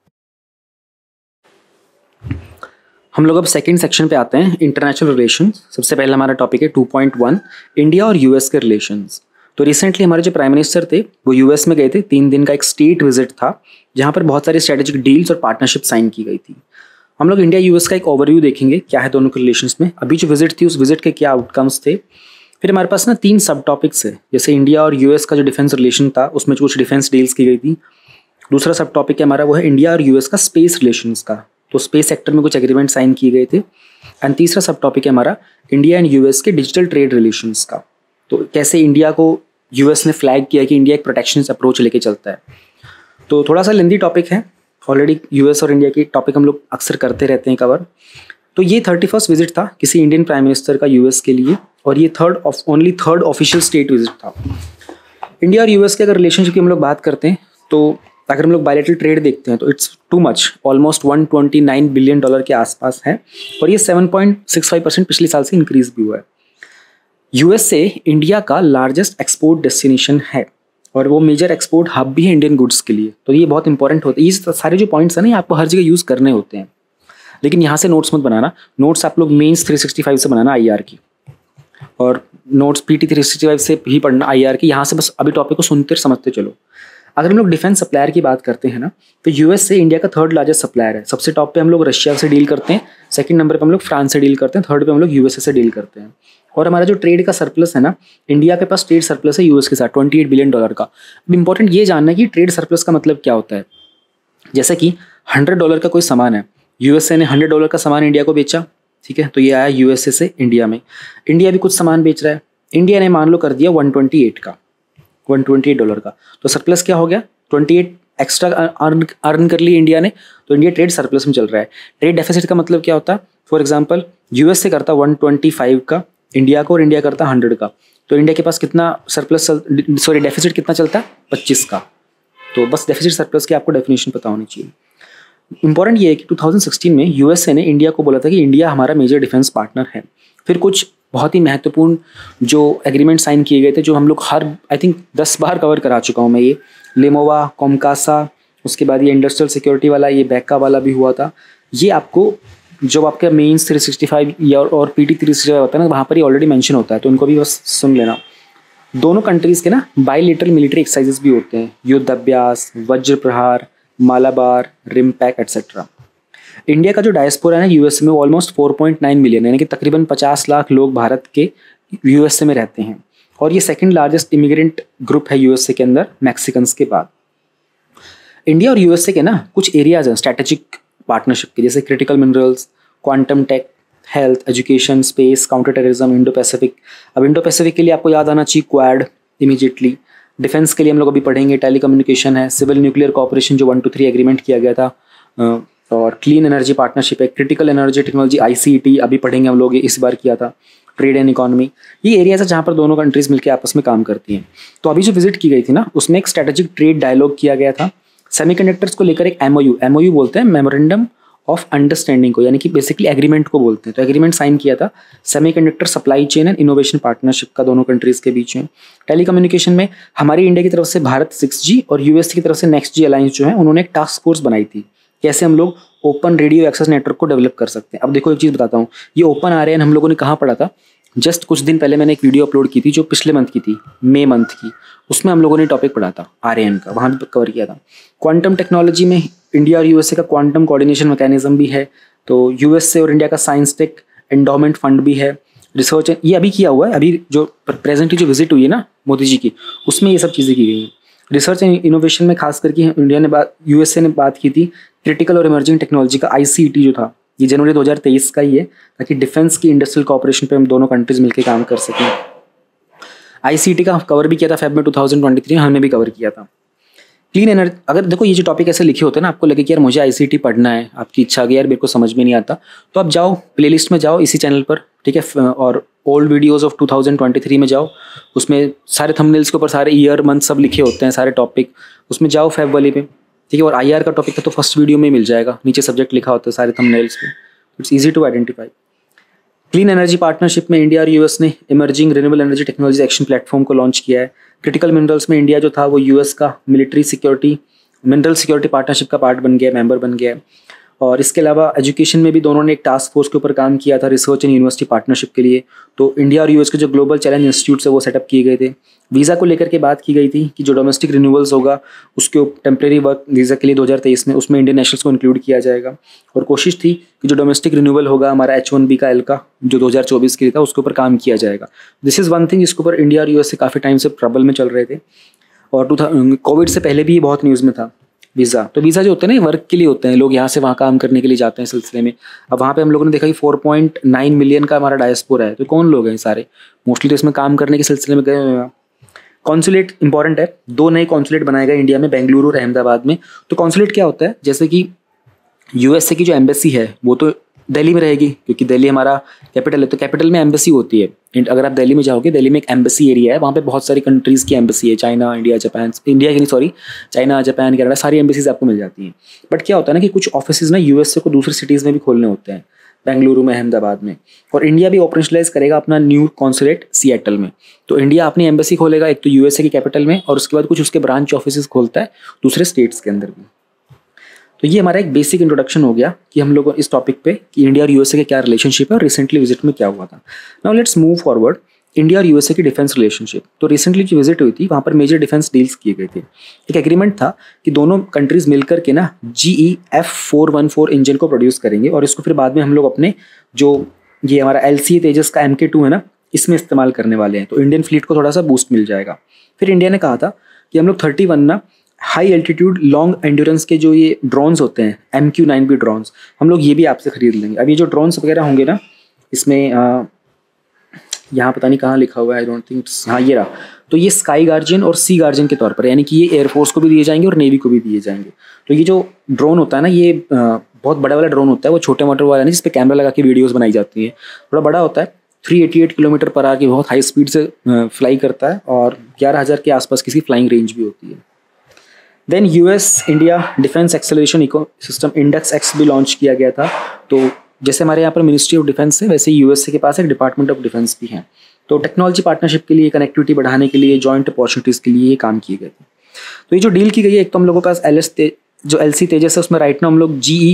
हम लोग अब सेकंड सेक्शन पे आते हैं, इंटरनेशनल रिलेशंस। सबसे पहला हमारा टॉपिक है 2.1 इंडिया और US के रिलेशंस। तो रिसेंटली हमारे जो प्राइम मिनिस्टर थे वो US में गए थे, 3 दिन का एक स्टेट विजिट था जहाँ पर बहुत सारी स्ट्रेटेजिक डील्स और पार्टनरशिप साइन की गई थी। हम लोग इंडिया US का एक ओवरव्यू देखेंगे, क्या है दोनों के रिलेशंस में, अभी जो विजिट थी उस विजिट के क्या आउटकम्स थे। फिर हमारे पास ना 3 सब टॉपिक्स है, जैसे इंडिया और US का जो डिफेंस रिलेशन था उसमें कुछ डिफेंस डील्स की गई थी। दूसरा सब टॉपिक है हमारा वो है इंडिया और US का स्पेस रिलेशंस का, तो स्पेस सेक्टर में कुछ एग्रीमेंट साइन किए गए थे। एंड तीसरा सब टॉपिक है हमारा इंडिया एंड US के डिजिटल ट्रेड रिलेशंस का, तो कैसे इंडिया को US ने फ्लैग किया कि इंडिया एक प्रोटेक्शनिस्ट अप्रोच लेके चलता है। तो थोड़ा सा लेंदी टॉपिक है, ऑलरेडी US और इंडिया की टॉपिक हम लोग अक्सर करते रहते हैं कवर। तो ये 31st विजिट था किसी इंडियन प्राइम मिनिस्टर का US के लिए, और ये only third official state visit था। इंडिया और US के अगर रिलेशनशिप की हम लोग बात करते हैं तो अगर हम लोग बायलैटरल ट्रेड देखते हैं तो it's too much, almost $129 billion के आसपास है, और ये 7.65% पिछले साल से इंक्रीज भी हुआ है। US से इंडिया का लार्जेस्ट एक्सपोर्ट डेस्टिनेशन है और वो मेजर एक्सपोर्ट हब भी है इंडियन गुड्स के लिए, तो ये बहुत इंपॉर्टेंट होता है। ये सारे जो पॉइंट्स हैं ना आपको हर जगह यूज़ करने होते हैं, लेकिन यहाँ से नोट्स मत बनाना, नोट्स आप लोग मेंस 365 से बनाना IR की, और नोट्स PT 365 से ही पढ़ना IR की। यहाँ से बस अभी टॉपिक को सुनते समझते चलो। अगर हम लोग डिफेंस सप्लायर की बात करते हैं ना तो US से इंडिया का थर्ड लार्जेस्ट सप्लायर है। सबसे टॉप पे हम लोग रशिया से डील करते हैं, सेकंड नंबर पे हम लोग फ्रांस से डील करते हैं, थर्ड पे हम लोग USA से डील करते हैं। और हमारा जो ट्रेड का सरप्लस है ना, इंडिया के पास ट्रेड सरप्लस है US के साथ $28 बिलियन का। अब इंपॉर्टेंट ये जानना है कि ट्रेड सरप्लस का मतलब क्या होता है। जैसे कि $100 का कोई सामान है, USA ने $100 का सामान इंडिया को बेचा, ठीक है, तो ये आया USA से इंडिया में। इंडिया भी कुछ सामान बेच रहा है, इंडिया ने मान लो कर दिया $128 का, तो सरप्लस क्या हो गया, 28 एक्स्ट्रा अर्न कर ली इंडिया ने, तो इंडिया ट्रेड सरप्लस में चल रहा है। ट्रेड डेफिसिट का मतलब क्या होता है, फॉर एग्जांपल US से करता 125 का इंडिया को और इंडिया करता 100 का, तो इंडिया के पास कितना सरप्लस डेफिसिट कितना चलता है, 25 का। तो बस डेफिसिट सरप्लस की आपको डेफिनेशन पता होनी चाहिए। इंपॉर्टेंट ये है कि 2016 में USA ने इंडिया को बोला था कि इंडिया हमारा मेजर डिफेंस पार्टनर है। फिर कुछ बहुत ही महत्वपूर्ण जो एग्रीमेंट साइन किए गए थे जो हम लोग आई थिंक 10 बार कवर करा चुका हूँ मैं, ये लेमोवा, कॉमकासा, उसके बाद ये इंडस्ट्रियल सिक्योरिटी वाला, ये बैका वाला भी हुआ था। ये आपको जब आपका मेंस 365 या और PT 365 होता है ना, वहाँ पर ही ऑलरेडी मेंशन होता है, तो उनको भी बस सुन लेना। दोनों कंट्रीज़ के ना बायलैटरल मिलिट्री एक्सरसाइजेस भी होते हैं, युद्ध अभ्यास, वज्र प्रहार, मालाबार, रिमपैक एटसेट्रा। इंडिया का जो डायस्पोरा है US में ऑलमोस्ट 4.9 मिलियन, यानी कि तकरीबन 50 लाख लोग भारत के USA में रहते हैं, और ये सेकंड लार्जेस्ट इमिग्रेंट ग्रुप है USA के अंदर मैक्सिकन्स के बाद। इंडिया और USA के ना कुछ एरियाज हैं स्ट्रैटेजिक पार्टनरशिप के, जैसे critical minerals, quantum tech, health, education, space, counter terrorism, Indo Pacific. अब इंडो पैसिफिक के लिए आपको याद आना चाहिए क्वाड इमीडिएटली। डिफेंस के लिए हम लोग अभी पढ़ेंगे टेलीकम्युनिकेशन है, सिविल न्यूक्लियर कॉपरेशन जो 1 to 3 एग्रीमेंट किया गया था, और क्लीन एनर्जी पार्टनरशिप है, क्रिटिकल एनर्जी टेक्नोलॉजी ICT अभी पढ़ेंगे हम लोग, इस बार किया था, ट्रेड एंड इकोनॉमी। ये एरियाज है जहाँ पर दोनों कंट्रीज मिलकर आपस में काम करती हैं। तो अभी जो विजिट की गई थी ना उसमें एक स्ट्रेटेजिक ट्रेड डायलॉग किया गया था। सेमीकंडक्टर्स को लेकर एक MOU बोलते हैं, मेमोरेंडम ऑफ अंडरस्टैंडिंग को, यानी कि बेसिकली एग्रीमेंट को बोलते हैं। तो एग्रीमेंट साइन किया था semiconductor supply chain and innovation partnership का दोनों कंट्रीज के बीच में। टेलीकम्युनिकेशन में हमारी इंडिया की तरफ से भारत 6G और US की तरफ से NextG अलायंस जो है उन्होंने एक टास्क फोर्स बनाई थी, कैसे हम लोग ओपन रेडियो एक्सेस नेटवर्क को डेवलप कर सकते हैं। अब देखो एक चीज़ बताता हूँ, ये ओपन RAN हम लोगों ने कहाँ पढ़ा था, जस्ट कुछ दिन पहले मैंने एक वीडियो अपलोड की थी जो पिछले मंथ की थी, मई मंथ की, उसमें हम लोगों ने टॉपिक पढ़ा था RAN का, वहाँ भी कवर किया था। क्वांटम टेक्नोलॉजी में इंडिया और USA का क्वांटम कोऑर्डिनेशन मैकेनिज्म भी है, तो US से और इंडिया का साइंस टेक एंडोमेंट फंड भी है, रिसर्च ये अभी किया हुआ है। अभी जो प्रेजेंटली जो विजिट हुई है ना मोदी जी की, उसमें ये सब चीज़ें की गई हैं। रिसर्च एंड इनोवेशन में खास करके इंडिया ने यूएसए ने बात की थी क्रिटिकल और इमर्जिंग टेक्नोलॉजी का ICT जो था, ये जनवरी 2023 का ही है, ताकि डिफेंस की इंडस्ट्रियल कॉपरेशन पे हम दोनों कंट्रीज मिलकर काम कर सकें। ICT का कवर भी किया था फेब में 2023, हमने भी कवर किया था। क्लीन एनर्जी, अगर देखो ये जो टॉपिक ऐसे लिखे होते हैं ना, आपको लगे कि यार मुझे ICT पढ़ना है, आपकी इच्छा आ गई यार मेरे को समझ में नहीं आता, तो आप जाओ प्लेलिस्ट में जाओ इसी चैनल पर, ठीक है, और ओल्ड वीडियोस ऑफ 2023 में जाओ, उसमें सारे थंबनेल्स के ऊपर सारे ईयर मंथ सब लिखे होते हैं, सारे टॉपिक, उसमें जाओ फेब वाले पे, ठीक है। और IR का टॉपिक है तो फर्स्ट वीडियो में मिल जाएगा, नीचे सब्जेक्ट लिखा होता है सारे थंबनेल्स पे, it's easy to identify. Clean energy partnership में इंडिया और US ने emerging renewable energy technology action platform को लॉन्च किया है। क्रिटिकल मिनरल्स में इंडिया जो था वो US का military security mineral security partnership का पार्ट बन गया, मेंबर बन गया है। और इसके अलावा एजुकेशन में भी दोनों ने एक टास्क फोर्स के ऊपर काम किया था रिसर्च एंड यूनिवर्सिटी पार्टनरशिप के लिए। तो इंडिया और US के जो ग्लोबल चैलेंज इंस्टीट्यूट्स है वो सेटअप किए गए थे। वीज़ा को लेकर के बात की गई थी कि जो डोमेस्टिक रिन्यूअल्स होगा उसके टेम्प्रेरी वर्क वीज़ा के लिए 2023 में, उसमें इंडियन नेशनल्स को इंक्लूड किया जाएगा। और कोशिश थी कि जो डोमेस्टिक रिन्यूअल होगा हमारा H1B का L का जो 2024 के लिए था उसके ऊपर काम किया जाएगा। दिस इज़ वन थिंग, इसके ऊपर इंडिया और US से काफ़ी टाइम से ट्रबल में चल रहे थे। और कोविड से पहले भी ये बहुत न्यूज़ में था वीज़ा। तो वीज़ा जो होते हैं ना वर्क के लिए होते हैं, लोग यहाँ से वहाँ काम करने के लिए जाते हैं सिलसिले में। अब वहाँ पे हम लोगों ने देखा कि 4.9 मिलियन का हमारा डायस्पोरा है। तो कौन लोग हैं सारे, मोस्टली तो इसमें काम करने के सिलसिले में गए हुए हैं। कॉन्सुलेट इंपॉर्टेंट है, 2 नए कॉन्सुलेट बनाए गए इंडिया में, बेंगलुरु और अहमदाबाद में। तो कॉन्सुलेट क्या होता है, जैसे कि USA की जो एम्बेसी है वो तो दिल्ली में रहेगी क्योंकि दिल्ली हमारा कैपिटल है, तो कैपिटल में एम्बेसी होती है। अगर आप दिल्ली में जाओगे, दिल्ली में एक एम्बेसी एरिया है, वहाँ पे बहुत सारी कंट्रीज़ की एम्बेसी है, चाइना, इंडिया, जापान, इंडिया की नहीं सॉरी, चाइना, जापान, कनाडा, सारी एम्बेसीज आपको मिल जाती हैं। बट क्या होता है ना कि कुछ ऑफिस ना USA को दूसरी सिटीज़ में भी खोलने होते हैं, बेंगलुरु में, अहमदाबाद में। और इंडिया भी ऑपरेशनलाइज करेगा अपना न्यू कॉन्सुलेट सिएटल में। तो इंडिया अपनी एम्बेसी खोलेगा एक तो USA की कैपिटल में, और उसके बाद कुछ उसके ब्रांच ऑफिस खोलता है दूसरे स्टेट्स के अंदर भी। तो ये हमारा एक बेसिक इंट्रोडक्शन हो गया कि हम लोग इस टॉपिक पे कि इंडिया और USA के क्या रिलेशनशिप है और रिसेंटली विजिट में क्या हुआ था। Now let's move forward, India और USA की डिफेंस रिलेशनशिप। तो रिसेंटली जो विजिट हुई थी वहाँ पर मेजर डिफेंस डील्स किए गए थे। एक एग्रीमेंट था कि दोनों कंट्रीज मिलकर के ना GE F414 इंजन को प्रोड्यूस करेंगे और इसको फिर बाद में हम लोग अपने जो ये हमारा LCA तेजस का MK2 है ना, इसमें इस्तेमाल करने वाले हैं। तो इंडियन फ्लीट को थोड़ा सा बूस्ट मिल जाएगा। फिर इंडिया ने कहा था कि हम लोग 31 ना हाई एल्टीट्यूड लॉन्ग एंड्योरेंस के जो ये ड्रोन्स होते हैं MQ-9B ड्रोन्स, हम लोग ये भी आपसे खरीद लेंगे। अब ये जो ड्रोन्स वगैरह होंगे ना, इसमें यहाँ पता नहीं कहाँ लिखा हुआ है, आई डोंट थिंक, हाँ ये रहा। तो ये स्काई गार्जियन और सी गार्जियन के तौर पर, यानी कि ये एयरफोर्स को भी दिए जाएंगे और नेवी को भी दिए जाएंगे। तो ये जो ड्रोन होता है ना, ये बहुत बड़ा वाला ड्रोन होता है, वो छोटे मोटर वाला नहीं जिस पर कैमरा लगा के वीडियोज़ बनाई जाती है। थोड़ा बड़ा होता है, 388 किलोमीटर पर आवर की बहुत हाई स्पीड से फ्लाई करता है और 11,000 के आसपास की फ्लाइंग रेंज भी होती है। Then US India defence acceleration ecosystem index X भी लॉन्च किया गया था। तो जैसे हमारे यहाँ पर मिनिस्ट्री ऑफ डिफेंस है, वैसे USA के पास एक डिपार्टमेंट ऑफ डिफेंस भी है। तो टेक्नोलॉजी पार्टनरशिप के लिए, कनेक्टिविटी बढ़ाने के लिए, जॉइंट अपॉर्चुनिटीज़ के लिए ये काम किए गए थे। तो ये जो डील की गई है, एक तो हम लोगों के पास जो LC तेजस है उसमें राइट नाउ हम लोग GE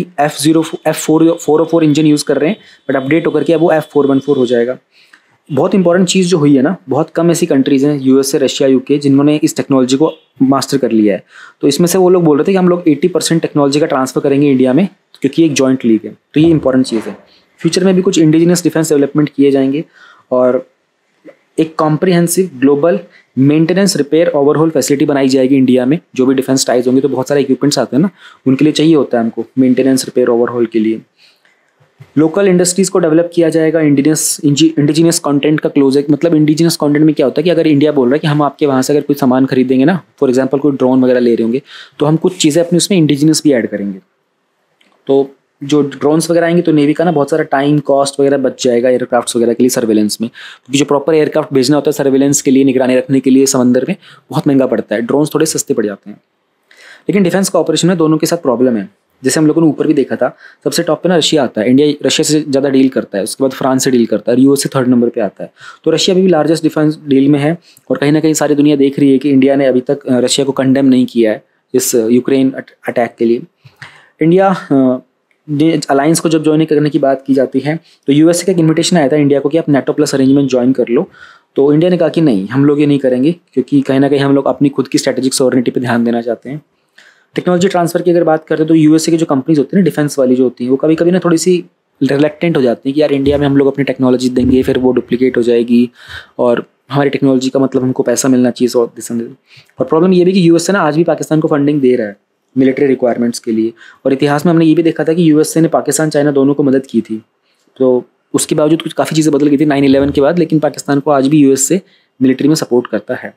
F404 इंजन यूज़ कर रहे हैं, बट अपडेट होकर के अब वो F414 हो जाएगा। बहुत इंपॉर्टेंट चीज़ जो हुई है ना, बहुत कम ऐसी कंट्रीज़ हैं USA, रशिया, UK जिन्होंने इस टेक्नोलॉजी को मास्टर कर लिया है। तो इसमें से वो लोग बोल रहे थे कि हम लोग 80% टेक्नोलॉजी का ट्रांसफ़र करेंगे इंडिया में, क्योंकि एक जॉइंट लीग है। तो ये इंपॉर्टेंट चीज़ है। फ्यूचर में भी कुछ इंडिजिनस डिफेंस डेवलपमेंट किए जाएंगे और एक comprehensive global maintenance, repair, overhaul facility बनाई जाएगी इंडिया में। जो भी डिफेंस टाइज होंगे तो बहुत सारे इक्विपमेंट्स आते हैं ना, उनके लिए चाहिए होता है हमको मेंटेनेंस, रिपेयर, ओवरहोल के लिए। लोकल इंडस्ट्रीज़ को डेवलप किया जाएगा। इंडिजिनस कंटेंट का क्लोज है, मतलब इंडिजिनस कंटेंट में क्या होता है कि अगर इंडिया बोल रहा है कि हम आपके वहाँ से अगर कोई सामान खरीदेंगे ना, फॉर एग्जांपल कोई ड्रोन वगैरह ले रहे होंगे, तो हम कुछ चीज़ें अपने उसमें इंडिजिनस भी ऐड करेंगे। तो जो ड्रोन्स वगैरह आएंगे तो नेवी का ना बहुत सारा टाइम, कॉस्ट वगैरह बच जाएगा एयरक्राफ्ट्स वगैरह के लिए सर्वेलेंस में, क्योंकि जो प्रॉपर एयरक्राफ्ट भेजना होता है सर्वेलेंस के लिए, निगरानी रखने के लिए समंदर में, बहुत महंगा पड़ता है। ड्रोन्स थोड़े सस्ते पड़ जाते हैं। लेकिन डिफेंस कॉपरेशन में दोनों के साथ प्रॉब्लम है। जैसे हम लोगों ने ऊपर भी देखा था, सबसे टॉप पे ना रशिया आता है। इंडिया रशिया से ज़्यादा डील करता है, उसके बाद फ्रांस से डील करता है और US से 3rd नंबर पे आता है। तो रशिया भी लार्जेस्ट डिफेंस डील में है और कहीं ना कहीं सारी दुनिया देख रही है कि इंडिया ने अभी तक रशिया को कंडेम नहीं किया है इस यूक्रेन अटैक के लिए। इंडिया अलायंस को जब ज्वाइन करने की बात की जाती है तो US का एक इन्विटेशन आया था इंडिया को कि आप NATO प्लस अरेंजमेंट ज्वाइन कर लो। तो इंडिया ने कहा कि नहीं, हम लोग ये नहीं करेंगे, क्योंकि कहीं ना कहीं हम लोग अपनी खुद की स्ट्रेटेजिक सॉवरेनिटी पे ध्यान देना चाहते हैं। टेक्नोलॉजी ट्रांसफर की अगर बात करते हैं तो USA की जो कंपनीज होती है ना, डिफेंस वाली जो होती हैं, वो कभी कभी ना थोड़ी सी रिलेक्टेंट हो जाती है कि यार इंडिया में हम लोग अपनी टेक्नोलॉजी देंगे फिर वो डुप्लीकेट हो जाएगी और हमारी टेक्नोलॉजी का मतलब हमको पैसा मिलना चाहिए और दिस एंड दैट। और प्रॉब्लम ये भी कि यूएसए ना आज भी पाकिस्तान को फंडिंग दे रहा है मिलिट्री रिक्वायरमेंट्स के लिए। और इतिहास में हमने ये भी देखा था कि यूएसए ने पाकिस्तान चाइना दोनों को मदद की थी, तो उसके बावजूद कुछ काफ़ी चीज़ें बदल गई थी 9/11 के बाद, लेकिन पाकिस्तान को आज भी यूएस से मिलिट्री में सपोर्ट करता है।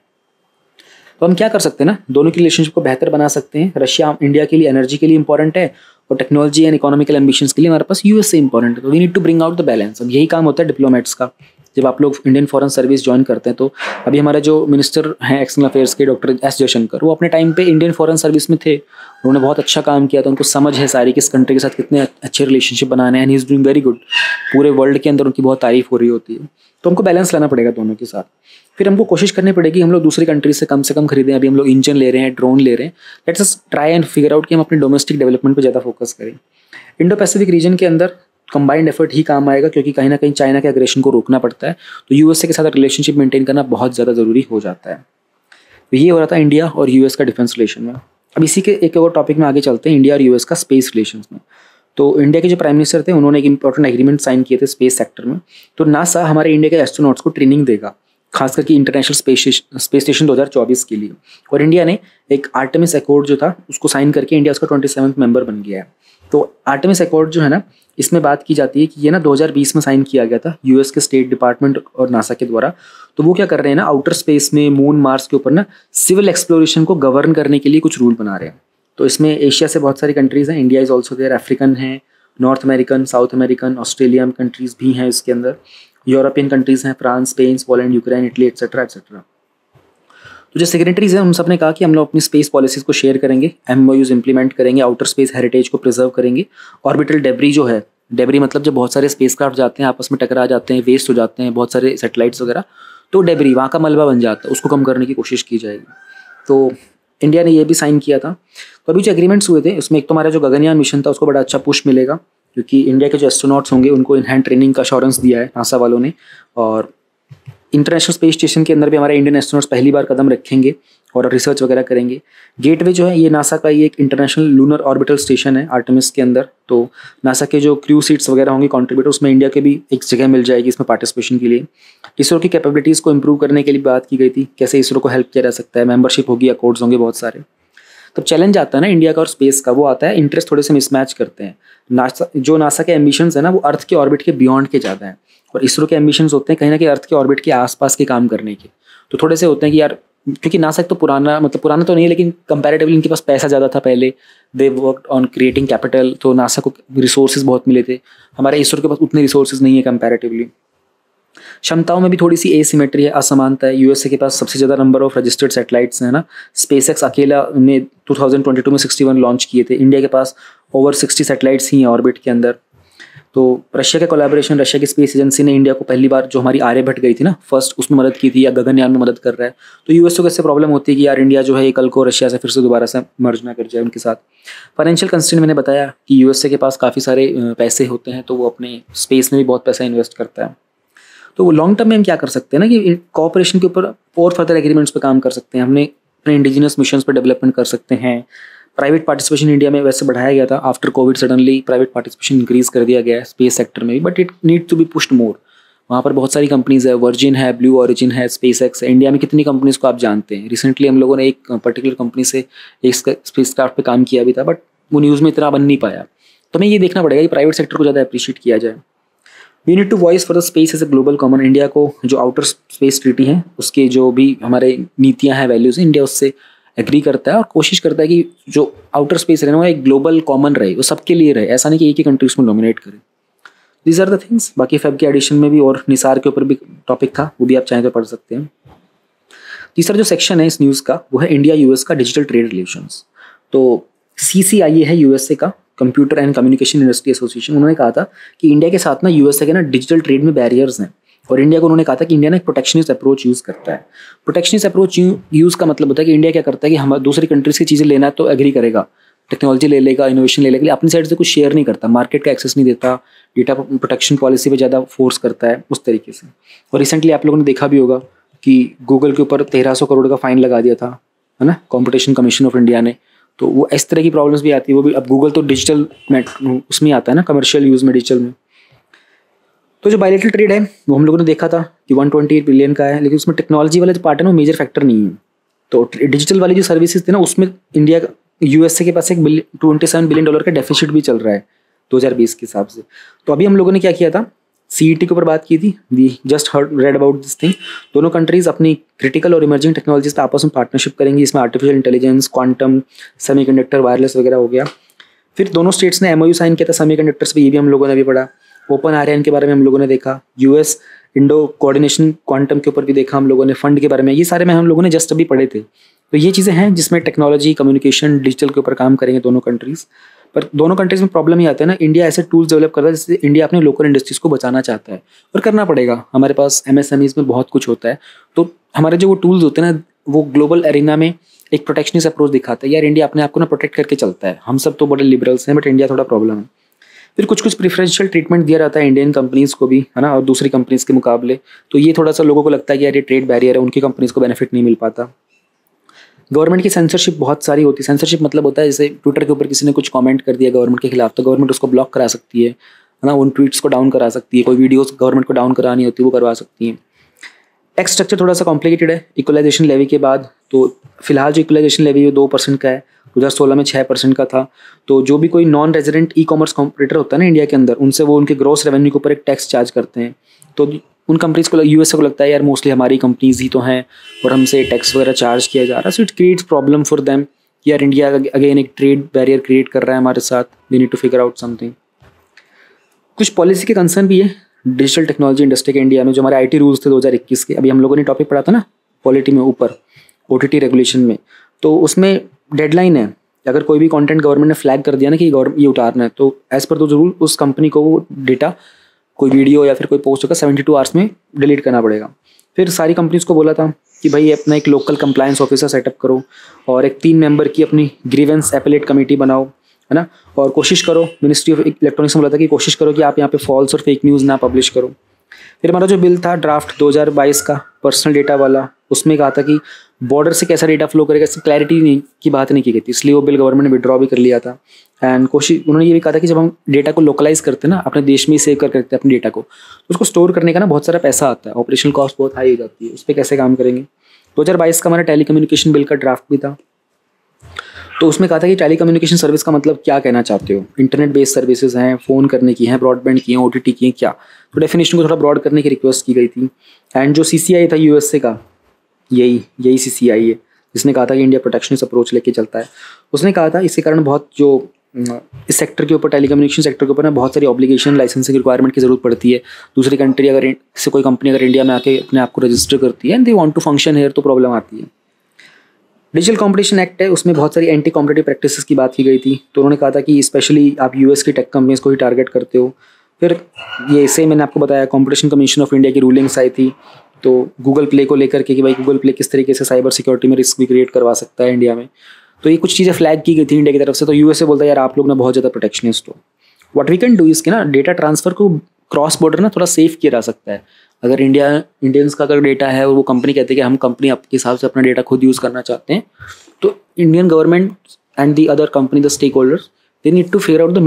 तो हम क्या कर सकते हैं ना, दोनों की रिलेशनशिप को बेहतर बना सकते हैं। रशिया इंडिया के लिए एनर्जी के लिए इंपॉर्टेंट है और टेक्नोलॉजी एंड इकोनॉमिकल एम्बिशंस के लिए हमारे पास यूएस से इंपॉर्टेंट है। तो we need to bring out the balance. अब यही काम होता है डिप्लोमेट्स का। जब आप लोग इंडियन फॉरेन सर्विस ज्वाइन करते हैं, तो अभी हमारे जो मिनिस्टर हैं एक्सटर्नल अफेयर्स के डॉक्टर एस जयशंकर, वो अपने टाइम पे इंडियन फॉरेन सर्विस में थे, उन्होंने बहुत अच्छा काम किया था, उनको समझ है सारी किस कंट्री के साथ कितने अच्छे रिलेशनशिप बनाने हैं, and he is doing very good. पूरे वर्ल्ड के अंदर उनकी बहुत तारीफ हो रही होती है। तो हमको बैलेंस लाना पड़ेगा दोनों के साथ। फिर हमको कोशिश करनी पड़ेगी हम लोग दूसरी कंट्री से कम खरीदें। अभी हम लोग इंजन ले रहे हैं, ड्रोन ले रहे हैं, let's us try and figure out कि हम अपने डोमेस्टिक डेवलपमेंट पर ज़्यादा फोकस करें। इंडो पैसिफिक रीजन के अंदर कंबाइंड एफर्ट ही काम आएगा, क्योंकि कहीं ना कहीं चाइना के एग्रेशन को रोकना पड़ता है, तो यूएसए के साथ रिलेशनशिप मेंटेन करना बहुत ज़्यादा ज़रूरी हो जाता है। तो ये हो रहा था इंडिया और यूएस का डिफेंस रिलेशन में। अब इसी के एक और टॉपिक में आगे चलते हैं, इंडिया और यूएस का स्पेस रिलेशंस में। तो इंडिया के जो प्राइम मिनिस्टर थे, उन्होंने एक इंपॉर्टेंट एग्रीमेंट साइन किए थे स्पेस सेक्टर में। तो नासा हमारे इंडिया के एस्ट्रोनॉट्स को ट्रेनिंग देगा, खास करके इंटरनेशनल स्पेस स्टेशन 2024 के लिए। और इंडिया ने एक आर्टेमिस अकॉर्ड जो था उसको साइन करके इंडिया उसका 27वां मेंबर बन गया है। तो आर्टेमिस अकॉर्ड जो है ना, इसमें बात की जाती है कि ये ना 2020 में साइन किया गया था यूएस के स्टेट डिपार्टमेंट और नासा के द्वारा। तो वो क्या कर रहे हैं ना, आउटर स्पेस में मून मार्स के ऊपर ना सिविल एक्सप्लोरेशन को गवर्न करने के लिए कुछ रूल बना रहे हैं। तो इसमें एशिया से बहुत सारी कंट्रीज़ हैं, India is also there, African है, North American, South American, Australian countries भी हैं इसके अंदर, यूरोपियन कंट्रीज़ हैं, France, Spain, Poland, Ukraine, Italy etcetera etcetera. तो जो सेक्रेटरीज हैं उन सब ने कहा कि हम लोग अपनी स्पेस पॉलिसीज़ को शेयर करेंगे, एमओयूज इंप्लीमेंट करेंगे, आउटर स्पेस हेरिटेज को प्रिजर्व करेंगे, ऑर्बिटल डेब्री जो है, डेब्री मतलब जब बहुत सारे स्पेसक्राफ्ट जाते हैं आपस में टकरा जाते हैं, वेस्ट हो जाते हैं बहुत सारे सैटेलाइट्स वगैरह, तो डेब्री वहाँ का मलबा बन जाता है, उसको कम करने की कोशिश की जाएगी। तो इंडिया ने ये भी साइन किया था। तो अभी जो एग्रीमेंट्स हुए थे उसमें एक तो हमारा जो गगनयान मिशन था उसको बड़ा अच्छा पुश मिलेगा, क्योंकि इंडिया के जो एस्ट्रोनॉट्स होंगे उनको इन हैंड ट्रेनिंग का अश्योरेंस दिया है नासा वालों ने। और इंटरनेशनल स्पेस स्टेशन के अंदर भी हमारे इंडियन एस्ट्रोनॉट्स पहली बार कदम रखेंगे और रिसर्च वगैरह करेंगे। गेटवे जो है ये नासा का ही एक इंटरनेशनल लूनर ऑर्बिटल स्टेशन है आर्टेमिस के अंदर। तो नासा के जो क्रू सीट्स वगैरह होंगे कॉन्ट्रीब्यूटर, उसमें इंडिया के भी एक जगह मिल जाएगी इसमें पार्टिसिपेशन के लिए। इसरो की कैपेबिलिटीज़ को इंप्रूव करने के लिए बात की गई थी, कैसे इसरो को हेल्प किया जा सकता है, मेंबरशिप होगी, अकॉर्ड्स होंगे बहुत सारे। तब चैलेंज आता है ना इंडिया का और स्पेस का, वो आता है इंटरेस्ट थोड़े से मिसमैच करते हैं। नासा के एम्बिशंस है ना वो अर्थ के ऑर्बिट के बियॉन्ड के ज़्यादा हैं, और इसरो के एम्बिशंस होते हैं कहीं ना कहीं अर्थ के ऑर्बिट के आसपास के काम करने के। तो थोड़े से होते हैं कि यार, क्योंकि नासा एक तो पुराना, मतलब पुराना तो नहीं है लेकिन कंपैरेटिवली इनके पास पैसा ज़्यादा था पहले, they worked on creating capital, तो नासा को रिसोर्सेज बहुत मिले थे। हमारे इसरो के पास उतने रिसोर्सेज नहीं है कंपैरेटिवली। क्षमताओं में भी थोड़ी सी एसिमेट्री है, असमानता है। यूएसए के पास सबसे ज़्यादा नंबर ऑफ रजिस्टर्ड सैटेलाइट्स हैं ना, स्पेसएक्स अकेला ने 2022 में 61 लॉन्च किए थे। इंडिया के पास ओवर 60 सैटेलाइट्स ही हैं ऑर्बिट के अंदर। तो रशिया के कोलैबोरेशन, रशिया की स्पेस एजेंसी ने इंडिया को पहली बार जो हमारी आर्यभट्ट गई थी ना फर्स्ट, उसमें मदद की थी, या गगनयान में मदद कर रहा है। तो यूएस को कैसे प्रॉब्लम होती है कि यार इंडिया जो है ये कल को रशिया से फिर से दोबारा से मर्ज ना कर जाए उनके साथ। फाइनेंशियल कंस्ट्रेंट मैंने बताया कि यूएसए के पास काफ़ी सारे पैसे होते हैं, तो वो अपने स्पेस में भी बहुत पैसा इन्वेस्ट करता है। तो लॉन्ग टर्म में हम क्या कर सकते हैं ना कि कोऑपरेशन के ऊपर और फर्दर एग्रीमेंट्स पे काम कर सकते हैं। हमने अपने इंडिजिनस मिशंस पे डेवलपमेंट कर सकते हैं। प्राइवेट पार्टिसिपेशन इंडिया में वैसे बढ़ाया गया था, after Covid suddenly private participation increase कर दिया गया है स्पेस सेक्टर में भी, but it need to be pushed more. वहाँ पर बहुत सारी कंपनीज है, वर्जिन है, ब्लू ओरिजिन है, स्पेसएक्स है। इंडिया में कितनी कंपनीज को आप जानते हैं। रिसेंटली हम लोगों ने एक पर्टिकुलर कंपनी से एक स्पेसक्राफ्ट पे काम किया भी था, बट वो न्यूज़ में इतना बन नहीं पाया। तो हमें ये देखना पड़ेगा कि प्राइवेट सेक्टर को ज़्यादा अप्रिशिएट किया जाए। We need to voice for the space as a global common. India को जो आउटर स्पेस ट्रीटी है उसके जो भी हमारे नीतियाँ हैं, वैल्यूज़ हैं, इंडिया उससे एग्री करता है और कोशिश करता है कि जो आउटर स्पेस रहे ना वो एक ग्लोबल कॉमन रहे, वो सबके लिए रहे, ऐसा नहीं कि एक ही कंट्री उसमें डोमिनेट करे। These are the things. बाकी फेब के एडिशन में भी और निसार के ऊपर भी टॉपिक था, वो भी आप चाहें तो पढ़ सकते हैं। तीसरा जो सेक्शन है इस न्यूज़ का वो है इंडिया यूएस का डिजिटल ट्रेड रिलेशंस। तो CCIA है यूएसए का, computer and communication industry association. उन्होंने कहा था कि इंडिया के साथ ना यूएसए के ना डिजिटल ट्रेड में बैरियर्स हैं, और इंडिया को उन्होंने कहा था कि इंडिया ना एक प्रोटेक्शनिस्ट अप्रोच यूज़ करता है। प्रोटेक्शनिस्ट अप्रोच यूज़ का मतलब होता है कि इंडिया क्या करता है कि हम दूसरी कंट्रीज की चीज़ें लेना है तो एग्री करेगा, टेक्नोलॉजी ले लेगा, इनोवेशन ले लेगा, अपनी साइड से कुछ शेयर नहीं करता, मार्केट का एक्सेस नहीं देता, डेटा प्रोटेक्शन पॉलिसी पे ज़्यादा फोर्स करता है उस तरीके से। और रिसेंटली आप लोगों ने देखा भी होगा कि गूगल के ऊपर 1300 करोड़ का फाइन लगा दिया था, है ना, कॉम्पिटिशन कमीशन ऑफ इंडिया ने। तो वो इस तरह की प्रॉब्लम्स भी आती है। वो भी अब गूगल तो डिजिटल उसमें आता है ना, कमर्शियल यूज़ में, डिजिटल में। तो जो बायलैटरल ट्रेड है वो हम लोगों ने देखा था कि 128 बिलियन का है, लेकिन उसमें टेक्नोलॉजी वाला जो पार्ट है ना वो मेजर फैक्टर नहीं है। तो डिजिटल वाली जो सर्विसेज थी ना उसमें इंडिया यूएसए के पास एक $27 बिलियन का डेफिसिट भी चल रहा है 2020 के हिसाब से। तो अभी हम लोगों ने क्या किया था, सीईटी के ऊपर बात की थी, we just read about this thing. दोनों कंट्रीज अपनी क्रिटिकल और इमर्जिंग टेक्नोलॉजीज पे आपस में पार्टनरशिप करेंगी। इसमें artificial intelligence, quantum, semiconductor, wireless वगैरह हो गया। फिर दोनों स्टेट्स ने एमओयू साइन किया था सेमीकंडक्टर्स पे, ये भी हम लोगों ने अभी पढ़ा। ओपन आर्यन के बारे में हम लोगों ने देखा, यूएस इंडो कोऑर्डिनेशन क्वांटम के ऊपर भी देखा हम लोगों ने, फंड के बारे में, ये सारे में हम लोगों ने जस्ट अभी पढ़े थे। तो ये चीज़ें हैं जिसमें टेक्नोलॉजी, कम्युनिकेशन, डिजिटल के ऊपर काम करेंगे दोनों कंट्रीज़। पर दोनों कंट्रीज़ में प्रॉब्लम ये आता है ना, इंडिया ऐसे टूल्स डेवलप करता है जिससे इंडिया अपने लोकल इंडस्ट्रीज़ को बचाना चाहता है, और करना पड़ेगा। हमारे पास एमएसएमईज़ में बहुत कुछ होता है, तो हमारे जो वो टूल्स होते हैं ना वो ग्लोबल एरिना में एक प्रोटेक्शनिस्ट अप्रोच दिखाता है। यार इंडिया अपने आप को ना प्रोटेक्ट करके चलता है, हम सब तो बड़े लिबरल्स हैं, बट इंडिया थोड़ा प्रॉब्लम है। फिर कुछ कुछ प्रेफरेंशियल ट्रीटमेंट दिया जाता है इंडियन कंपनीज़ को भी, है ना, और दूसरी कंपनीज़ के मुकाबले। तो ये थोड़ा सा लोगों को लगता है कि यार ये ट्रेड बैरियर है, उनकी कंपनीज़ को बेनिफिट नहीं मिल पाता। गवर्नमेंट की सेंसरशिप बहुत सारी होती है। सेंसरशिप मतलब होता है जैसे ट्विटर के ऊपर किसी ने कुछ कमेंट कर दिया गवर्नमेंट के खिलाफ, तो गवर्नमेंट उसको ब्लॉक करा सकती है ना, उन ट्वीट्स को डाउन करा सकती है। कोई वीडियोस गवर्नमेंट को डाउन करानी होती है वो करवा सकती है। टैक्स स्ट्रक्चर थोड़ा सा कॉम्प्लिकेटेड है इक्वलाइजेशन लेवी के बाद। तो फिलहाल जो इक्वलाइजेशन लेवी है 2% का है, 2016 में 6% का था। तो जो भी कोई non resident e commerce comparator होता है ना इंडिया के अंदर, उनसे वो उनके ग्रॉस रेवेन्यू के ऊपर एक टैक्स चार्ज करते हैं। तो उन कंपनीज को, यूएसए को लगता है यार मोस्टली हमारी कंपनीज ही तो हैं और हमसे टैक्स वगैरह चार्ज किया जा रहा है, so it creates problem for them. यार इंडिया अगेन एक ट्रेड बैरियर क्रिएट कर रहा है हमारे साथ, we need to figure out something. कुछ पॉलिसी के कंसर्न भी है डिजिटल टेक्नोलॉजी इंडस्ट्री के इंडिया में। जो हमारे आईटी रूल्स थे 2021 के, अभी हम लोगों ने टॉपिक पढ़ा था ना पॉलिटी में ऊपर, ओटीटी रेगुलेशन में, तो उसमें डेडलाइन है। अगर कोई भी कंटेंट गवर्नमेंट ने फ्लैग कर दिया ना कि ये उतारना है, तो एज पर दो रूल उस कंपनी को वो डेटा, कोई वीडियो या फिर कोई पोस्ट होगा 72 आवर्स में डिलीट करना पड़ेगा। फिर सारी कंपनीज को बोला था कि भाई अपना एक लोकल कंप्लायंस ऑफिसर सेटअप करो और एक 3 मेंबर की अपनी ग्रीवेंस एपेलेट कमेटी बनाओ, है ना, और कोशिश करो, मिनिस्ट्री ऑफ इलेक्ट्रॉनिक्स में बोला था कि कोशिश करो कि आप यहाँ पे फॉल्स और फेक न्यूज़ ना पब्लिश करो। फिर हमारा जो बिल था ड्राफ्ट 2022 का पर्सनल डेटा वाला, उसमें कहा था कि बॉर्डर से कैसा डेटा फ्लो करेगा, इससे क्लैरिटी नहीं की बात नहीं की गई थी, इसलिए वो बिल गवर्नमेंट ने विड्रॉ भी कर लिया था। एंड उन्होंने ये भी कहा था कि जब हम डेटा को लोकलाइज करते हैं ना, अपने देश में ही सेव करते हैं अपने डेटा को, तो उसको स्टोर करने का ना बहुत सारा पैसा आता है, ऑपरेशनल कॉस्ट बहुत हाई हो जाती है, उस पर कैसे काम करेंगे। 2022 का हमारा टेली कम्युनिकेशन बिल का ड्राफ्ट भी था। तो उसमें कहा था कि टेली कम्युनिकेशन सर्विस का मतलब क्या कहना चाहते हो, इंटरनेट बेस्ड सर्विसेज हैं, फ़ोन करने की हैं, ब्रॉडबैंड की हैं, ओटीटी की हैं, क्या। तो डेफिनेशन को थोड़ा ब्रॉड करने की रिक्वेस्ट की गई थी। एंड जो सीसीआई था यूएसए का, यही सीसीआई है जिसने कहा था कि इंडिया प्रोटेक्शनिस्ट अप्रोच लेके चलता है। उसने कहा था इसके कारण बहुत जो इस सेक्टर के ऊपर, टेलीकम्युनिकेशन सेक्टर के ऊपर ना बहुत सारी ऑब्लिगेशन, लाइसेंसिंग रिक्वायरमेंट की जरूरत पड़ती है। दूसरी कंट्री अगर से कोई कंपनी अगर इंडिया में आके अपने आप को रजिस्टर करती है and they want to function here, तो प्रॉब्लम आती है। डिजिटल कॉम्पिटिशन एक्ट है, उसमें बहुत सारी एंटी कॉम्पिटिटिव प्रैक्टिसेस की बात की गई थी। तो उन्होंने कहा था कि स्पेशली आप यूएस की टेक कंपनीज को ही टारगेट करते हो। फिर ये इससे मैंने आपको बताया कॉम्पिटिशन कमीशन ऑफ इंडिया की रूलिंग्स आई थी, तो गूगल प्ले को लेकर के कि भाई गूगल प्ले किस तरीके से साइबर सिक्योरिटी में रिस्क भी क्रिएट करवा सकता है इंडिया में। तो ये कुछ चीज़ें फ्लैग की गई थी इंडिया की तरफ से। तो यूएसए बोलता है यार आप लोग ना बहुत ज़्यादा प्रोटेक्शनिस्ट हो। व्हाट वी कैन डू इसके ना डेटा ट्रांसफर को क्रॉस बॉर्डर ना थोड़ा सेफ किया जा सकता है। अगर इंडियंस का अगर डेटा है और वो कंपनी कहती है कि हम कंपनी आपके हिसाब से अपना डेटा खुद यूज़ करना चाहते हैं, तो Indian government and the other company, the stakeholders, they need to figure out the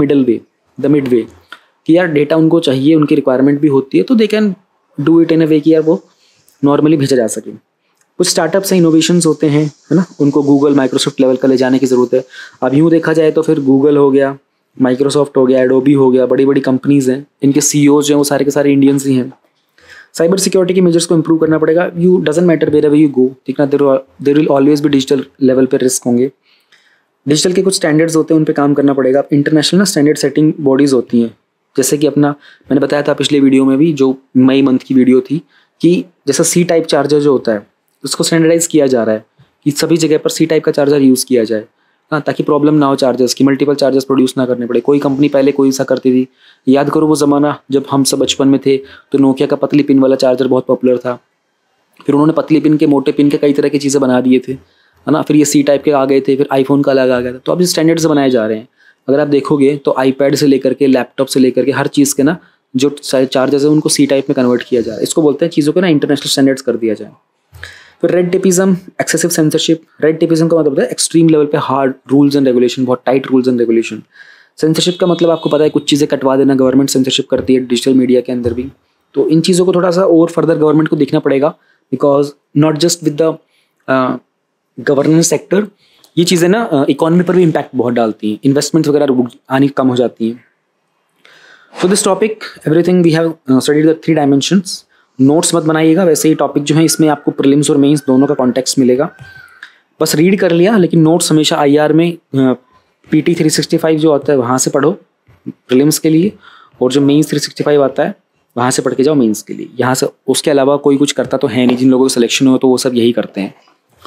mid way कि यार डेटा उनको चाहिए, उनकी रिक्वायरमेंट भी होती है, तो they can do it in a way कि यार वो नॉर्मली भेजा जा सके। कुछ स्टार्टअप्स हैं, इनोवेशंस होते हैं, है ना, उनको गूगल, माइक्रोसॉफ्ट लेवल का ले जाने की ज़रूरत है। अब यूँ देखा जाए तो फिर गूगल हो गया, माइक्रोसॉफ्ट हो गया, एडोबी हो गया, बड़ी बड़ी कंपनीज़ हैं, इनके सीईओज जो हैं वो सारे के सारे इंडियंस ही हैं। साइबर सिक्योरिटी के मेजर्स को इंप्रूव करना पड़ेगा। You doesn't matter wherever you go, देखना देयर विल ऑलवेज भी डिजिटल लेवल पर रिस्क होंगे। डिजिटल के कुछ स्टैंडर्ड्स होते हैं, उन पर काम करना पड़ेगा। इंटरनेशनल ना स्टैंडर्ड सेटिंग बॉडीज़ होती हैं, जैसे कि अपना मैंने बताया था पिछले वीडियो में भी, जो मई मंथ की वीडियो थी, कि जैसा सी टाइप चार्जर जो होता है उसको स्टैंडर्डाइज किया जा रहा है कि सभी जगह पर सी टाइप का चार्जर यूज़ किया जाए, हाँ, ताकि प्रॉब्लम ना हो चार्जर्स की, मल्टीपल चार्जर्स प्रोड्यूस ना करने पड़े। कोई कंपनी पहले कोई सा करती थी, याद करो वो ज़माना जब हम सब बचपन में थे, तो नोकिया का पतली पिन वाला चार्जर बहुत पॉपुलर था। फिर उन्होंने पतली पिन के, मोटे पिन के कई तरह की चीज़ें बना दिए थे, है ना। फिर ये सी टाइप के आ गए थे, फिर आईफोन का अलग आ गया था। तो अब इस स्टैंडर्ड से बनाए जा रहे हैं। अगर आप देखोगे तो आईपैड से लेकर के, लैपटॉप से लेकर के, हर चीज़ के ना जो चार्जर्स है उनको सी टाइप में कन्वर्ट किया जा रहा है। इसको बोलते हैं चीज़ों को ना इंटरनेशनल स्टैंडर्ड्स कर दिया जाए। फिर red tapism, excessive censorship. Red tapism का मतलब है एक्सट्रीम लेवल पे हार्ड रूल्स एंड रेगुलेशन, बहुत tight rules and regulation. Censorship का मतलब आपको पता है कुछ चीज़ें कटवा देना, गवर्नमेंट सेंसरशिप करती है डिजिटल मीडिया के अंदर भी। तो इन चीज़ों को थोड़ा सा और फर्दर गवर्नमेंट को देखना पड़ेगा, because not just with the governance sector, ये चीज़ें ना इकोनॉमी पर भी इम्पैक्ट बहुत डालती हैं, इन्वेस्टमेंट्स वगैरह आनी कम हो जाती हैं। So this topic everything we have studied the 3 dimensions. Notes मत बनाइएगा, वैसे ही टॉपिक जो है इसमें आपको प्रीलिम्स और मेंस दोनों का कॉन्टेक्स्ट मिलेगा, बस रीड कर लिया, लेकिन नोट्स हमेशा IR में PT 365 जो आता है वहाँ से पढ़ो प्रीलिम्स के लिए, और जो मेंस 365 आता है वहाँ से पढ़ के जाओ मेंस के लिए। यहाँ से उसके अलावा कोई कुछ करता तो है नहीं, जिन लोगों को सिलेक्शन हो तो वो सब यही करते हैं।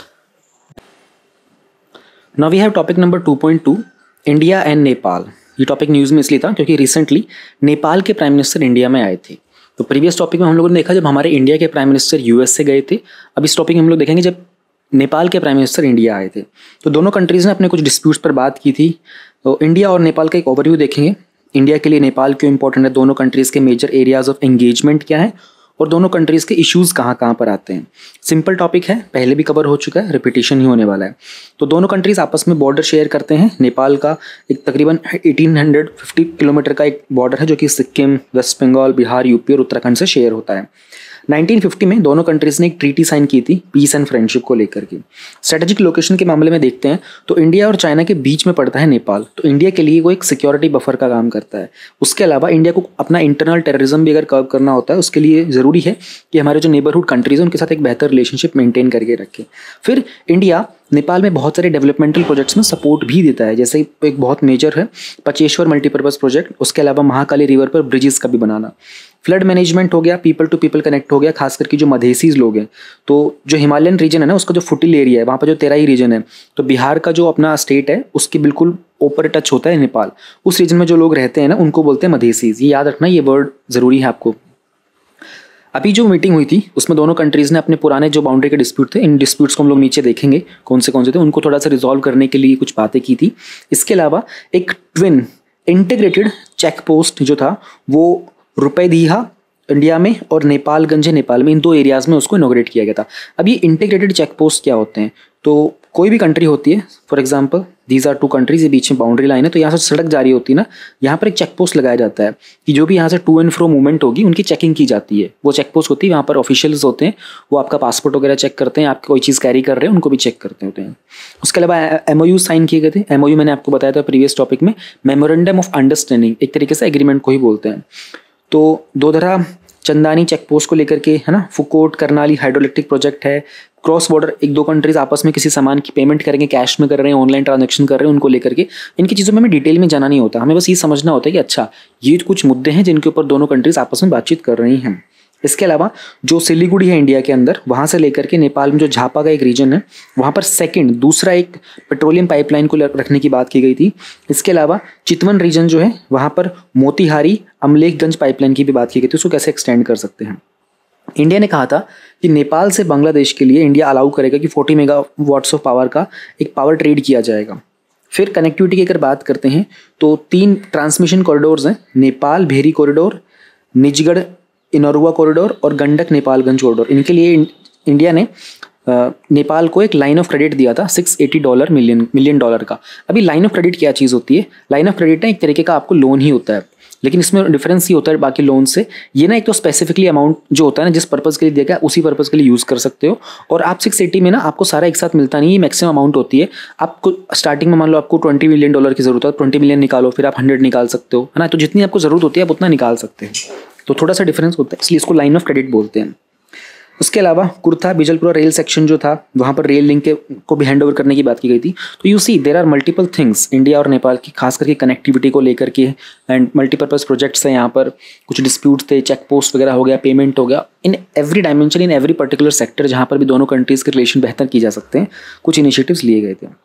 Now we have topic number 2.2, India and Nepal. ये टॉपिक न्यूज़ में इसलिए था क्योंकि रिसेंटली नेपाल के प्राइम मिनिस्टर इंडिया में आए थे। तो प्रीवियस टॉपिक में हम लोगों ने देखा जब हमारे इंडिया के प्राइम मिनिस्टर US से गए थे, अब इस टॉपिक में हम लोग देखेंगे जब नेपाल के प्राइम मिनिस्टर इंडिया आए थे। तो दोनों कंट्रीज़ ने अपने कुछ डिस्प्यूट्स पर बात की थी। तो इंडिया और नेपाल का एक ओवरव्यू देखेंगे, इंडिया के लिए नेपाल क्यों इंपॉर्टेंट है, दोनों कंट्रीज़ के मेजर एरियाज ऑफ एंगेजमेंट क्या है, और दोनों कंट्रीज़ के इश्यूज़ कहाँ कहाँ पर आते हैं। सिंपल टॉपिक है, पहले भी कवर हो चुका है, रिपीटिशन ही होने वाला है। तो दोनों कंट्रीज़ आपस में बॉर्डर शेयर करते हैं। नेपाल का एक तकरीबन 1850 किलोमीटर का एक बॉर्डर है जो कि सिक्किम, वेस्ट बंगाल, बिहार, UP और उत्तराखंड से शेयर होता है। 1950 में दोनों कंट्रीज़ ने एक ट्रीटी साइन की थी पीस एंड फ्रेंडशिप को लेकर के। स्ट्रेटेजिक लोकेशन के मामले में देखते हैं तो इंडिया और चाइना के बीच में पड़ता है नेपाल, तो इंडिया के लिए वो एक सिक्योरिटी बफर का काम करता है। उसके अलावा इंडिया को अपना इंटरनल टेररिज्म भी अगर कर्व करना होता है, उसके लिए ज़रूरी है कि हमारे जो नेबरहुड कंट्रीज़ हैं उनके साथ एक बेहतर रिलेशनशिप मेंटेन करके रखें। फिर इंडिया नेपाल में बहुत सारे डेवलपमेंटल प्रोजेक्ट्स में सपोर्ट भी देता है, जैसे एक बहुत मेजर है पचेश्वर मल्टीपर्पज़ प्रोजेक्ट, उसके अलावा महाकाली रिवर पर ब्रिजेस का भी बनाना, फ्लड मैनेजमेंट हो गया, पीपल टू पीपल कनेक्ट हो गया, खास करके जो मधेसीज लोग हैं। तो जो हिमालयन रीजन है ना, उसका जो फुटिल एरिया है वहाँ पर जो तेराई रीजन है, तो बिहार का जो अपना स्टेट है उसके बिल्कुल ऊपर टच होता है नेपाल, उस रीजन में जो लोग रहते हैं ना उनको बोलते हैं मधेसीज। ये याद रखना, ये वर्ड ज़रूरी है आपको। अभी जो मीटिंग हुई थी उसमें दोनों कंट्रीज़ ने अपने पुराने जो बाउंड्री के डिस्प्यूट थे, इन डिस्प्यूट्स को हम लोग नीचे देखेंगे कौन से थे, उनको थोड़ा सा रिजॉल्व करने के लिए कुछ बातें की थी। इसके अलावा एक ट्विन इंटीग्रेटेड चेक पोस्ट जो था वो रुपैदीहा इंडिया में और नेपालगंज है नेपाल में, इन 2 एरियाज़ में उसको इनॉग्रेट किया गया था। अब ये इंटीग्रेटेड चेक पोस्ट क्या होते हैं, तो कोई भी कंट्री होती है, for example these are 2 countries, ये बीच में बाउंड्री लाइन है, तो यहाँ से सड़क जारी होती है ना, यहाँ पर एक चेक पोस्ट लगाया जाता है कि जो भी यहाँ से टू एंड फ्रो मूवमेंट होगी उनकी चेकिंग की जाती है। वो चेक पोस्ट होती है, वहाँ पर ऑफिशियल्स होते हैं, वो आपका पासपोर्ट वगैरह चेक करते हैं, आप कोई चीज़ कैरी कर रहे हैं उनको भी चेक करते होते हैं। उसके अलावा MOU साइन किए गए थे। MOU मैंने आपको बताया था प्रीवियस टॉपिक में, मेमोरेंडम ऑफ अंडरस्टैंडिंग, एक तरीके से एग्रीमेंट को ही बोलते हैं। तो दोधरा चंदानी चेक पोस्ट को लेकर के है ना, फुकोट करनाली हाइड्रोइलेक्ट्रिक प्रोजेक्ट है, क्रॉस बॉर्डर 1-2 कंट्रीज आपस में किसी सामान की पेमेंट करेंगे, कैश में कर रहे हैं, ऑनलाइन ट्रांजैक्शन कर रहे हैं, उनको लेकर के इनकी चीज़ों में हमें डिटेल में जाना नहीं होता, हमें बस ये समझना होता है कि अच्छा ये कुछ मुद्दे हैं जिनके ऊपर दोनों कंट्रीज आपस में बातचीत कर रही हैं। इसके अलावा जो सिलीगुड़ी है इंडिया के अंदर, वहाँ से लेकर के नेपाल में जो झापा का एक रीजन है, वहाँ पर दूसरा एक पेट्रोलियम पाइपलाइन को रखने की बात की गई थी। इसके अलावा चितवन रीजन जो है वहाँ पर मोतीहारी अमलेखगंज पाइपलाइन की भी बात की गई थी, उसको कैसे एक्सटेंड कर सकते हैं। इंडिया ने कहा था कि नेपाल से बांग्लादेश के लिए इंडिया अलाउ करेगा कि 40 मेगावाट्स ऑफ पावर का एक पावर ट्रेड किया जाएगा। फिर कनेक्टिविटी की अगर बात करते हैं तो 3 ट्रांसमिशन कॉरिडोर्स हैं, नेपाल भेरी कॉरिडोर, निजगढ़ इनोरुआ कॉरिडोर और गंडक नेपालगंज कॉरिडोर। इनके लिए इंडिया ने नेपाल को एक लाइन ऑफ क्रेडिट दिया था $680 मिलियन डॉलर का। अभी लाइन ऑफ क्रेडिट क्या चीज़ होती है? लाइन ऑफ क्रेडिट ना एक तरीके का आपको लोन ही होता है, लेकिन इसमें डिफरेंस ही होता है बाकी लोन से। ये ना एक तो स्पेसिफिकली अमाउंट जो होता है ना, जिस पर्पज़ के लिए दिया गया उसी पर्पज़ के लिए यूज़ कर सकते हो, और आप 680 में ना आपको सारा एक साथ मिलता नहीं, ये मैक्सिमम अमाउंट होती है। आपको स्टार्टिंग में मान लो आपको $20 मिलियन की ज़रूरत है, 20 मिलियन निकालो, फिर आप 100 निकाल सकते हो, है ना। तो जितनी आपको ज़रूरत होती है आप उतना निकाल सकते हैं, तो थोड़ा सा डिफरेंस होता है, इसलिए इसको लाइन ऑफ क्रेडिट बोलते हैं। उसके अलावा कुर्था बिजलपुरा रेल सेक्शन जो था, वहाँ पर रेल लिंक को भी हैंड ओवर करने की बात की गई थी। तो you see there are multiple things India और नेपाल की, खास करके कनेक्टिविटी को लेकर के, एंड मल्टीपर्पज़ प्रोजेक्ट्स हैं। यहाँ पर कुछ डिस्प्यूट्स थे, चेक पोस्ट वगैरह हो गया, पेमेंट हो गया, in every dimension, in every particular sector जहाँ पर भी दोनों कंट्रीज़ के रिलेशन बेहतर की जा सकते हैं, कुछ इनिशिएटिव्स लिए गए थे।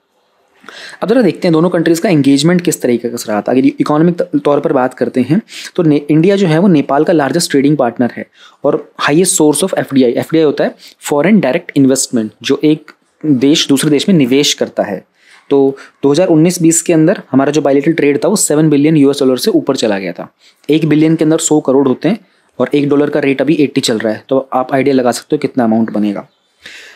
अब जरा देखते हैं दोनों कंट्रीज़ का एंगेजमेंट किस तरीके का रहा था। अगर इकोनॉमिक तौर पर बात करते हैं तो इंडिया जो है वो नेपाल का लार्जेस्ट ट्रेडिंग पार्टनर है और हाईएस्ट सोर्स ऑफ एफडीआई होता है फॉरेन डायरेक्ट इन्वेस्टमेंट, जो एक देश दूसरे देश में निवेश करता है। तो 2019-20 के अंदर हमारा जो बायलैटरल ट्रेड था वो $7 बिलियन से ऊपर चला गया था। 1 बिलियन के अंदर 100 करोड़ होते हैं और $1 का रेट अभी 80 चल रहा है, तो आप आइडिया लगा सकते हो कितना अमाउंट बनेगा।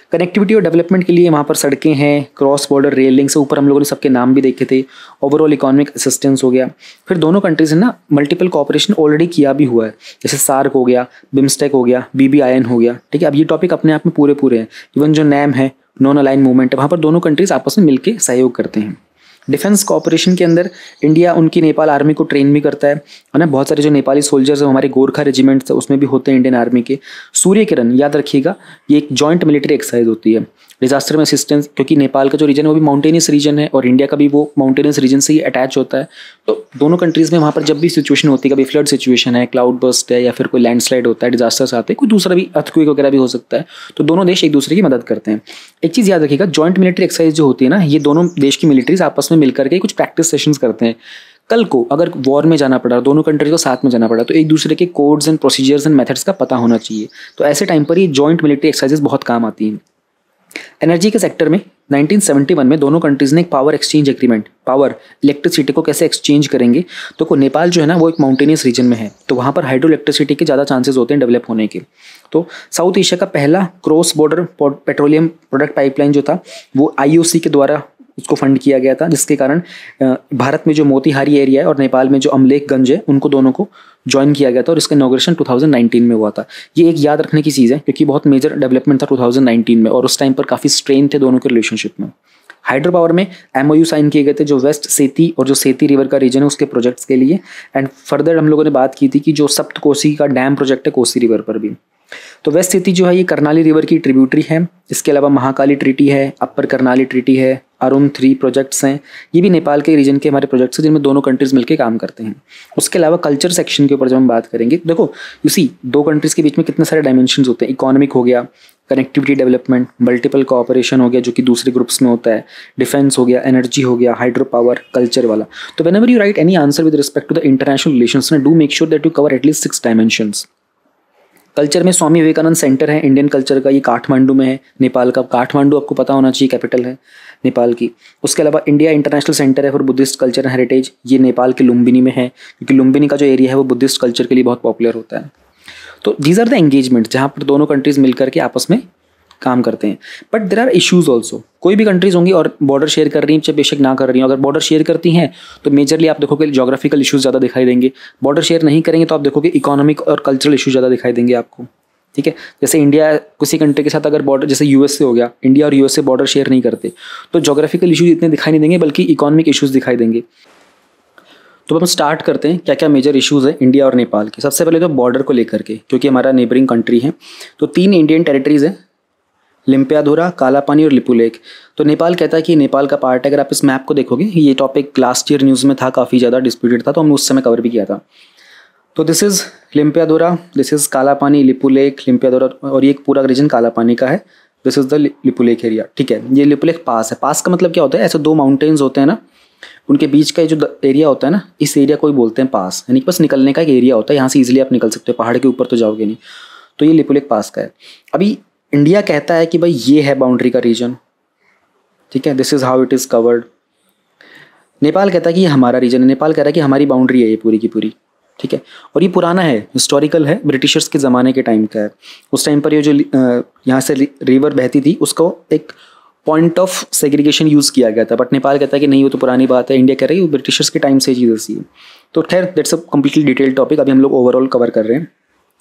कनेक्टिविटी और डेवलपमेंट के लिए वहाँ पर सड़कें हैं, क्रॉस बॉर्डर रेल लिंक से ऊपर हम लोगों ने सबके नाम भी देखे थे, ओवरऑल इकोनॉमिक असिस्टेंस हो गया। फिर दोनों कंट्रीज ने ना मल्टीपल कॉपरेशन ऑलरेडी किया भी हुआ है, जैसे सार्क हो गया, बिम्स्टेक हो गया, BBIN हो गया, ठीक है। अब ये टॉपिक अपने आप में पूरे हैं। इवन जो NAM है, नॉन अलाइन मूवमेंट है, वहाँ पर दोनों कंट्रीज आपस में मिलकर सहयोग करते हैं। डिफेंस कॉपरेशन के अंदर इंडिया उनकी नेपाल आर्मी को ट्रेन भी करता है ना। बहुत सारे जो नेपाली सोल्जर्स हैं हमारे गोरखा रेजिमेंट्स है उसमें भी होते हैं इंडियन आर्मी के। सूर्य किरण याद रखिएगा, ये एक जॉइंट मिलिट्री एक्सरसाइज होती है। डिजास्टर में असिस्टेंस, क्योंकि नेपाल का जो रीजन है वो भी माउंटेनियस रीजन है और इंडिया का भी वो माउंटेनियस रीजन से ही अटैच होता है। तो दोनों कंट्रीज़ में वहाँ पर जब भी सिचुएशन होती है, कभी फ्लड सिचुएशन है, क्लाउड बर्स्ट है, या फिर कोई लैंडस्लाइड होता है, डिजास्टर्स आते हैं, कोई दूसरा भी अर्थक्वेक वगैरह भी हो सकता है, तो दोनों देश एक दूसरे की मदद करते हैं। एक चीज़ याद रखिएगा, जॉइंट मिलिट्री एक्सरसाइज जो होती है ना, ये दोनों देश की मिलिट्रीज आपस में मिलकर के कुछ प्रैक्टिस सेशंस करते हैं। कल को अगर वॉर में जाना पड़ा, दोनों कंट्रीज को साथ में जाना पड़ा, तो एक दूसरे के codes and procedures and methods का पता होना चाहिए। तो ऐसे टाइम पर ये जॉइंट मिलिट्री एक्सरसाइजेस बहुत काम आती हैं। एनर्जी के सेक्टर में 1971 में दोनों कंट्रीज ने एक power exchange agreement, power electricity को कैसे एक्सचेंज करेंगे। तो नेपाल जो है ना वो एक माउंटेनियस रीजन में है, तो वहाँ पर हाइड्रो इलेक्ट्रिसिटी के ज़्यादा चांसेस होते हैं डेवलप होने के। तो साउथ एशिया का पहला cross border petroleum product pipeline जो था वो IOC के द्वारा उसको फंड किया गया था, जिसके कारण भारत में जो मोतीहारी एरिया है और नेपाल में जो अमलेखगंज है उनको दोनों को ज्वाइन किया गया था और इसका इनॉग्रेशन 2019 में हुआ था। ये एक याद रखने की चीज़ है क्योंकि बहुत मेजर डेवलपमेंट था 2019 में और उस टाइम पर काफ़ी स्ट्रेन थे दोनों के रिलेशनशिप में। हाइड्रो पावर में MOU साइन किए गए थे जो वेस्ट सेती और जो सेती रिवर का रीजन है उसके प्रोजेक्ट्स के लिए। एंड फर्दर हम लोगों ने बात की थी कि जो सप्तकोसी का डैम प्रोजेक्ट है कोसी रिवर पर भी। तो वेस्ट सेती जो है ये करनाली रिवर की ट्रिब्यूटरी है। इसके अलावा महाकाली ट्रीटी है, अपर करनाली ट्रीटी है, अरुण 3 प्रोजेक्ट्स हैं। ये भी नेपाल के रीजन के हमारे प्रोजेक्ट्स हैं जिनमें दोनों कंट्रीज मिलकर काम करते हैं। उसके अलावा कल्चर सेक्शन के ऊपर जब हम बात करेंगे, देखो इसी दो कंट्रीज के बीच में कितने सारे डायमेंशंस होते हैं। इकोनॉमिक हो गया, कनेक्टिविटी डेवलपमेंट, मल्टीपल कोऑपरेशन हो गया जो कि दूसरे ग्रुप्स में होता है, डिफेंस हो गया, एनर्जी हो गया, हाइड्रो पावर, कल्चर वाला। तो whenever you write any answer with respect to the international relations, do make sure that you cover at least 6 dimensions. Culture में स्वामी विवेकानंद सेंटर है इंडियन कल्चर का, ये काठमांडू में है नेपाल का। काठमांडू आपको पता होना चाहिए कैपिटल है नेपाल की। उसके अलावा इंडिया इंटरनेशनल सेंटर है for Buddhist culture and heritage, ये नेपाल के लुम्बिनी में है क्योंकि लुम्बिनी का जो एरिया है वो बुद्धिस्ट कल्चर के लिए बहुत पॉपुलर होता है। तो दीज आर द एंगेजमेंट जहाँ पर दोनों कंट्रीज मिलकर के आपस में काम करते हैं। But there are issues also. कोई भी कंट्रीज होंगी और बॉर्डर शेयर कर रही हैं, चाहे बेशक ना कर रही हैं, अगर बॉर्डर शेयर करती हैं तो मेजरली आप देखोगे जोग्राफिकल इशूज़ ज़्यादा दिखाई देंगे। बॉर्डर शेयर नहीं करेंगे तो आप देखोगे इकोनॉमिक और कल्चरल इशू ज़्यादा दिखाई देंगे आपको, ठीक है। जैसे इंडिया किसी कंट्री के साथ अगर बॉर्डर, जैसे USA हो गया, इंडिया और USA बॉर्डर शेयर नहीं करते तो जोग्राफिकल इशूज़ इतने दिखाई नहीं देंगे बल्कि इकोनॉमिक इशूज़ दिखाई देंगे। तो हम स्टार्ट करते हैं क्या क्या मेजर इशूज़ हैं इंडिया और नेपाल के। सबसे पहले तो बॉर्डर को लेकर के, क्योंकि हमारा नेबरिंग कंट्री है। तो 3 इंडियन टेरिटरीज़ हैं, लिम्पियाधुरा, कालापानी और लिपुलेख। तो नेपाल कहता है कि नेपाल का पार्ट है। अगर आप इस मैप को देखोगे, ये टॉपिक लास्ट ईयर न्यूज़ में था, काफ़ी ज़्यादा डिस्प्यूटेड था, तो हमने उस समय कवर भी किया था। तो this is Limpiyadhura, this is Kalapani, Lipulekh, Limpiyadhura, और ये एक पूरा रीजन कालापानी का है। This is the Lipulekh area, ठीक है। ये लिपुलेख पास है। पास का मतलब क्या होता है, ऐसे 2 माउंटेन्स होते हैं ना, उनके बीच का जो एरिया होता है ना, इस एरिया को ही बोलते हैं पास, यानी कि बस निकलने का एक एरिया होता है। यहाँ से ईजिली आप निकल सकते हो, पहाड़ के ऊपर तो जाओगे नहीं। तो ये लिपुलेख पास का है। अभी इंडिया कहता है कि भाई ये है बाउंड्री का रीजन, ठीक है, this is how it is covered. Nepal कहता है कि ये हमारा रीजन है। नेपाल कह रहा है कि हमारी बाउंड्री है ये पूरी की पूरी, ठीक है। और ये पुराना है, हिस्टोरिकल है, ब्रिटिशर्स के ज़माने के टाइम का है। उस टाइम पर ये जो यहाँ से रिवर बहती थी उसको एक पॉइंट ऑफ सेग्रीगेशन यूज़ किया गया था। बट नेपाल कहता है कि नहीं, वो तो पुरानी बात है। इंडिया कह रहा है कि ब्रिटिशर्स के टाइम से चीज़ ऐसी है। तो खैर that's a completely detailed topic, अभी हम लोग ओवरऑल कवर कर रहे हैं।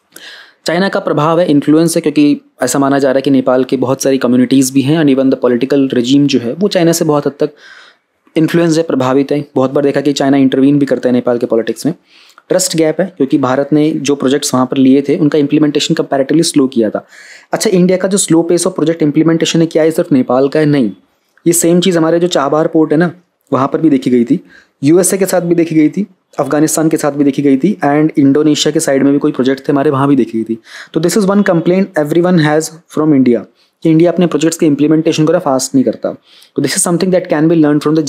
चाइना का प्रभाव है, इन्फ्लुएंस है, क्योंकि ऐसा माना जा रहा है कि नेपाल के बहुत सारी कम्युनिटीज़ भी हैं and even the political regime जो है वो चाइना से बहुत हद तक इन्फ्लुएंस है, प्रभावित है। बहुत बार देखा कि चाइना इंटरवीन भी करता है नेपाल के पॉलिटिक्स में। ट्रस्ट गैप है क्योंकि भारत ने जो प्रोजेक्ट्स वहाँ पर लिए थे उनका इंप्लीमेंटेशन कंपैरेटिवली स्लो किया था। अच्छा, इंडिया का जो slow pace of project implementation है क्या है सिर्फ नेपाल का है? नहीं, ये सेम चीज़ हमारे जो चाबहार पोर्ट है ना वहाँ पर भी देखी गई थी, USA के साथ भी देखी गई थी, अफगानिस्तान के साथ भी देखी गई थी, एंड इंडोनेशिया के साइड में भी कोई प्रोजेक्ट थे हमारे, वहाँ भी देखी गई थी। तो this is one complaint everyone has from India कि इंडिया अपने प्रोजेक्ट्स के इंप्लीमेंटेशन को फास्ट नहीं करता। तो this is something that can be learn from the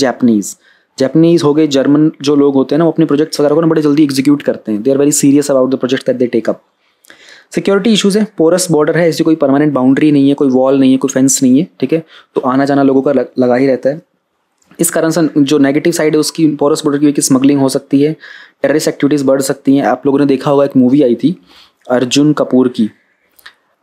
Japanese हो गए, जर्मन जो लोग होते हैं ना वो अपने प्रोजेक्ट्स वगैरह को ना बड़े जल्दी एग्जीक्यूट करते हैं। They are very serious about the project that they take up. Security issues है, पोरस बॉर्डर है, ऐसी कोई परमानेंट बाउंड्री नहीं है, कोई वॉल नहीं है, कोई फेंस नहीं है, ठीक है। तो आना जाना लोगों का लगा ही रहता है। इस कारण से जो नेगेटिव साइड है उसकी पोरस बॉर्डर की स्मगलिंग हो सकती है, टेररिस्ट एक्टिविटीज़ बढ़ सकती हैं। आप लोगों ने देखा होगा एक मूवी आई थी अर्जुन कपूर की,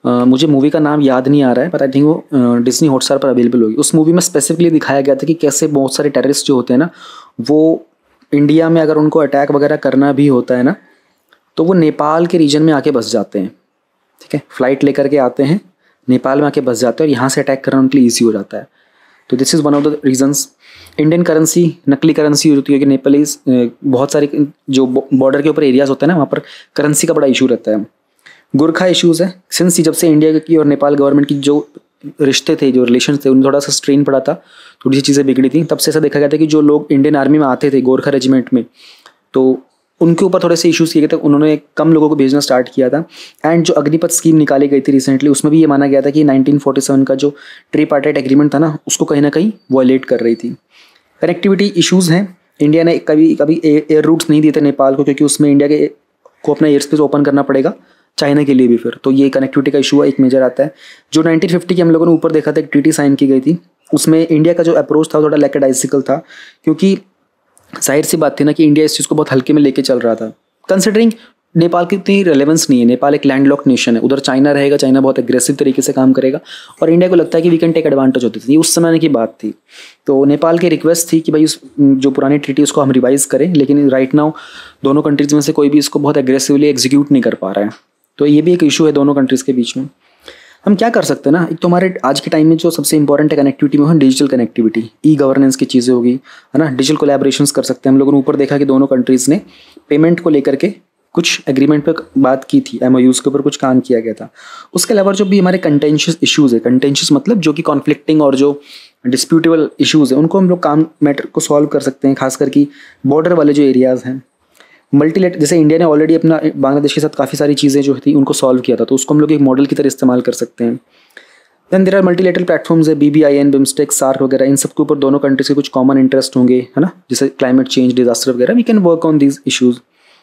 मुझे मूवी का नाम याद नहीं आ रहा है, पर आई थिंक वो डिज्नी हॉटस्टार पर अवेलेबल होगी। उस मूवी में स्पेसिफिकली दिखाया गया था कि कैसे बहुत सारे टेररिस्ट जो होते हैं ना, वो इंडिया में अगर उनको अटैक वगैरह करना भी होता है ना, तो वो नेपाल के रीजन में आके बस जाते हैं। ठीक है, फ्लाइट लेकर के आते हैं, नेपाल में आके बस जाते हैं और यहाँ से अटैक करना उनके लिए ईजी हो जाता है। तो this is one of the reasons. Indian currency नकली करेंसी होती है, क्योंकि नेपालीज बहुत सारे जो बॉर्डर के ऊपर एरियाज होते हैं ना, वहाँ पर करेंसी का बड़ा इशू रहता है। गोरखा इश्यूज़ है, सिंस जब से इंडिया की और नेपाल गवर्नमेंट की जो रिश्ते थे, जो रिलेशन थे, उनमें थोड़ा सा स्ट्रेन पड़ा था, थोड़ी सी चीज़ें बिगड़ी थी। तब से ऐसा देखा गया था कि जो लोग इंडियन आर्मी में आते थे, गोरखा रेजिमेंट में, तो उनके ऊपर थोड़े से इश्यूज़ किए गए थे, उन्होंने कम लोगों को भेजना स्टार्ट किया था। एंड जो अग्निपथ स्कीम निकाली गई थी रिसेंटली, उसमें भी ये माना गया था कि 1947 का जो ट्रिपार्टाइट एग्रीमेंट था ना, उसको कहीं ना कहीं वॉयलेट कर रही थी। कनेक्टिविटी इश्यूज़ हैं, इंडिया ने कभी एयर रूट्स नहीं दिए थे नेपाल को, क्योंकि उसमें इंडिया के को अपना एयर स्पेस ओपन करना पड़ेगा चाइना के लिए भी फिर, तो ये कनेक्टिविटी का इशू एक मेजर आता है। जो 1950 की हम लोगों ने ऊपर देखा था, एक ट्रीटी साइन की गई थी, उसमें इंडिया का जो अप्रोच था थोड़ा लैकेडाइसिकल था, क्योंकि जाहिर सी बात थी ना कि इंडिया इस चीज़ को बहुत हल्के में लेके चल रहा था, कंसिडरिंग नेपाल की इतनी रेलेवेंस नहीं है। नेपाल एक लैंडलॉक नेशन है, उधर चाइना रहेगा, चाइना बहुत एग्रेसिव तरीके से काम करेगा और इंडिया को लगता है कि वी कैन टेक एडवांटेज होती थी। उस समय की बात थी, तो नेपाल की रिक्वेस्ट थी कि भाई उस जो पुरानी ट्रीटी उसको हम रिवाइज करें, लेकिन राइट नाउ दोनों कंट्रीज में से कोई भी इसको बहुत एग्रेसिवली एग्जीक्यूट नहीं कर पा रहा है। तो ये भी एक इशू है दोनों कंट्रीज़ के बीच में। हम क्या कर सकते हैं ना, एक तो हमारे आज के टाइम में जो सबसे इंपॉर्टेंट है कनेक्टिविटी में, है डिजिटल कनेक्टिविटी, ई गवर्नेंस की चीज़ें होगी, है ना, डिजिटल कोलैबोरेशंस कर सकते हैं। हम लोगों ने ऊपर देखा कि दोनों कंट्रीज़ ने पेमेंट को लेकर के कुछ एग्रीमेंट पे बात की थी, MOUs के ऊपर कुछ काम किया गया था। उसके अलावा जो भी हमारे कंटेंशियस इश्यूज़ है, कंटेंशियस मतलब जो कि कॉन्फ्लिक्टिंग और जो डिस्प्यूटेबल इश्यूज़ है, उनको हम लोग काम मैटर को सॉल्व कर सकते हैं, खासकर कि बॉर्डर वाले जो एरियाज़ हैं। मल्टीलेट जैसे इंडिया ने ऑलरेडी अपना बांग्लादेश के साथ काफ़ी सारी चीज़ें जो थी उनको सॉल्व किया था, तो उसको हम लोग एक मॉडल की तरह इस्तेमाल कर सकते हैं। Then there are multilateral platforms है, BBIN, बिम्स्टेक, सार्क वगैरह, इन सब के ऊपर दोनों कंट्रीज के कुछ कॉमन इंटरेस्ट होंगे, है ना, जैसे क्लाइमेट चेंज, डिजास्टर वगैरह। We can work on these issues.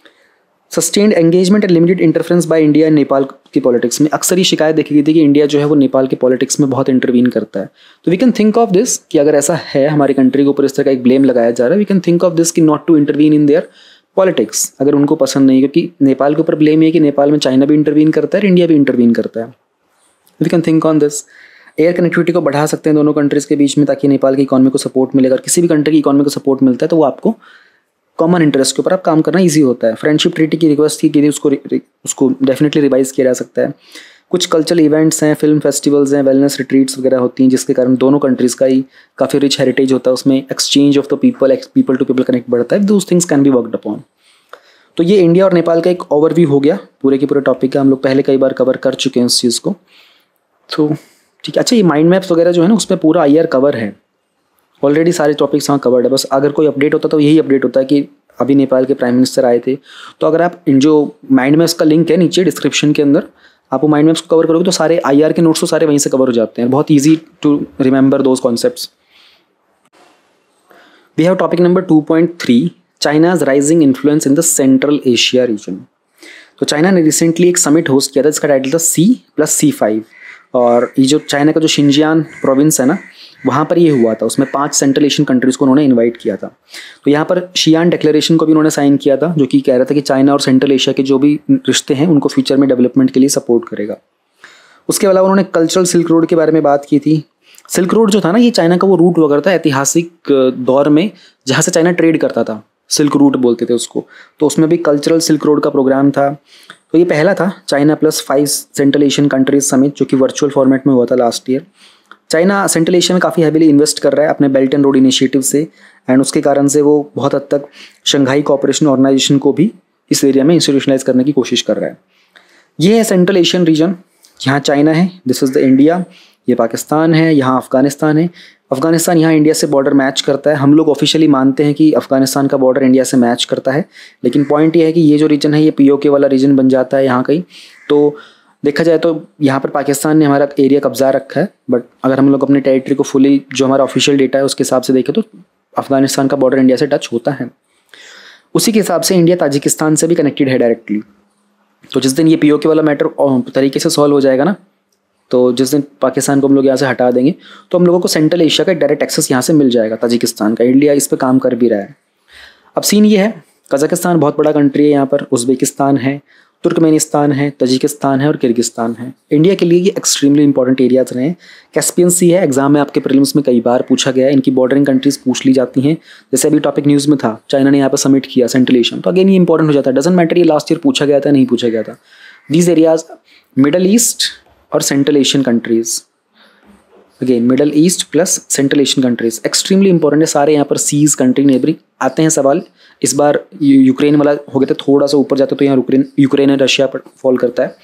Sustained engagement and limited interference by India and Nepal की पॉलिटिक्स में अक्सर ये शिकायत देखी गई थी कि इंडिया जो है वो नेपाल के पॉलिटिक्स में बहुत इंटरवीन करता है। तो we can think of this कि अगर ऐसा है, हमारी कंट्री के ऊपर इस तरह का एक ब्लेम लगाया जा रहा है, we can think of this कि not to intervene in their politics, अगर उनको पसंद नहीं, क्योंकि नेपाल के ऊपर ब्लेम है कि नेपाल में चाइना भी इंटरवीन करता है, इंडिया भी इंटरवीन करता है। We can think on this. Air connectivity को बढ़ा सकते हैं दोनों कंट्रीज़ के बीच में, ताकि नेपाल की इकॉनमी को सपोर्ट मिलेगा। और किसी भी कंट्री की इकॉनमी को सपोर्ट मिलता है तो वो आपको कॉमन इंटरेस्ट के ऊपर आप काम करना ईजी होता है। फ्रेंडशिप ट्रीटी की रिक्वेस्ट थी कि उसको डेफिनेटली रिवाइज किया जा सकता है। कुछ कल्चरल इवेंट्स हैं, फिल्म फेस्टिवल्स हैं, वेलनेस रिट्रीट्स वगैरह होती हैं, जिसके कारण दोनों कंट्रीज़ का ही काफ़ी रिच हेरिटेज होता है, उसमें exchange of the people to people connect बढ़ता है। Those things can be worked upon. तो ये इंडिया और नेपाल का एक ओवरव्यू हो गया पूरे के पूरे टॉपिक का। हम लोग पहले कई बार कवर कर चुके हैं इस चीज़ को, तो ठीक है। अच्छा, ये माइंड मैप्स वगैरह जो है ना, उसमें पूरा IR कवर है ऑलरेडी, सारे टॉपिक्स वहाँ कवर्ड है। बस अगर कोई अपडेट होता तो यही अपडेट होता है कि अभी नेपाल के प्राइम मिनिस्टर आए थे, तो अगर आप इन जो माइंड मैप्स का लिंक है नीचे डिस्क्रिप्शन के अंदर, आप वो माइंड मैप्स को कवर करोगे तो सारे IR के नोट्स तो सारे वहीं से कवर हो जाते हैं। बहुत easy to remember those concepts. We have topic number 2.3, China's rising influence in the central Asia region. तो चाइना ने रिसेंटली एक समिट होस्ट किया था, जिसका टाइटल था C+C5, और ये जो चाइना का जो शिंजियान प्रोविंस है ना, वहाँ पर ये हुआ था। उसमें 5 सेंट्रल एशियन कंट्रीज़ को उन्होंने इनवाइट किया था। तो यहाँ पर शियान डिक्लेरेशन को भी उन्होंने साइन किया था, जो कि कह रहा था कि चाइना और सेंट्रल एशिया के जो भी रिश्ते हैं उनको फ्यूचर में डेवलपमेंट के लिए सपोर्ट करेगा। उसके अलावा उन्होंने कल्चरल सिल्क रोड के बारे में बात की थी। सिल्क रोड जो था ना, ये चाइना का वो रूट वगैरह था ऐतिहासिक दौर में, जहाँ से चाइना ट्रेड करता था, सिल्क रूट बोलते थे उसको। तो उसमें भी कल्चरल सिल्क रोड का प्रोग्राम था। तो ये पहला था China +5 central Asian countries summit, जो कि वर्चुअल फॉर्मेट में हुआ था last year. China central Asia में काफ़ी हैवीली इन्वेस्ट कर रहा है अपने बेल्ट एंड रोड इनिशिएटिव से, एंड उसके कारण से वो बहुत हद तक शंघाई कोऑपरेशन ऑर्गेनाइजेशन को भी इस एरिया में इंस्टीट्यूशनलाइज करने की कोशिश कर रहा है। ये है सेंट्रल एशियन रीजन, यहाँ चाइना है, दिस इज़ द इंडिया, ये पाकिस्तान है, यहाँ अफगानिस्तान है। अफगानिस्तान यहाँ इंडिया से बॉर्डर मैच करता है। हम लोग ऑफिशियली मानते हैं कि अफगानिस्तान का बॉर्डर इंडिया से मैच करता है, लेकिन पॉइंट ये है कि ये जो रीजन है ये POK वाला रीजन बन जाता है यहाँ कहीं। तो देखा जाए तो यहाँ पर पाकिस्तान ने हमारा एरिया कब्जा रखा है, बट अगर हम लोग अपने टेरिटरी को फुली, जो हमारा ऑफिशियल डेटा है उसके हिसाब से देखें, तो अफगानिस्तान का बॉर्डर इंडिया से टच होता है। उसी के हिसाब से इंडिया ताजिकिस्तान से भी कनेक्टेड है डायरेक्टली। तो जिस दिन ये POK वाला मैटर तरीके से सॉल्व हो जाएगा ना, तो जिस दिन पाकिस्तान को हम लोग यहाँ से हटा देंगे, तो हम लोगों को सेंट्रल एशिया का डायरेक्ट एक्सेस यहाँ से मिल जाएगा ताजिकिस्तान का। इंडिया इस पर काम कर भी रहा है। अब सीन ये है कजाकिस्तान बहुत बड़ा कंट्री है यहाँ पर, उज़्बेकिस्तान है, तुर्कमेनिस्तान है, तजिकिस्तान है और किर्गिस्तान है। इंडिया के लिए ये एक्सट्रीमली इंपॉर्टेंट एरियाज रहे हैं। कैस्पियन सी है, एग्जाम में आपके प्रीलिम्स में कई बार पूछा गया है, इनकी बॉर्डरिंग कंट्रीज पूछ ली जाती हैं। जैसे अभी टॉपिक न्यूज़ में था, चाइना ने यहाँ पर सबमिट किया सेंट्रल एशियन, तो अगेन ये इंपॉर्टेंट हो जाता है। डजंट मैटर ये लास्ट ईयर पूछा गया था नहीं पूछा गया था। दीज एरियाज मिडल ईस्ट और central Asian countries, again middle east plus central Asian countries extremely important है सारे। यहाँ पर सीज कंट्री नेबरिंग आते हैं सवाल। इस बार यूक्रेन वाला हो गया था, थोड़ा सा ऊपर जाता तो यहाँ यूक्रेन एंड रशिया पर फॉल करता है।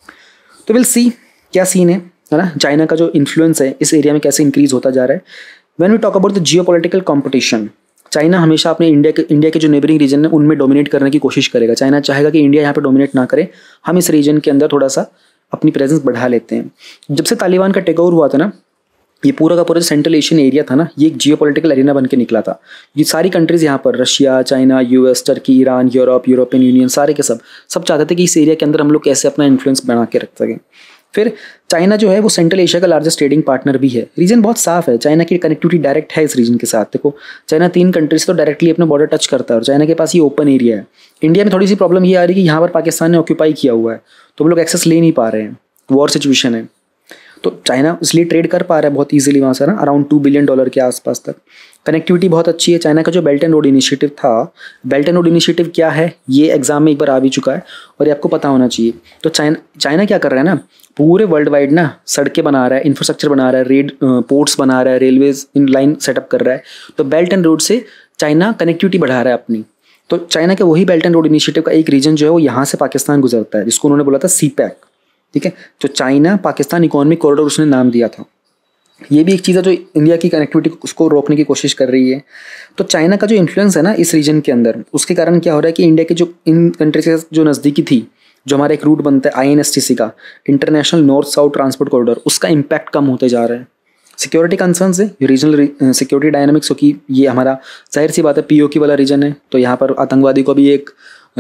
तो विल सी क्या सीन है ना, चाइना का जो इन्फ्लुएंस है इस एरिया में कैसे इंक्रीज होता जा रहा है। When we talk about the geopolitical competition, China हमेशा अपने इंडिया के जो नेबरिंग रीजन है उनमें डोमिनेट करने की कोशिश करेगा। चाइना चाहेगा कि इंडिया यहाँ पर डोमिनेट ना करे, हम इस रीजन के अंदर थोड़ा सा अपनी प्रेजेंस बढ़ा लेते हैं। जब से तालिबान का टेक ओवर हुआ था ना, ये पूरा का पूरा जो सेंट्रल एशियन एरिया था ना, ये एक जियोपॉलिटिकल एरिना बन के निकला था। ये सारी कंट्रीज यहाँ पर Russia, China, US, Turkey, Iran, European union, सारे के सब चाहते थे कि इस एरिया के अंदर हम लोग कैसे अपना इन्फ्लुएंस बना के रख सकें। फिर चाइना जो है वो सेंट्रल एशिया का लार्जेस्ट ट्रेडिंग पार्टनर भी है। रीजन बहुत साफ है, चाइना की कनेक्टिविटी डायरेक्ट है इस रीजन के साथ। देखो चाइना 3 कंट्रीज तो डायरेक्टली अपने बॉर्डर टच करता है और चाइना के पास ये ओपन एरिया है। इंडिया में थोड़ी सी प्रॉब्लम ये आ रही है कि यहाँ पर पाकिस्तान ने ऑक्यूपाई किया हुआ है, तो हम लोग एक्सेस ले नहीं पा रहे हैं, वॉर सिचुएशन है। तो चाइना इसलिए ट्रेड कर पा रहा है बहुत इजीली वहाँ से ना, अराउंड $2 बिलियन के आसपास तक। कनेक्टिविटी बहुत अच्छी है। चाइना का जो बेल्ट एंड रोड इनिशिएटिव था, बेल्ट एंड रोड इनिशिएटिव क्या है ये एग्जाम में एक बार आ भी चुका है और ये आपको पता होना चाहिए। तो चाइना क्या कर रहा है ना, पूरे वर्ल्ड वाइड ना सड़कें बना रहा है, इंफ्रास्ट्रक्चर बना रहा है, पोर्ट्स बना रहा है, रेलवेज इन लाइन सेटअप कर रहा है। तो बेल्ट एंड रोड से चाइना कनेक्टिविटी बढ़ा रहा है अपनी। तो चाइना के वही बेल्ट एंड रोड इनिशिएटिव का एक रीजन जो है वो यहाँ से पाकिस्तान गुजरता है, जिसको उन्होंने बोला था CPEC, ठीक है। तो चाइना पाकिस्तान इकोनॉमिक कॉरिडोर उसने नाम दिया था। ये भी एक चीज़ है जो इंडिया की कनेक्टिविटी उसको रोकने की कोशिश कर रही है। तो चाइना का जो इन्फ्लुएंस है ना इस रीजन के अंदर, उसके कारण क्या हो रहा है कि इंडिया के जो इन कंट्रीज के जो नज़दीकी थी, जो हमारा एक रूट बनता है INSTC का, international north south transport corridor, उसका इम्पैक्ट कम होते जा रहा है। सिक्योरिटी कंसर्न्स है, रीजनल सिक्योरिटी डायनामिक्स, क्योंकि ये हमारा जाहिर सी बात है POK वाला रीजन है, तो यहाँ पर आतंकवादी को भी एक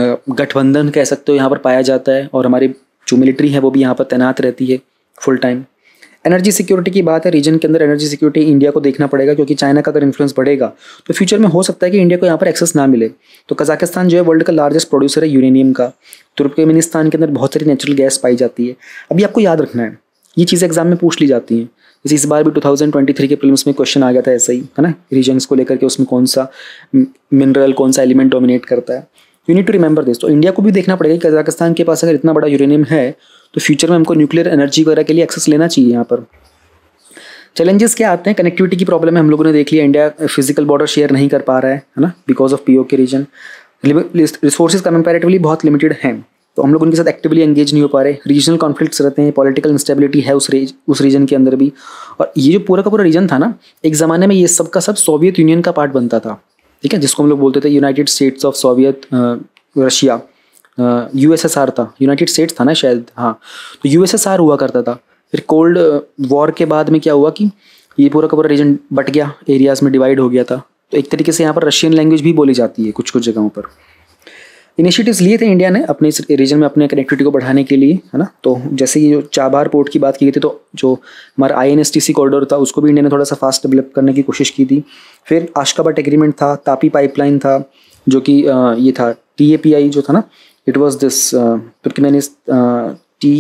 गठबंधन कह सकते हो यहाँ पर पाया जाता है, और हमारी जो मिलिट्री है वो भी यहाँ पर तैनात रहती है फुल टाइम। एनर्जी सिक्योरिटी की बात है, रीजन के अंदर एनर्जी सिक्योरिटी इंडिया को देखना पड़ेगा, क्योंकि चाइना का अगर इन्फ्लुएंस बढ़ेगा तो फ्यूचर में हो सकता है कि इंडिया को यहाँ पर एक्सेस ना मिले। तो कजाकिस्तान जो है वर्ल्ड का लार्जेस्ट प्रोड्यूसर है यूरेनियम का। तुर्कमेनिस्तान के अंदर बहुत सारी नेचुरल गैस पाई जाती है। अभी आपको याद रखना है, ये चीज़ें एग्जाम में पूछ ली जाती हैं। जैसे इस बार भी 2023 के प्रीलिम्स में क्वेश्चन आ गया था ऐसा ही, है ना, रीजन्स को लेकर के, उसमें कौन सा मिनरल कौन सा एलिमेंट डोमिनेट करता है। You need to remember this. तो इंडिया को भी देखना पड़ेगा कि कजाकिस्तान के पास अगर इतना बड़ा यूरेनियम है तो फ्यूचर में हमको न्यूक्लियर एनर्जी वगैरह के लिए एक्सेस लेना चाहिए यहाँ पर। चैलेंजेस क्या आते हैं, कनेक्टिविटी की प्रॉब्लम है, हम लोगों ने देख लिया, इंडिया फिजिकल बॉर्डर शेयर नहीं कर पा रहा है ना, because of POK region. Resources comparatively बहुत लिमिटेड हैं, तो हम लोग उनके साथ एक्टिवली एंगेज नहीं हो पा रहे। रीजनल कॉन्फ्लिक्ट्स रहते हैं, पॉलिटिकल इंस्टेबिलिटी है उस रीजन के अंदर भी। और ये जो पूरा का पूरा रीजन था ना, एक ज़माने में ये सब का सब सोवियत यूनियन का पार्ट बनता था, ठीक है, जिसको हम लोग बोलते थे United States of Soviet Russia. USSR था, यूनाइटेड स्टेट्स था ना शायद, हाँ, तो USSR हुआ करता था। फिर कोल्ड वॉर के बाद में क्या हुआ कि ये पूरा का पूरा रीजन बट गया, एरियाज में डिवाइड हो गया था। तो एक तरीके से यहाँ पर रशियन लैंग्वेज भी बोली जाती है कुछ कुछ जगहों पर। इनिशिएटिव्स लिए थे इंडिया ने अपने इस रीजन में अपने कनेक्टिविटी को बढ़ाने के लिए, है ना। तो जैसे ये जो चाबहार पोर्ट की बात की गई थी, तो जो हमारा INSTC कॉरिडोर था उसको भी इंडिया ने थोड़ा सा फास्ट डेवलप करने की कोशिश की थी। फिर आशकाबाट एग्रीमेंट था, तापी पाइपलाइन था, जो कि ये था TAPI जो था ना, it was this Turkmenistan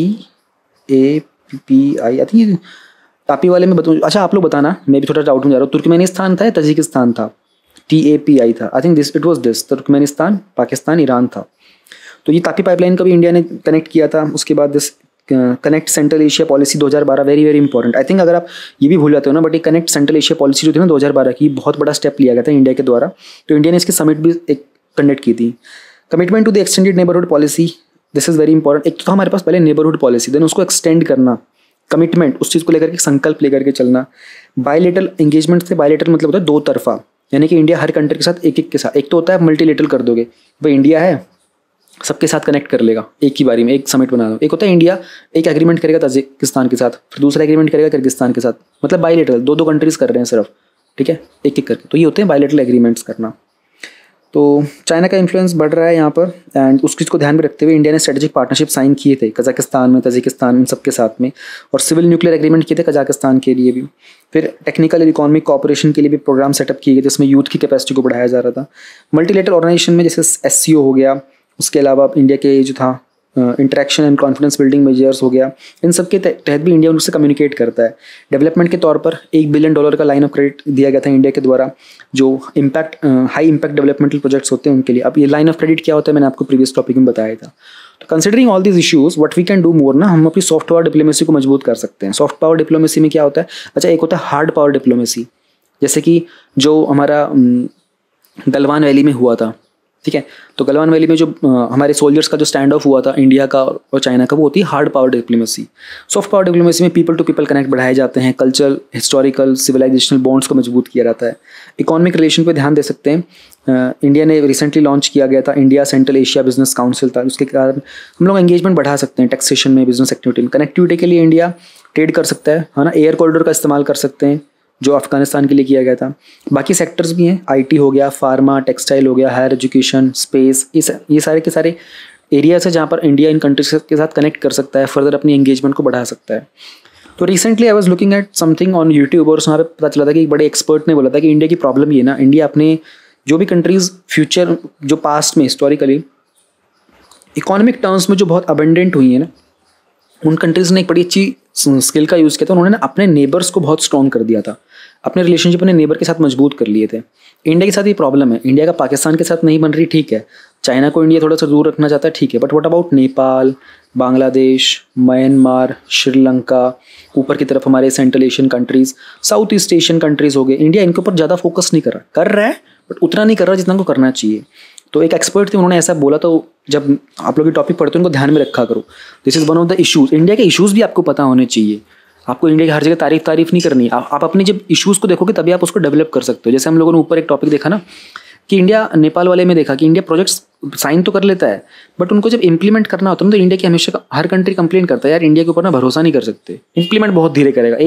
TAPI, I think TAPI वाले में बताऊँ। अच्छा आप लोग बताना, मैं भी थोड़ा डाउट में जा रहा हूँ, तुर्कमेनिस्तान था या तजिकिस्तान था? TAPI था, I think it was this, Turkmenistan, Pakistan, Iran था। तो ये तापी पाइपलाइन का भी इंडिया ने कनेक्ट किया था। उसके बाद this connect central Asia policy 2012, very very important. I think अगर आप ये भी भूल जाते हो ना, बट ये कनेक्ट सेंट्रल एशिया पॉलिसी जो थी ना 2012 की, बहुत बड़ा स्टेप लिया गया था इंडिया के द्वारा। तो इंडिया ने इसकी समिट भी एक कंडक्ट की थी। Commitment to the extended neighbourhood policy, this is very important. एक तो हमारे पास पहले नेबरहुड पॉलिसी, देन उसको एक्सटेंड करना, कमिटमेंट उस चीज़ को लेकर के संकल्प लेकर के चलना। बायलेटरल एंगेजमेंट से, बायलेटरल मतलब होता है दो तरफा, यानी कि इंडिया हर कंट्री के साथ एक एक के साथ। एक तो होता है मल्टीलेटरल कर दोगे, भाई इंडिया है सबके साथ कनेक्ट कर लेगा एक ही बारी में, एक समिट बना दो। एक होता है इंडिया एक एग्रीमेंट करेगा तजिकिस्तान के साथ, फिर दूसरा एग्रीमेंट करेगा किर्गिस्तान के साथ, मतलब बायलेटरल, दो कंट्रीज कर रहे हैं सिर्फ, ठीक है, एक एक करके। तो ये होते हैं बायलेटरल एग्रीमेंट्स करना। तो चाइना का इन्फ्लुएंस बढ़ रहा है यहाँ पर, एंड उस चीज़ को ध्यान में रखते हुए इंडिया ने स्ट्रेटेजिक पार्टनरशिप साइन किए थे कजाकिस्तान में, तजिकिस्तान में, सबके साथ में, और सिविल न्यूक्लियर एग्रीमेंट किए थे कजाकिस्तान के लिए भी। फिर टेक्निकल और इकोनॉमिक कोऑपरेशन के लिए भी प्रोग्राम सेटअप किए गए जिसमें यूथ की कैपेसिटी को बढ़ाया जा रहा था। मल्टीलेटरल ऑर्गेनाइजेशन में जैसे SCO हो गया, उसके अलावा इंडिया के जो था interaction and confidence building measures हो गया, इन सब के तहत भी इंडिया उनसे कम्युनिकेट करता है। डेवलपमेंट के तौर पर $1 बिलियन का लाइन ऑफ क्रेडिट दिया गया था इंडिया के द्वारा, जो हाई इम्पैक्ट डेवलपमेंटल प्रोजेक्ट्स होते हैं उनके लिए। अब ये लाइन ऑफ क्रेडिट क्या होता है मैंने आपको प्रीवियस टॉपिक में बताया था। तो considering all these issues what we can do more ना, हम अपनी सॉफ्ट पावर डिप्लोमेसी को मजबूत कर सकते हैं। सॉफ्ट पावर डिप्लोमेसी में क्या होता है, अच्छा एक होता है हार्ड पावर डिप्लोमेसी, जैसे कि जो हमारा गलवान वैली में हुआ था, ठीक है। तो गलवान वैली में जो हमारे सोल्जर्स का जो स्टैंड ऑफ हुआ था इंडिया का और चाइना का, वो होती है hard power diplomacy. Soft power diplomacy में पीपल टू पीपल कनेक्ट बढ़ाए जाते हैं, कल्चरल, हिस्टोरिकल, सिविलाइजेशनल बॉन्ड्स को मजबूत किया जाता है। इकोनॉमिक रिलेशन पे ध्यान दे सकते हैं। इंडिया ने रिसेंटली लॉन्च किया गया था India central Asia business council था, उसके कारण हम लोग एंगेजमेंट बढ़ा सकते हैं टैक्सेशन में, बिजनेस एक्टिविटी में। कनेक्टिविटी के लिए इंडिया ट्रेड कर सकता है ना, एयर कॉरिडोर का इस्तेमाल कर सकते हैं जो अफगानिस्तान के लिए किया गया था। बाकी सेक्टर्स भी हैं, IT हो गया, फार्मा, टेक्सटाइल हो गया, हायर एजुकेशन, स्पेस, ये सारे के सारे एरियाज है जहाँ पर इंडिया इन कंट्रीज के साथ कनेक्ट कर सकता है, फर्दर अपनी एंगेजमेंट को बढ़ा सकता है। तो recently I was looking at something on YouTube, और वहाँ पे पता चला था कि एक बड़े एक्सपर्ट ने बोला था कि इंडिया की प्रॉब्लम ये ना, इंडिया अपने जो भी कंट्रीज फ्यूचर जो पास्ट में हिस्टोरिकली इकोनॉमिक टर्म्स में जो बहुत अबेंडेंट हुई है ना, उन कंट्रीज़ ने एक बड़ी अच्छी स्किल का यूज़ किया था। उन्होंने ना अपने नेबर्स को बहुत स्ट्रॉन्ग कर दिया था, अपने रिलेशनशिप अपने नेबर के साथ मजबूत कर लिए थे। इंडिया के साथ ये प्रॉब्लम है, इंडिया का पाकिस्तान के साथ नहीं बन रही, ठीक है। चाइना को इंडिया थोड़ा सा दूर रखना चाहता है, ठीक है, but what about Nepal, Bangladesh, Myanmar, Sri Lanka, ऊपर की तरफ हमारे central Asian countries, south east Asian countries हो गए। इंडिया इनके ऊपर ज़्यादा फोकस नहीं कर रहा है, बट उतना नहीं कर रहा जितना को करना चाहिए। तो एक एक्सपर्ट थे, उन्होंने ऐसा बोला, तो जब आप लोग ये टॉपिक पढ़ते हो उनको ध्यान में रखा करो। This is one of the issues. India के इशूज़ भी आपको पता होने चाहिए। आपको इंडिया की हर जगह तारीफ नहीं करनी। आप अपने जब इश्यूज़ को देखोगे तभी आप उसको डेवलप कर सकते हो। जैसे हम लोगों ने ऊपर एक टॉपिक देखा ना कि इंडिया नेपाल वाले में देखा कि इंडिया प्रोजेक्ट्स साइन तो कर लेता है, बट उनको जब इंप्लीमेंट करना होता है तो इंडिया की हमेशा हर कंट्री कंप्लेंट करता है, यार इंडिया के ऊपर ना भरोसा नहीं कर सकते, इंप्लीमेंट बहुत धीरे करेगा।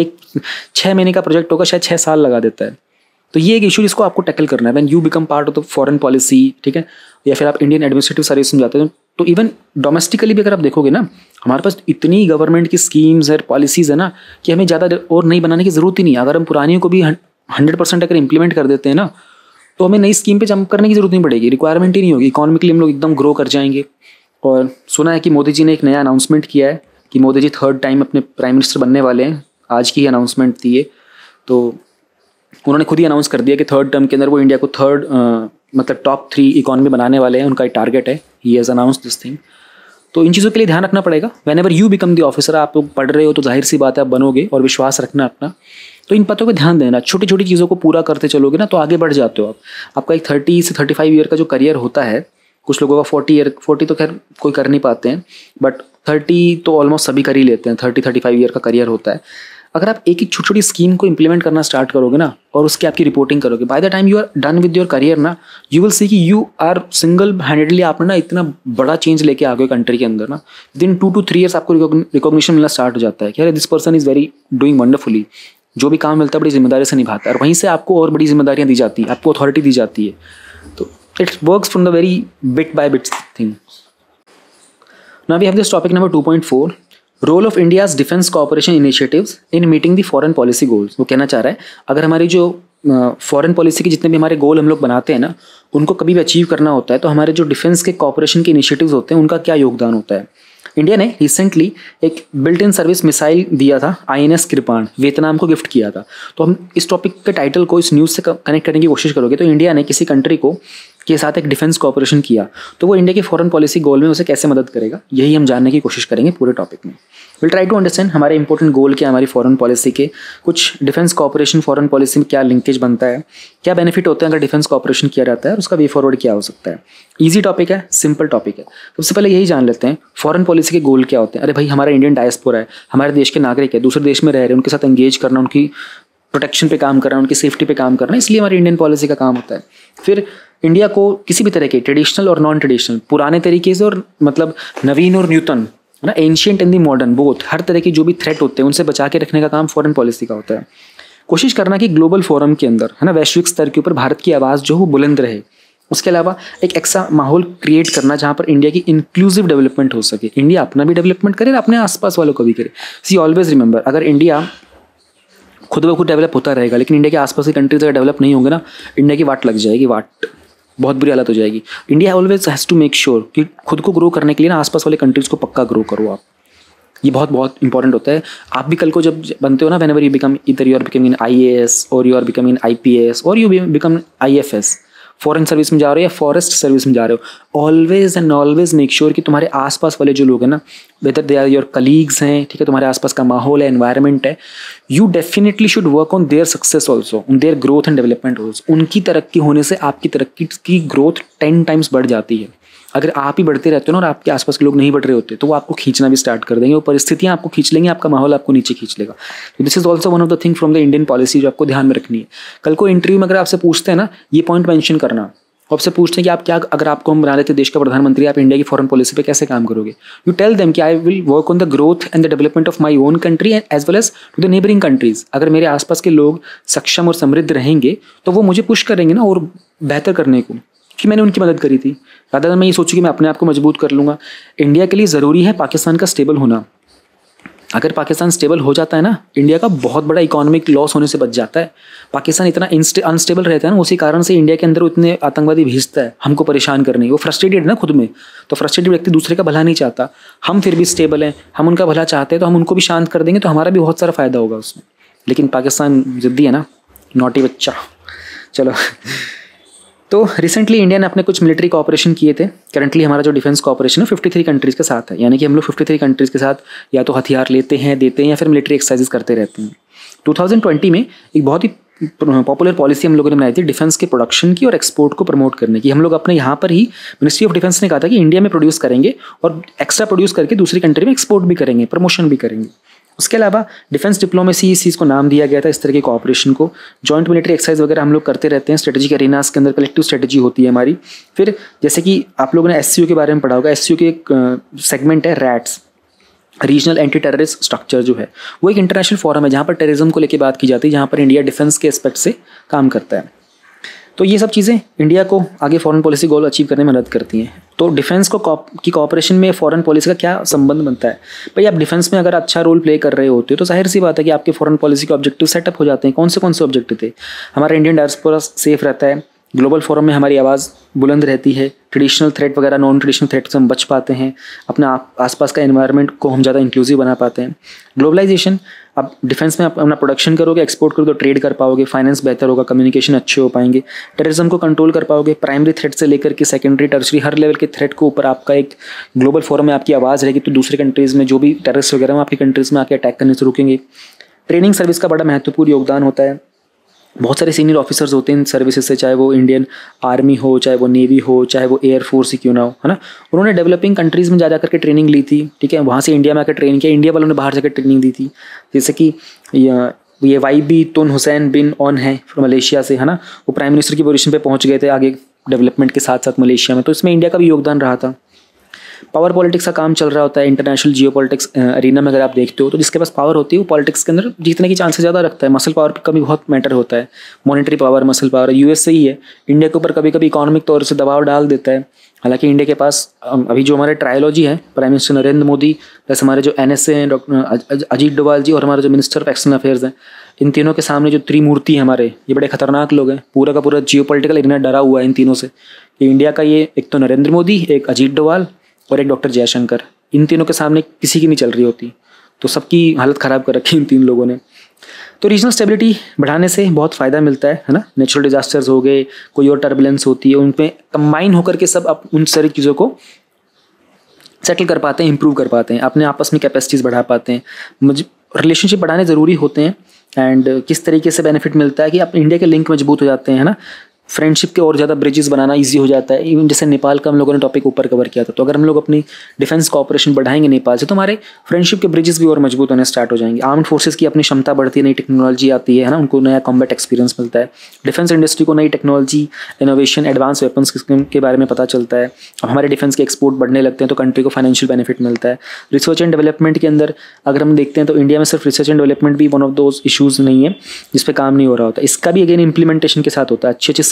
6 महीने का प्रोजेक्ट होगा, शायद 6 साल लगा देता है। तो ये एक इशू जिसको आपको टैकल करना है when you become part of the foreign policy, ठीक है, या फिर आप इंडियन एडमिनिस्ट्रेटिव सर्विस में जाते हैं। तो इवन डोमेस्टिकली भी अगर आप देखोगे ना, हमारे पास इतनी गवर्नमेंट की स्कीम्स और पॉलिसीज़ है ना कि हमें ज़्यादा और नई बनाने की ज़रूरत ही नहीं है। अगर हम पुरानियों को भी 100% अगर इंप्लीमेंट कर देते हैं ना, तो हमें नई स्कीम पे जंप करने की जरूरत नहीं पड़ेगी, रिक्वायरमेंट ही नहीं होगी। इकोनॉमिकली हम लोग एकदम ग्रो कर जाएंगे। और सुना है कि मोदी जी ने एक नया अनाउंसमेंट किया है कि मोदी जी 3rd टाइम अपने प्राइम मिनिस्टर बनने वाले हैं। आज की ही अनाउंसमेंट थी ये। तो उन्होंने खुद ही अनाउंस कर दिया कि 3rd टर्म के अंदर वो इंडिया को मतलब टॉप 3 इकोनॉमी बनाने वाले हैं। उनका एक टारगेट है, he has announced this thing. तो इन चीज़ों के लिए ध्यान रखना पड़ेगा। Whenever you become the officer, आप लोग पढ़ रहे हो तो जाहिर सी बात है आप बनोगे, और विश्वास रखना अपना। तो इन पतों पे ध्यान देना, छोटी छोटी चीज़ों को पूरा करते चलोगे ना तो आगे बढ़ जाते हो आप। आपका एक 30 से 35 ईयर का जो करियर होता है, कुछ लोगों का 40 तो खैर कोई कर नहीं पाते हैं, बट 30 तो ऑलमोस्ट सभी कर ही लेते हैं। 30-35 ईयर का करियर होता है। अगर आप एक एक छोटी छोटी स्कीम को इंप्लीमेंट करना स्टार्ट करोगे ना, और उसकी आपकी रिपोर्टिंग करोगे, by the time you are done with your career ना, यू विल सी कि यू आर सिंगल हैंडेडली आपने ना इतना बड़ा चेंज लेके आ गए कंट्री के अंदर ना। विदिन 2 to 3 ईयर्स आपको रिकॉग्निशन मिलना स्टार्ट हो जाता है कि अरे this person is very doing wonderfully. जो भी काम मिलता है बड़ी जिम्मेदारी से निभाता है, और वहीं से आपको और बड़ी जिम्मेदारियाँ दी जाती है, आपको अथॉरिटी दी जाती है। तो it works from the very bit by bit thing. Now we have this topic number 2.4, role of India's defence cooperation initiatives in meeting the foreign policy goals. वो कहना चाह रहा है अगर हमारी जो फॉरेन पॉलिसी के जितने भी हमारे गोल हम लोग बनाते हैं ना, उनको कभी भी अचीव करना होता है तो हमारे जो डिफेंस के कोऑपरेशन के इनिशिएटिव्स होते हैं उनका क्या योगदान होता है। इंडिया ने रिसेंटली एक बिल्ट इन सर्विस मिसाइल दिया था, INS कृपाण, वियतनाम को गिफ्ट किया था। तो हम इस टॉपिक के टाइटल को इस न्यूज़ से कनेक्ट करने की कोशिश करोगे तो इंडिया ने किसी कंट्री को के साथ एक डिफेंस कोऑपरेशन किया तो वो इंडिया की फॉरेन पॉलिसी गोल में उसे कैसे मदद करेगा, यही हम जानने की कोशिश करेंगे पूरे टॉपिक में। विल ट्राई टू अंडरस्टैंड हमारे इंपॉर्टेंट गोल क्या, हमारी फॉरेन पॉलिसी के, कुछ डिफेंस कोऑपरेशन फॉरेन पॉलिसी में क्या लिंकेज बनता है, क्या बेनिफिट होते हैं अगर डिफेंस कोऑपरेशन किया जाता है, और उसका वे फॉरवर्ड क्या हो सकता है। ईजी टॉपिक है, सिंपल टॉपिक है। सबसे पहले यही जान लेते हैं फॉरेन पॉलिसी के गोल क्या होते हैं। अरे भाई, हमारा इंडियन डायस्पोरा है, हमारे देश के नागरिक है, दूसरे देश में रह रहे हैं, उनके साथ एंगेज करना, उनकी प्रोटेक्शन पे काम करना, उनकी सेफ्टी पे काम करना, इसलिए हमारी इंडियन पॉलिसी का काम होता है। फिर इंडिया को किसी भी तरह के ट्रेडिशनल और नॉन ट्रेडिशनल, पुराने तरीके से और मतलब नवीन और न्यूतन, है ना, ancient and the modern, both, हर तरह के जो भी थ्रेट होते हैं उनसे बचा के रखने का काम फॉरेन पॉलिसी का होता है। कोशिश करना कि ग्लोबल फोरम के अंदर, है ना, वैश्विक स्तर के ऊपर भारत की आवाज़ जो वो बुलंद रहे, उसके अलावा एक ऐसा माहौल क्रिएट करना जहाँ पर इंडिया की इंक्लूसिव डेवलपमेंट हो सके, इंडिया अपना भी डेवलपमेंट करे और अपने आसपास वालों को भी करे। सी ऑलवेज रिमेंबर, अगर इंडिया खुद ब खुद डेवलप होता रहेगा लेकिन इंडिया के आसपास की कंट्रीज अगर डेवलप नहीं होंगे ना, इंडिया की वाट लग जाएगी, वाट बहुत बुरी हालत हो जाएगी। India always has to make sure कि खुद को ग्रो करने के लिए ना आसपास वाले कंट्रीज़ को पक्का ग्रो करो आप। ये बहुत बहुत इंपॉर्टेंट होता है। आप भी कल को जब बनते हो ना, whenever you become, either you are becoming IAS और यू आर बिकमिंग IPS और you become IFS, foreign service में जा रहे हो या फॉरेस्ट सर्विस में जा रहे हो, always and always make sure कि तुम्हारे आसपास वाले जो लोग हैं ना, whether they are your colleagues हैं, ठीक है, तुम्हारे आसपास का माहौल है, एनवायरनमेंट है, you definitely should work on their success also, on their growth and development also. उनकी तरक्की होने से आपकी तरक्की की ग्रोथ 10 टाइम्स बढ़ जाती है। अगर आप ही बढ़ते रहते हो ना और आपके आसपास के लोग नहीं बढ़ रहे होते तो वो आपको खींचना भी स्टार्ट कर देंगे, वो परिस्थितियाँ आपको खींच लेंगी, आपका माहौल आपको नीचे खींच लेगा। तो this is also one of the thing from the Indian policy जो आपको ध्यान में रखनी है। कल को इंटरव्यू में अगर आपसे पूछते हैं ना, ये पॉइंट मेंशन करना, आपसे पूछते हैं कि आप क्या, अगर आपको हम बना लेते देश का प्रधानमंत्री, आप इंडिया की फॉरेन पॉलिसी पे कैसे काम करोगे, यू टेल देम कि I will work on the growth and the development of my own country as well as to the neighbouring countries. अगर मेरे आसपास के लोग सक्षम और समृद्ध रहेंगे तो वो मुझे पुश करेंगे ना और बेहतर करने को, कि मैंने उनकी मदद करी थी, rather मैं ये सोचूं कि मैं अपने आप को मजबूत कर लूँगा। इंडिया के लिए ज़रूरी है पाकिस्तान का स्टेबल होना। अगर पाकिस्तान स्टेबल हो जाता है ना, इंडिया का बहुत बड़ा इकोनॉमिक लॉस होने से बच जाता है। पाकिस्तान इतना अनस्टेबल रहता है ना, उसी कारण से इंडिया के अंदर इतने आतंकवादी भेजता है हमको परेशान करने। वो फ्रस्ट्रेटेड है ना खुद में, तो फ्रस्ट्रेटेड व्यक्ति दूसरे का भला नहीं चाहता। हम फिर भी स्टेबल हैं, हम उनका भला चाहते हैं, तो हम उनको भी शांत कर देंगे तो हमारा भी बहुत सारा फ़ायदा होगा उसमें। लेकिन पाकिस्तान ज़िद्दी है ना, नॉटी बच्चा। चलो तो रिसेंटली इंडिया ने अपने कुछ मिलिट्री कोऑपरेशन किए थे। करंटली हमारा जो डिफेंस कोऑपरेशन है 53 कंट्रीज़ के साथ है, यानी कि हम लोग 53 कंट्रीज़ के साथ या तो हथियार लेते हैं, देते हैं, या फिर मिलिट्री एक्सरसाइजेस करते रहते हैं। 2020 में एक बहुत ही पॉपुलर पॉलिसी हम लोगों ने बनाई थी डिफेंस के प्रोडक्शन की और एक्सपोर्ट को प्रमोट करने की। हम लोग अपने यहाँ पर ही मिनिस्ट्री ऑफ डिफेंस ने कहा था कि इंडिया में प्रोड्यूस करेंगे और एक्स्ट्रा प्रोड्यूस करके दूसरी कंट्री में एक्सपोर्ट भी करेंगे, प्रमोशन भी करेंगे। उसके अलावा डिफेंस डिप्लोमेसी, इस चीज़ को नाम दिया गया था, इस तरह के कोऑपरेशन को। जॉइंट मिलिट्री एक्सरसाइज वगैरह हम लोग करते रहते हैं, स्ट्रेटेजिक एरिनास के अंदर कलेक्टिव स्ट्रेटेजी होती है हमारी। फिर जैसे कि आप लोगों ने SCO के बारे में पढ़ा होगा, SCO के एक सेगमेंट है RATS, regional anti terrorist structure जो है, वो एक इंटरनेशनल फोरम है जहाँ पर टेररिज्म को लेकर बात की जाती है, जहाँ पर इंडिया डिफेंस के एस्पेक्ट से काम करता है। तो ये सब चीज़ें इंडिया को आगे फॉरेन पॉलिसी गोल अचीव करने में मदद करती हैं। तो डिफेंस को की कोऑपरेशन में फॉरेन पॉलिसी का क्या संबंध बनता है? भाई आप डिफेंस में अगर अच्छा रोल प्ले कर रहे होते हो तो जाहिर सी बात है कि आपके फॉरेन पॉलिसी के ऑब्जेक्टिव सेटअप हो जाते हैं। कौन से ऑब्जेक्टिव थे? हमारा इंडियन डायस्पोरा सेफ रहता है, ग्लोबल फोरम में हमारी आवाज़ बुलंद रहती है, ट्रेडिशनल थ्रेट वगैरह नॉन ट्रेडिशनल थ्रेट से हम बच पाते हैं, अपने आसपास का एनवायरनमेंट को हम ज़्यादा इंक्लूसिव बना पाते हैं। ग्लोबलाइजेशन, आप डिफेंस में अपना प्रोडक्शन करोगे, एक्सपोर्ट करोगे तो ट्रेड कर पाओगे, फाइनेंस बेहतर होगा, कम्युनिकेशन अच्छे हो पाएंगे, टेररिज्म को कंट्रोल कर पाओगे। प्राइमरी थ्रेट से लेकर के सेकेंडरी, टर्सरी, हर लेवल के थ्रेट के ऊपर आपका एक ग्लोबल फोरम में आपकी आवाज़ रहेगी, तो दूसरे कंट्रीज़ में जो भी टेररिस्ट वगैरह हैं आपकी कंट्रीज़ में आके अटैक करने से रुकेंगे। ट्रेनिंग सर्विस का बड़ा महत्वपूर्ण योगदान होता है। बहुत सारे सीनियर ऑफिसर्स होते हैं इन सर्विसेज से, चाहे वो इंडियन आर्मी हो, चाहे वो नेवी हो, चाहे वो एयर फोर्स ही क्यों ना हो, है ना। उन्होंने डेवलपिंग कंट्रीज़ में जा करके ट्रेनिंग ली थी, ठीक है, वहाँ से इंडिया में आकर ट्रेनिंग किया, इंडिया वालों ने बाहर जाकर ट्रेनिंग दी थी। जैसे कि ये YB Tun Hussein bin Onn है मलेशिया से, है ना, वो प्राइम मिनिस्टर की पोजीशन पे पहुँच गए थे आगे डेवलपमेंट के साथ साथ मलेशिया में, तो इसमें इंडिया का भी योगदान रहा था। पावर पॉलिटिक्स का काम चल रहा होता है इंटरनेशनल जियो पॉलिटिक्स अरीना में। अगर आप देखते हो तो जिसके पास पावर होती है वो पॉलिटिक्स के अंदर जीतने की चांसेस ज़्यादा रखता है। मसल पावर का भी बहुत मैटर होता है, monetary power, muscle power. US से ही है, इंडिया के ऊपर कभी कभी इकोनॉमिक तौर से दबाव डाल देता है। हालांकि इंडिया के पास अभी जो हमारे ट्रायोलॉजी है, prime minister Narendra Modi plus हमारे जो NSA हैं डॉक्टर अजीत डोभाल जी और हमारे जो मिनिस्टर ऑफ एक्सटर्नल अफेयर्स हैं, इन तीनों के सामने जो त्रिमूर्ति है हमारे, ये बड़े खतरनाक लोग हैं। पूरा का पूरा जियो पॉलिटिकल एरिना डरा हुआ है इन तीनों से कि इंडिया का ये एक तो नरेंद्र मोदी, एक अजीत डोभाल और एक डॉक्टर जयशंकर, इन तीनों के सामने किसी की नहीं चल रही होती, तो सबकी हालत ख़राब कर रखी इन तीन लोगों ने। तो रीजनल स्टेबिलिटी बढ़ाने से बहुत फ़ायदा मिलता है ना। नेचुरल डिजास्टर्स हो गए, कोई और टर्बुलेंस होती है, उनमें कंबाइन होकर के सब अब उन सारी चीज़ों को सेटल कर पाते हैं, इंप्रूव कर पाते हैं, अपने आपस में कैपेसिटीज़ बढ़ा पाते हैं। रिलेशनशिप बढ़ाने ज़रूरी होते हैं। एंड किस तरीके से बेनिफिट मिलता है कि आप इंडिया के लिंक मजबूत हो जाते हैं, है ना। फ्रेंडशिप के और ज़्यादा ब्रिजेस बनाना इजी हो जाता है। इवन जैसे नेपाल का हम लोगों ने टॉपिक ऊपर कवर किया था, तो अगर हम लोग अपनी डिफेंस कोऑपरेशन बढ़ाएंगे नेपाल से तो हमारे फ्रेंडशिप के ब्रिजेस भी और मजबूत होने स्टार्ट हो जाएंगे। आर्म्ड फोर्सेस की अपनी क्षमता बढ़ती है, नई टेक्नोलॉजी आती है ना, उनको नया कॉम्बैट एक्सपीरियंस मिलता है। डिफेंस इंडस्ट्री को नई टेक्नोलॉजी, इनोवेशन, एडवांस वेपन्स के बारे में पता चलता है। अब हमारे डिफेंस के एक्सपोर्ट बढ़ने लगते हैं तो कंट्री को फाइनेंशियल बेनिफिट मिलता है। रिसर्च एंड डेवलपमेंट के अंदर अगर हम देखते हैं तो इंडिया में सिर्फ रिसर्च एंड डेवलपमेंट भी वन ऑफ दोज इशूज़ नहीं है जिस पे काम नहीं हो रहा होता। इसका भी अगेन इंप्लीमेंटेशन के साथ होता है। अच्छी अच्छी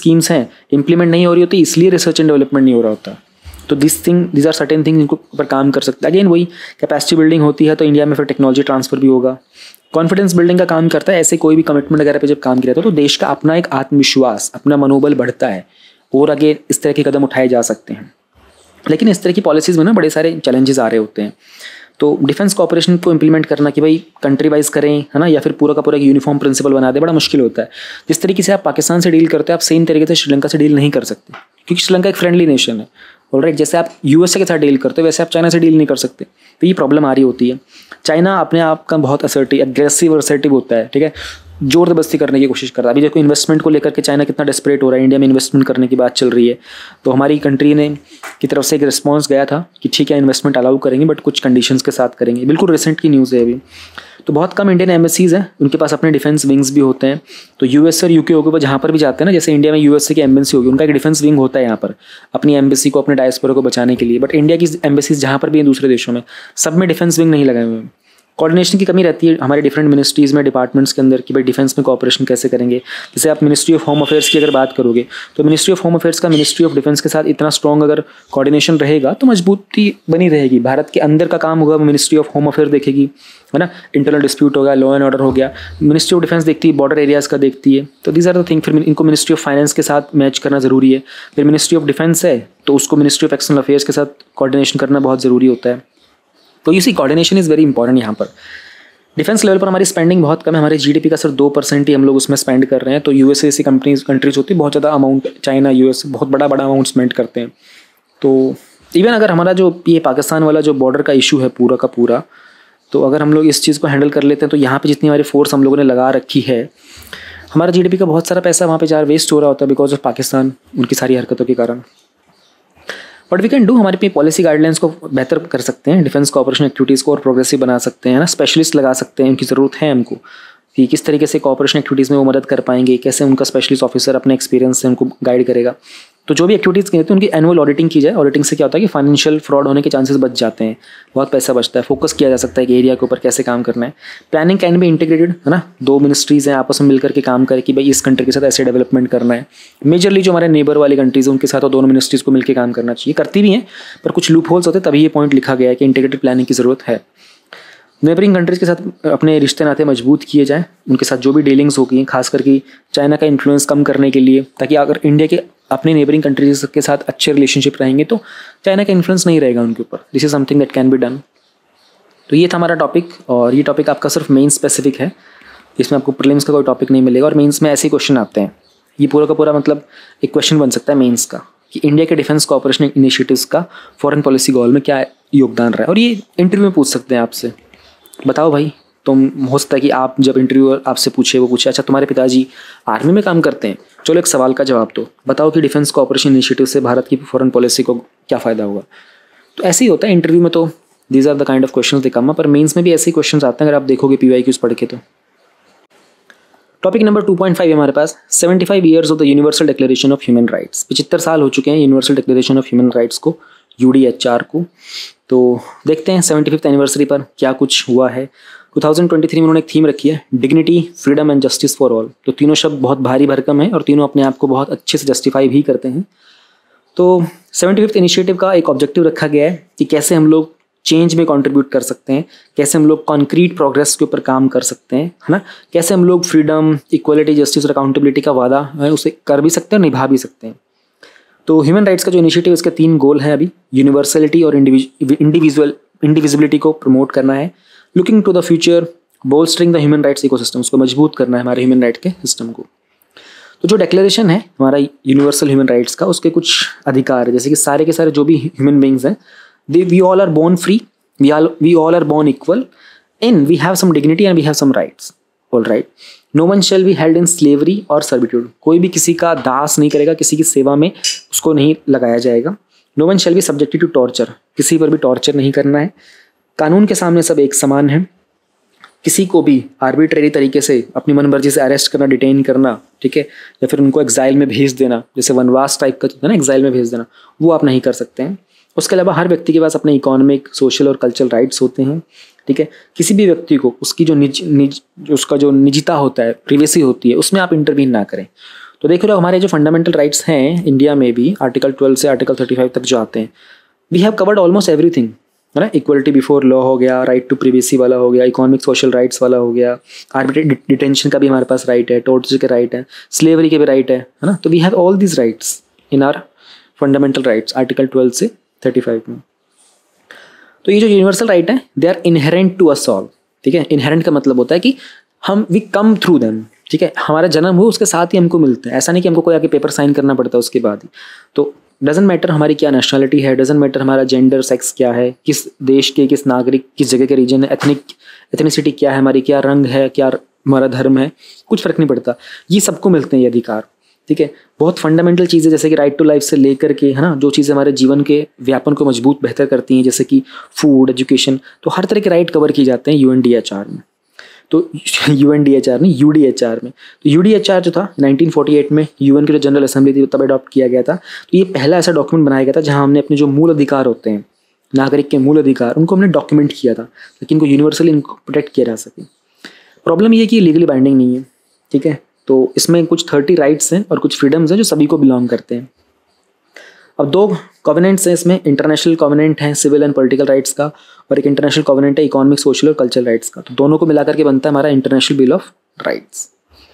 स्कीम्स हैं इंप्लीमेंट नहीं हो रही होती, इसलिए रिसर्च एंड डेवलपमेंट नहीं हो रहा होता। तो दीज आर सर्टेन थिंग जिनको ऊपर काम कर सकते हैं। अगेन वही कैपेसिटी बिल्डिंग होती है तो इंडिया में फिर टेक्नोलॉजी ट्रांसफर भी होगा, कॉन्फिडेंस बिल्डिंग का काम करता है। ऐसे कोई भी कमिटमेंट वगैरह पे जब काम किया तो देश का अपना एक आत्मविश्वास, अपना मनोबल बढ़ता है और आगे इस तरह के कदम उठाए जा सकते हैं। लेकिन इस तरह की पॉलिसीज़ में ना बड़े सारे चैलेंजेस आ रहे होते हैं। तो डिफेंस कॉपरेशन को इंप्लीमेंट करना कि भाई कंट्री वाइज करें, है ना, या फिर पूरा का पूरा एक यूनिफॉर्म प्रिंसिपल बना दे, बड़ा मुश्किल होता है। जिस तरीके से आप पाकिस्तान से डील करते हैं, आप सेम तरीके से श्रीलंका से डील नहीं कर सकते, क्योंकि श्रीलंका एक फ्रेंडली नेशन है। ऑलराइट, जैसे आप यूएसए के साथ डील करते हो वैसे आप चाइना से डील नहीं कर सकते। तो ये प्रॉब्लम आ रही होती है। चाइना अपने आप का बहुत अग्रेसिव होता है, ठीक है, जोर जबरदस्ती करने की कोशिश कर रहा है। अभी देखो इन्वेस्टमेंट को लेकर के चाइना कितना डेस्परेट हो रहा है, इंडिया में इन्वेस्टमेंट करने की बात चल रही है। तो हमारी कंट्री ने की तरफ से एक रिस्पांस गया था कि ठीक है इन्वेस्टमेंट अलाउ करेंगे बट कुछ कंडीशंस के साथ करेंगे। बिल्कुल रिसेंट की न्यूज़ है अभी। तो बहुत कम इंडियन एम्बेसीज हैं, उनके पास अपने डिफेंस विंग्स भी होते हैं। तो यूएस और यूके होके जहाँ पर भी जाते हैं ना, जैसे इंडिया में यूएसए की एम्बेसी होगी, उनका एक डिफेंस विंग होता है यहाँ पर अपनी एम्बेसी को, अपने डायस्पोरा को बचाने के लिए। बट इंडिया की एम्बेसीज जहाँ पर भी हैं दूसरे देशों में, सब में डिफेंस विंग नहीं लगाए हुए हैं। कोऑर्डिनेशन की कमी रहती है हमारे डिफरेंट मिनिस्ट्रीज़ में, डिपार्टमेंट्स के अंदर कि भाई डिफेंस में कोऑपरेशन कैसे करेंगे। जैसे आप मिनिस्ट्री ऑफ होम अफेयर्स की अगर बात करोगे तो मिनिस्ट्री ऑफ होम अफेयर्स का मिनिस्ट्री ऑफ डिफेंस के साथ इतना स्ट्रॉन्ग अगर कोऑर्डिनेशन रहेगा तो मजबूती बनी रहेगी। भारत के अंदर का काम होगा मिनिस्ट्री ऑफ होम अफेयर देखेगी, है ना, इंटरनल डिस्प्यूट हो गया, लॉ एंड ऑर्डर हो गया, मिनिस्ट्री ऑफ डिफेंस देखती है, बॉर्डर एरियाज़ का देखती है। तो दीज आर द थिंग। फिर इनको मिनिस्ट्री ऑफ फाइनेंस के साथ मैच करना ज़रूरी है। फिर मिनिस्ट्री ऑफ डिफेंस है तो उसको मिनिस्ट्री ऑफ एक्सटर्नल अफेयर्स के साथ कोऑर्डिनेशन करना बहुत ज़रूरी होता है। तो you see coordination is very important यहाँ पर। डिफेंस लेवल पर हमारी स्पेंडिंग बहुत कम है, हमारे जीडीपी का सिर्फ 2% ही हम लोग उसमें स्पेंड कर रहे हैं। तो यूएसए ऐसी कंट्रीज होती है बहुत ज़्यादा अमाउंट, चाइना, यूएस बहुत बड़ा अमाउंट स्पेंड करते हैं। तो इवन अगर हमारा जो ये पाकिस्तान वाला जो बॉर्डर का इशू है पूरा का पूरा, तो अगर हम लोग इस चीज़ को हैंडल कर लेते हैं तो यहाँ पे जितनी हमारी फोर्स हम लोगों ने लगा रखी है, हमारा जीडीपी का बहुत सारा पैसा वहाँ पे जार वेस्ट हो रहा होता है बिकॉज ऑफ पाकिस्तान, उनकी सारी हरकतों के कारण। बट वी कैन डू, हमारी अपनी पॉलिसी गाइडलाइंस को बेहतर कर सकते हैं, डिफेंस कोऑपरेशन एक्टिविटीज़ को और प्रोग्रेसिव बना सकते हैं, ना, स्पेशलिस्ट लगा सकते हैं, उनकी ज़रूरत है हमको कि किस तरीके से कोऑपरेशन एक्टिविटीज़ में वो मदद कर पाएंगे, कैसे उनका स्पेशलिस्ट ऑफिसर अपने एक्सपीरियंस से उनको गाइड करेगा। तो जो भी एक्टिविटीज़ की हैं उनकी एनुअल ऑडिटिंग की जाए। ऑडिटिंग से क्या होता है कि फाइनेंशियल फ्रॉड होने के चांसेस बच जाते हैं, बहुत पैसा बचता है, फोकस किया जा सकता है कि एरिया के ऊपर कैसे काम करना है। प्लानिंग कैन भी इंटीग्रेटेड, है ना, 2 मिनिस्ट्रीज़ हैं आपस में मिलकर के काम करें कि भाई इस कंट्री के साथ ऐसे डेवलपमेंट करना है। मेजरली जो हमारे नेबर वाली कंट्रीज़ हैं उनके साथ और दोनों मिनिस्ट्रीज़ को मिलकर काम करना चाहिए, करती भी हैं पर कुछ लूप होल्स होते हैं, तभी ये पॉइंट लिखा गया है कि इंटीग्रेटेड प्लानिंग की ज़रूरत है। नेबरिंग कंट्रीज़ के साथ अपने रिश्ते नाते मजबूत किए जाएँ, उनके साथ जो भी डीलिंग्स होगी खास करके चाइना का इन्फ्लुएंस कम करने के लिए, ताकि अगर इंडिया के अपने नेबरिंग कंट्रीज के साथ अच्छे रिलेशनशिप रहेंगे तो चाइना का इन्फ्लुएंस नहीं रहेगा उनके ऊपर। This is something that can be done. तो ये था हमारा टॉपिक, और ये टॉपिक आपका सिर्फ मेन स्पेसिफिक है, इसमें आपको प्रीलिम्स का कोई टॉपिक नहीं मिलेगा। और मेंस में ऐसे क्वेश्चन आते हैं, ये पूरा का पूरा मतलब एक क्वेश्चन बन सकता है मेंस का कि इंडिया के डिफेंस कोऑपरेशन इनिशिएटिव्स का फॉरेन पॉलिसी गोल में क्या योगदान रहा है। और ये इंटरव्यू में पूछ सकते हैं आपसे, बताओ भाई तुम, हो सकता है कि आप जब इंटरव्यूअर आपसे पूछे, वो पूछे अच्छा तुम्हारे पिताजी आर्मी में काम करते हैं, चलो एक सवाल का जवाब दो, बताओ कि डिफेंस कोऑपरेशन इनिशिएटिव से भारत की फॉरेन पॉलिसी को क्या फ़ायदा होगा। तो ऐसे ही होता है इंटरव्यू में, तो these are the kind of questions they come, पर मेंस में भी ऐसे ही क्वेश्चंस आते हैं अगर आप देखोगे PYQs पढ़ के। तो टॉपिक नंबर 2.5 है हमारे पास, 75 years of the universal declaration of human rights. 75 साल हो चुके हैं universal declaration of human rights को, UDHR को। तो देखते हैं 75th एनिवर्सरी पर क्या कुछ हुआ है। 2023 में उन्होंने एक थीम रखी है, dignity, freedom and justice for all. तो तीनों शब्द बहुत भारी भरकम है और तीनों अपने आप को बहुत अच्छे से जस्टिफाई भी करते हैं। तो 75th इनिशिएटिव का एक ऑब्जेक्टिव रखा गया है कि कैसे हम लोग चेंज में कंट्रीब्यूट कर सकते हैं, कैसे हम लोग कॉन्क्रीट प्रोग्रेस के ऊपर काम कर सकते हैं, है ना, कैसे हम लोग फ्रीडम, इक्वलिटी, जस्टिस और अकाउंटेबिलिटी का वादा है उसे कर भी सकते हैं और निभा भी सकते हैं। तो ह्यूमन राइट्स का जो इनिशिएटिव, इसके 3 गोल हैं अभी, यूनिवर्सलिटी और इंडिविजुअलिटी को प्रमोट करना है, looking to the future, bolstering the human rights ecosystem, उसको मजबूत करना है हमारे ह्यूमन राइट के सिस्टम को। तो जो डिक्लेरेशन है हमारा यूनिवर्सल ह्यूमन राइट्स का, उसके कुछ अधिकार है, जैसे कि सारे के सारे जो भी ह्यूमन बींग्स हैं, we all are born free, we all are born equal in, we have some dignity and we have some rights, all right. No one shall be held in slavery और servitude, कोई भी किसी का दास नहीं करेगा, किसी की सेवा में उसको नहीं लगाया जाएगा। No one shall be subjected to torture, किसी पर भी टॉर्चर नहीं करना है। कानून के सामने सब एक समान है, किसी को भी आर्बिट्रेरी तरीके से अपनी मनमर्जी से अरेस्ट करना, डिटेन करना, ठीक है, या फिर उनको एग्जाइल में भेज देना, जैसे वनवास टाइप का है ना, एग्जाइल में भेज देना, वो आप नहीं कर सकते हैं। उसके अलावा हर व्यक्ति के पास अपने इकोनॉमिक, सोशल और कल्चरल राइट्स होते हैं, ठीक है। किसी भी व्यक्ति को उसकी जो उसका जो निजता होता है, प्रिवेसी होती है, उसमें आप इंटरवीन ना करें। तो देख रहे हो हमारे जो फंडामेंटल राइट्स हैं इंडिया में भी आर्टिकल 12 से आर्टिकल 35 तक जो आते हैं, we have covered almost everything, है ना। इक्वलिटी बिफोर लॉ हो गया, राइट टू प्रिवेसी वाला हो गया, इकोनॉमिक सोशल राइट्स वाला हो गया, आर्बिट्रेरी डिटेंशन का भी हमारे पास राइट है, टॉर्चर के राइट है, स्लेवरी के भी राइट है ना। तो we have all these rights in our fundamental rights article 12 से 35 में। तो ये जो यूनिवर्सल राइट है they are inherent to us all, ठीक है। इनहेरेंट का मतलब होता है कि हम वी कम थ्रू देम, ठीक है। हमारा जन्म हो उसके साथ ही हमको मिलते हैं, ऐसा नहीं कि हमको कोई आके पेपर साइन करना पड़ता है उसके बाद ही। तो डजेंट मैटर हमारी क्या नेशनलिटी है, डजेंट मैटर हमारा जेंडर सेक्स क्या है, किस देश के किस नागरिक किस जगह के रीजन है, एथनिसिटी क्या है हमारी, क्या रंग है, क्या हमारा धर्म है, कुछ फर्क नहीं पड़ता, ये सबको मिलते हैं ये अधिकार, ठीक है। बहुत फंडामेंटल चीज़ें जैसे कि राइट टू लाइफ से लेकर के, है ना, जो चीज़ें हमारे जीवन के व्यापन को मजबूत बेहतर करती हैं जैसे कि फूड, एजुकेशन, तो हर तरह के राइट कवर किए जाते हैं UNDHR में। तो UNDHR नहीं UDHR में। तो UDHR जो था 1948 में UN की जो जनरल असेंबली थी तब अडॉप्ट किया गया था। तो ये पहला ऐसा डॉक्यूमेंट बनाया गया था जहाँ हमने अपने जो मूल अधिकार होते हैं, नागरिक के मूल अधिकार, उनको हमने डॉक्यूमेंट किया था ताकि इनको यूनिवर्सली इनको प्रोटेक्ट किया जा सके। प्रॉब्लम ये है कि लीगली बाइंडिंग नहीं है, ठीक है। तो इसमें कुछ 30 राइट्स हैं और कुछ फ्रीडम्स हैं जो सभी को बिलोंग करते हैं। अब 2 कॉवेनेंट्स हैं इसमें, इंटरनेशनल कॉवेनेंट है सिविल एंड पॉलिटिकल राइट्स का, और एक इंटरनेशनल कॉवेनेंट है इकोनॉमिक, सोशल और कल्चरल राइट्स का। तो दोनों को मिलाकर के बनता है हमारा इंटरनेशनल बिल ऑफ राइट्स।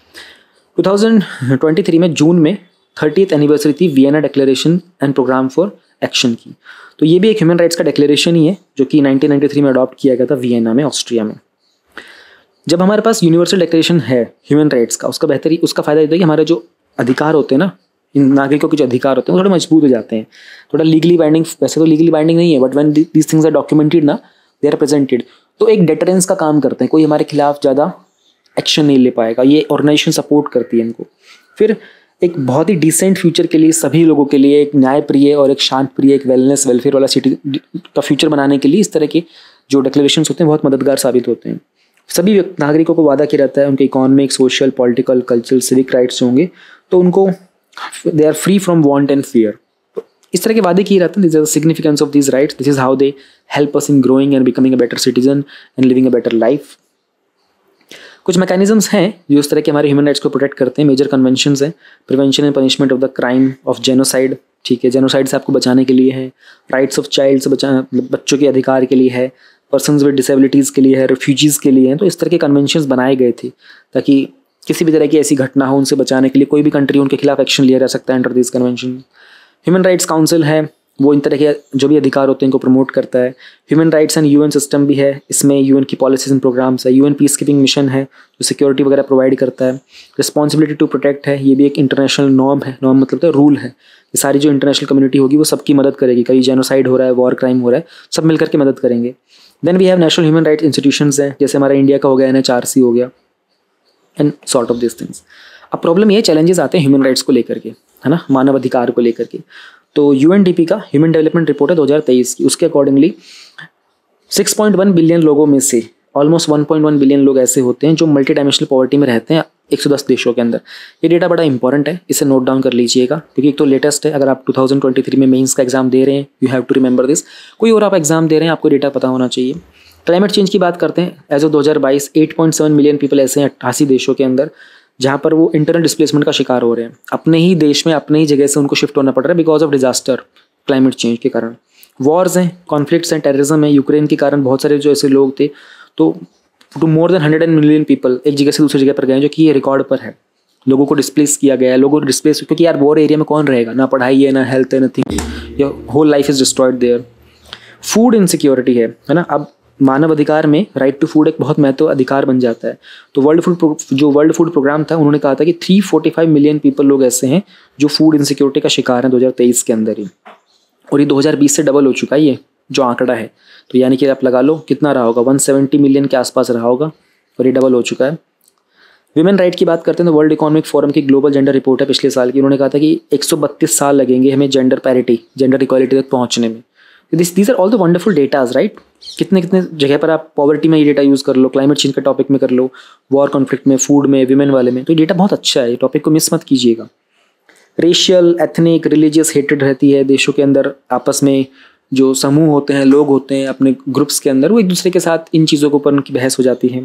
2023 में जून में 30th एनिवर्सरी थी Vienna declaration and programme for action की। तो ये भी एक ह्यूमन राइट्स का डिक्लेरेशन ही है जो कि 1993 में अडॉप्ट किया गया था वियना में, ऑस्ट्रिया में। जब हमारे पास यूनिवर्सल डिक्लेरेशन है ह्यूमन राइट्स का, उसका फायदा होता है कि हमारे जो अधिकार होते हैं ना, इन नागरिकों के जो अधिकार होते हैं वो थोड़े मजबूत हो जाते हैं, थोड़ा लीगली बाइंडिंग, वैसे तो लीगली बाइंडिंग नहीं है but when these things are documented ना, दे आर प्रेजेंटेड, तो एक डेटरेंस का काम करते हैं, कोई हमारे खिलाफ ज़्यादा एक्शन नहीं ले पाएगा। ये ऑर्गेनाइजेशन सपोर्ट करती है इनको। फिर एक बहुत ही डिसेंट फ्यूचर के लिए, सभी लोगों के लिए, एक न्यायप्रिय और एक शांत प्रिय, एक वेलनेस वेलफेयर वाला सिटी का फ्यूचर बनाने के लिए इस तरह के जो डिक्लेरेशंस होते हैं बहुत मददगार साबित होते हैं। सभी नागरिकों को वादा किया रहता है उनके economic, social, political, cultural, civic rights होंगे तो उनको they are free from want and fear. इस तरह के वादे किए जाते हैं। This is the significance of these rights, this is how they help us in growing and becoming a better citizen and living a better life. कुछ mechanisms हैं जो इस तरह के हमारे ह्यूमन राइट्स को प्रोटेक्ट करते हैं। मेजर कन्वेंशंस हैं, prevention and punishment of the crime of genocide, ठीक है, जेनोसाइड से आपको बचाने के लिए है। राइट्स ऑफ चाइल्ड से बच्चों के अधिकार के लिए है। पर्सन्स विद डिसेबिलिटीज़ के लिए है, रेफ्यूजीज़ के लिए हैं। तो इस तरह के कन्वेंशंस बनाए गए थे ताकि किसी भी तरह की ऐसी घटना हो उनसे बचाने के लिए कोई भी कंट्री उनके खिलाफ एक्शन लिया जा सकता है under this convention. Human rights council है, वो इन तरह के जो भी अधिकार होते हैं इनको प्रमोट करता है। Human rights and UN system भी है, इसमें UN की पॉलिसीज एंड प्रोग्राम्स है। UN पीस कीपिंग मिशन है जो सिक्योरिटी वगैरह प्रोवाइड करता है। रिस्पॉन्सिबिलिटी टू प्रोटेक्ट है, ये भी एक इंटरनेशनल नॉर्म है। नॉर्म मतलब तो रूल है, ये सारी जो इंटरनेशनल कम्युनिटी होगी वो सबकी मदद करेगी। कहीं जेनोसाइड हो रहा है, वॉर क्राइम हो रहा है, सब मिलकर के मदद करेंगे। Then we have national human rights institutions हैं, जैसे हमारा इंडिया का हो गया NHRC हो गया and sort of this things. अब प्रॉब्लम ये चैलेंजेस आते हैं ह्यूमन राइट्स को लेकर के, है ना, मानव अधिकार को लेकर के। तो UNDP का ह्यूमन डेवलपमेंट रिपोर्ट है 2023 की, उसके अकॉर्डिंगली 6.1 बिलियन लोगों में से ऑलमोस्ट 1.1 बिलियन लोग ऐसे होते हैं जो मल्टी डायमेंशनल पॉवर्टी में रहते हैं 110 देशों के अंदर। ये डेटा बड़ा इंपॉर्टेंट है, इसे नोट डाउन कर लीजिएगा क्योंकि एक तो लेटेस्ट है। अगर आप 2023 में मेंस का एग्जाम दे रहे हैं, you have to remember this. कोई और आप एग्जाम दे रहे हैं, आपको डेटा पता होना चाहिए। क्लाइमेट चेंज की बात करते हैं, एज ऑफ 2022 8.7 मिलियन पीपल ऐसे हैं 88 देशों के अंदर जहाँ पर वो इंटरनल डिस्प्लेसमेंट का शिकार हो रहे हैं। अपने ही देश में, अपने ही जगह से उनको शिफ्ट होना पड़ रहा है because of disaster, climate change के कारण। वॉर्स हैं, कॉन्फ्लिक्ट्स हैं, टेररिज्म है। यूक्रेन के कारण बहुत सारे जो ऐसे लोग थे, तो to more than 100 million people एक जगह से दूसरी जगह पर गए, जो कि ये रिकॉर्ड पर है। लोगों को डिस्प्लेस किया गया है, लोगों को डिस्प्लेस, क्योंकि यार वॉर एरिया में कौन रहेगा, ना पढ़ाई है, ना हेल्थ है, nothing, your whole life is destroyed there. Food insecurity है ना। अब मानव अधिकार में राइट टू फूड एक बहुत महत्व अधिकार बन जाता है। तो वर्ल्ड फूड प्रोग्राम था, उन्होंने कहा था कि 345 मिलियन पीपल लोग ऐसे हैं जो फूड इनसिक्योरिटी का शिकार हैं 2023 के अंदर ही, और ये 2020 से डबल हो चुका है ये जो आंकड़ा है। तो यानी कि आप लगा लो कितना रहा होगा, 170 मिलियन के आसपास रहा होगा, और ये डबल हो चुका है। विमेन राइट की बात करते हैं तो वर्ल्ड इकोनॉमिक फोरम की ग्लोबल जेंडर रिपोर्ट है पिछले साल की। उन्होंने कहा था कि 132 साल लगेंगे हमें जेंडर पैरिटी, जेंडर इक्वालिटी तक पहुंचने में। These are all the wonderful datas, right. कितने जगह पर आप पॉवर्टी में ये डेटा यूज़ कर लो, क्लाइमेट चेंज के टॉपिक में कर लो, वॉर कॉन्फ्लिक्ट में, फूड में, विमेन वाले में। तो ये डेटा बहुत अच्छा है, ये टॉपिक को मिस मत कीजिएगा। रेशियल, एथनिक, रिलीजियस हेट्रेड रहती है देशों के अंदर। आपस में जो समूह होते हैं, लोग होते हैं अपने ग्रुप्स के अंदर, वो एक दूसरे के साथ इन चीज़ों के ऊपर उनकी बहस हो जाती है।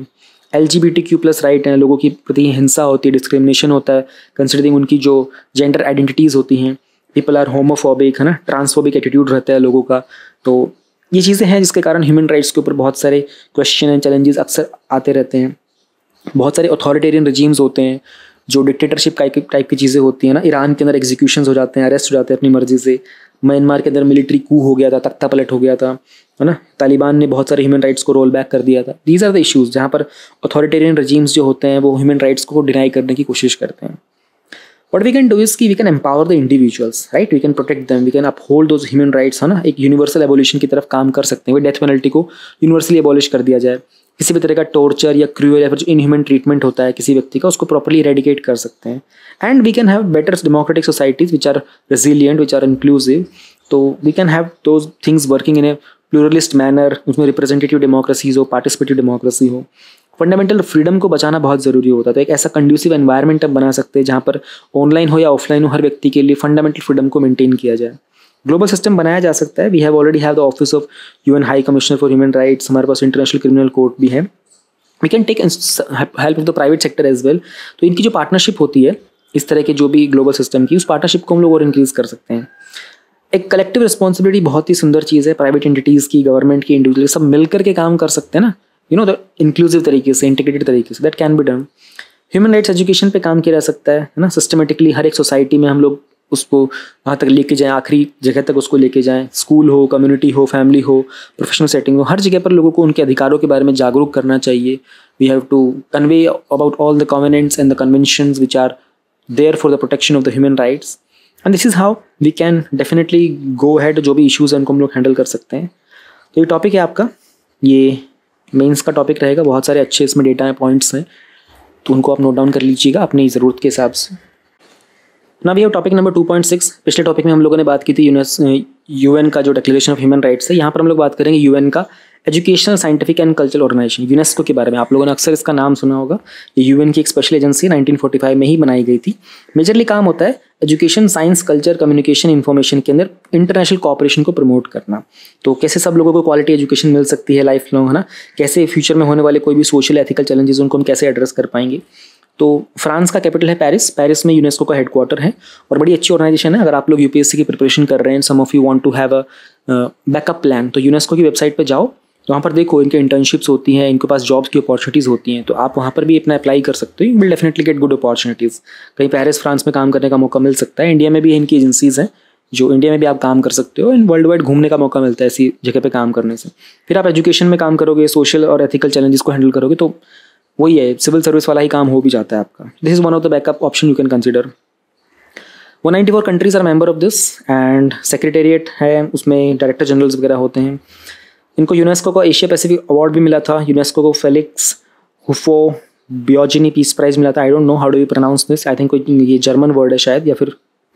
LGBTQ+ राइट हैं, लोगों की प्रति हिंसा होती है, डिस्क्रिमिनेशन होता है कंसिडरिंग उनकी जो जेंडर आइडेंटिटीज़ होती हैं। पीपल आर होमोफोबिक, है ना, ट्रांसफोबिक एटीट्यूड रहता है लोगों का। तो ये चीज़ें हैं जिसके कारण ह्यूमन राइट्स के ऊपर बहुत सारे क्वेश्चन एंड चैलेंजेस अक्सर आते रहते हैं। बहुत सारे अथॉरिटेरियन रजीम्स होते हैं, जो डिक्टेटरशिप टाइप की चीज़ें होती हैं ना। ईरान के अंदर एग्जीक्यूशंस हो जाते हैं, अरेस्ट हो जाते हैं अपनी मर्जी से। म्यांमार के अंदर मिलिट्री कू हो गया था, तख्ता पलट हो गया था, है ना। तालिबान ने बहुत सारे ह्यूमन राइट्स को रोल बैक कर दिया था। दीज आर द इश्यूज़ जहाँ पर अथॉरिटेरियन रजीम्स जो होते हैं वो ह्यूमन राइट्स को डिनाई करने की कोशिश करते हैं। What we can do is कि we can empower the individuals, right? We can protect them, we can uphold those human rights, है ना। एक यूनिवर्सल एबोलिशन की तरफ काम कर सकते हैं। वो डेथ पेनल्टी को यूनिवर्सली एबॉलिश कर दिया जाए। किसी भी तरह का टॉर्चर या क्रूअल या फिर जो इनह्यूमन ट्रीटमेंट होता है किसी व्यक्ति का, उसको प्रॉपर्ली इरेडिकेट कर सकते हैं। And we can have better democratic societies which are resilient, which are inclusive. तो we can have those things working in a pluralist manner, उसमें रिप्रेजेंटेटिव डेमोक्रेसीज हो, पार्टिसिपेटिव डेमोक्रेसी हो। फंडामेंटल फ्रीडम को बचाना बहुत ज़रूरी होता है। तो एक ऐसा कंड्यूसिव एनवायरनमेंट हम बना सकते हैं जहाँ पर ऑनलाइन हो या ऑफलाइन हो, हर व्यक्ति के लिए फंडामेंटल फ्रीडम को मेंटेन किया जाए। ग्लोबल सिस्टम बनाया जा सकता है। We have already have the office of UN high commissioner for human rights, हमारे पास इंटरनेशनल क्रिमिनल कोर्ट भी है। We can take help of the private sector as well. तो इनकी जो पार्टनरशिप होती है इस तरह के जो भी ग्लोबल सिस्टम की, उस पार्टनरशिप को हम लोग और इंक्रीज कर सकते हैं। एक कलेक्टिव रिस्पॉन्सिबिलिटी बहुत ही सुंदर चीज़ है। प्राइवेट एंटिटीज़ की, गवर्नमेंट की, इंडिविजुअल सब मिलकर के काम कर सकते हैं ना, यू नो, द इंक्लूसिव तरीके से, इंटीग्रेटेड तरीके से। That can be done. Human rights education पे काम किया जा सकता है ना, सिस्टमेटिकली हर एक सोसाइटी में हम लोग उसको वहाँ तक लेके जाएं, आखिरी जगह तक उसको लेके जाएं। स्कूल हो, कम्युनिटी हो, फैमिली हो, प्रोफेशनल सेटिंग हो, हर जगह पर लोगों को उनके अधिकारों के बारे में जागरूक करना चाहिए। We have to convey about all the covenants and the conventions which are there for the protection of the human rights. And this is how we can definitely go ahead. जो भी इशूज़ हैं उनको हम लोग handle कर सकते हैं। तो ये टॉपिक है आपका, ये मेंस का टॉपिक रहेगा। बहुत सारे अच्छे इसमें डेटा है, पॉइंट्स हैं, तो उनको आप नोट डाउन कर लीजिएगा अपनी ज़रूरत के हिसाब से। ना भी टॉपिक नंबर 2.6। पिछले टॉपिक में हम लोगों ने बात की थी UN का जो डिक्लेरेशन ऑफ ह्यूमन राइट्स है। यहाँ पर हम लोग बात करेंगे UN का educational, scientific and cultural organisation, UNESCO के बारे में। आप लोगों ने अक्सर इसका नाम सुना होगा। ये UN की एक स्पेशल एजेंसी 1945 में ही बनाई गई थी। मेजरली काम होता है education, science, culture, communication, information के अंदर इंटरनेशनल कोऑपरेशन को प्रमोट करना। तो कैसे सब लोगों को क्वालिटी एजुकेशन मिल सकती है लाइफ लॉन्ग, है ना। कैसे फ्यूचर में होने वाले कोई भी सोशल एथिकल चैलेंजेस उनको हम कैसे एड्रेस कर पाएंगे। तो फ्रांस का कैपिटल है पेरिस। पेरिस में यूनेस्को का हेडक्वार्टर है और बड़ी अच्छी ऑर्गेनाइजेशन है। अगर आप लोग UPSC की प्रिपरेशन कर रहे हैं, some of you want to have a backup plan, तो यूनेस्को की वेबसाइट पे जाओ, तो वहाँ पर देखो इनके इंटर्नशिप्स होती हैं, इनके पास जॉब्स की अपॉर्चुनिटीज़ होती हैं। तो आप वहाँ पर भी अपना अप्लाई कर सकते हो। You will definitely get good opportunities. कहीं पेरिस, फ्रांस में काम करने का मौका मिल सकता है। इंडिया में भी इनकी एजेंसीज़ हैं जो इंडिया में भी आप काम कर सकते हो। इन वर्ल्ड वाइड घूमने का मौका मिलता है ऐसी जगह पे काम करने से। फिर आप एजुकेशन में काम करोगे, सोशल और एथिकल चैलेंजेस को हैंडल करोगे, तो वही है, सिविल सर्विस वाला ही काम हो भी जाता है आपका। This is one of the backup option you can consider. 194 countries are member of this and secretariat है, उसमें डायरेक्टर जनरल्स वगैरह होते हैं। इनको यूनेस्को का एशिया पैसिफिक अवार्ड भी मिला था। यूनेस्को को Felix Houphouet Boigny peace prize मिला था। I don't know how do you pronounce this. I think ये जर्मन वर्ड है शायद, या फिर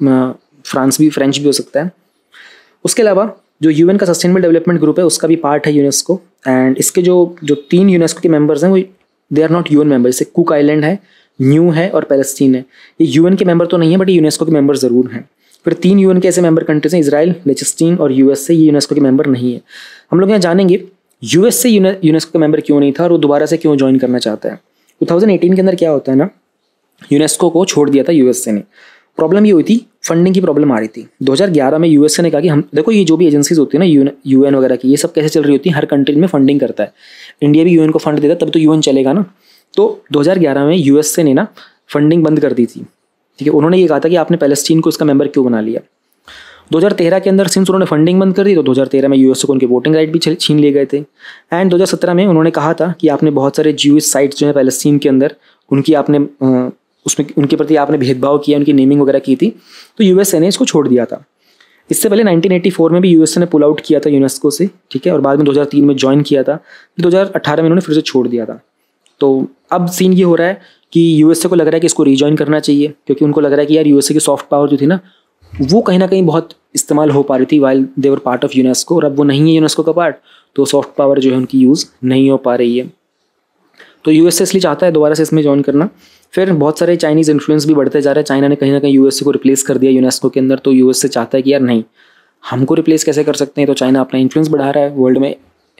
फ्रेंच भी हो सकता है। उसके अलावा जो UN का सस्टेनेबल डेवलपमेंट ग्रुप है उसका भी पार्ट है यूनेस्को। एंड इसके जो 3 यूनेस्को के मेंबर्स हैं वो they are not UN member. जैसे कुक आइलैंड है, न्यू है और पैलेस्टीन है। ये UN के मेंबर तो नहीं है बट यूनेस्को के मेंबर ज़रूर हैं। फिर 3 UN के ऐसे मेंबर कंट्रीज हैं, इजराइल, लिechtenstein और USA। ये यूनेस्को के मेंबर नहीं है। हम लोग यहाँ जानेंगे USA यूनेस्को का मेंबर क्यों नहीं था और वो दोबारा से क्यों ज्वाइन करना चाहता है। 2018 के अंदर क्या होता है ना, यूनेस्को को छोड़ दिया था USA ने। प्रॉब्लम ये हुई थी, फंडिंग की प्रॉब्लम आ रही थी। 2011 में USA ने कहा कि हम देखो ये जो भी एजेंसीज होती है ना UN वगैरह की, ये सब कैसे चल रही होती है, हर कंट्री में फंडिंग करता है। इंडिया भी UN को फंड देता है, तब तो UN चलेगा ना। तो 2011 में USA ने ना फंडिंग बंद कर दी थी, ठीक है। उन्होंने ये कहा था कि आपने पैलेस्टीन को इसका मेंबर क्यों बना लिया। 2013 के अंदर सिंस उन्होंने फंडिंग बंद कर दी, तो 2013 में USA को उनके वोटिंग राइट भी छीन लिए गए थे। एंड 2017 में उन्होंने कहा था कि आपने बहुत सारे ज्यूइश साइट्स जो है पैलेस्टीन के अंदर, उनकी आपने उसमें उनके प्रति आपने भेदभाव किया, उनकी नेमिंग वगैरह की थी, तो USA ने इसको छोड़ दिया था। इससे पहले 1984 में भी USA ने पुल आउट किया था यूनेस्को से, ठीक है, और बाद में 2003 में ज्वाइन किया था। 2018 में उन्होंने फिर से छोड़ दिया था। तो अब सीन ये हो रहा है कि USA को लग रहा है कि इसको रीजॉइन करना चाहिए, क्योंकि उनको लग रहा है कि यार USA की सॉफ्ट पावर जो थी ना वो कहीं ना कहीं बहुत इस्तेमाल हो पा रही थी while they were part of UNESCO, और अब वो नहीं है यूनेस्को का पार्ट, तो सॉफ्ट पावर जो है उनकी यूज़ नहीं हो पा रही है। तो USA इसलिए चाहता है दोबारा से इसमें ज्वाइन करना। फिर बहुत सारे चाइनीज़ इन्फ्लुएंस भी बढ़ते जा रहे हैं। चाइना ने कहीं ना कहीं USA को रिप्लेस कर दिया यूनेस्को के अंदर, तो USA चाहता है कि यार नहीं, हमको रिप्लेस कैसे कर सकते हैं। तो चाइना अपना इन्फ्लुएंस बढ़ा रहा है वर्ल्ड में,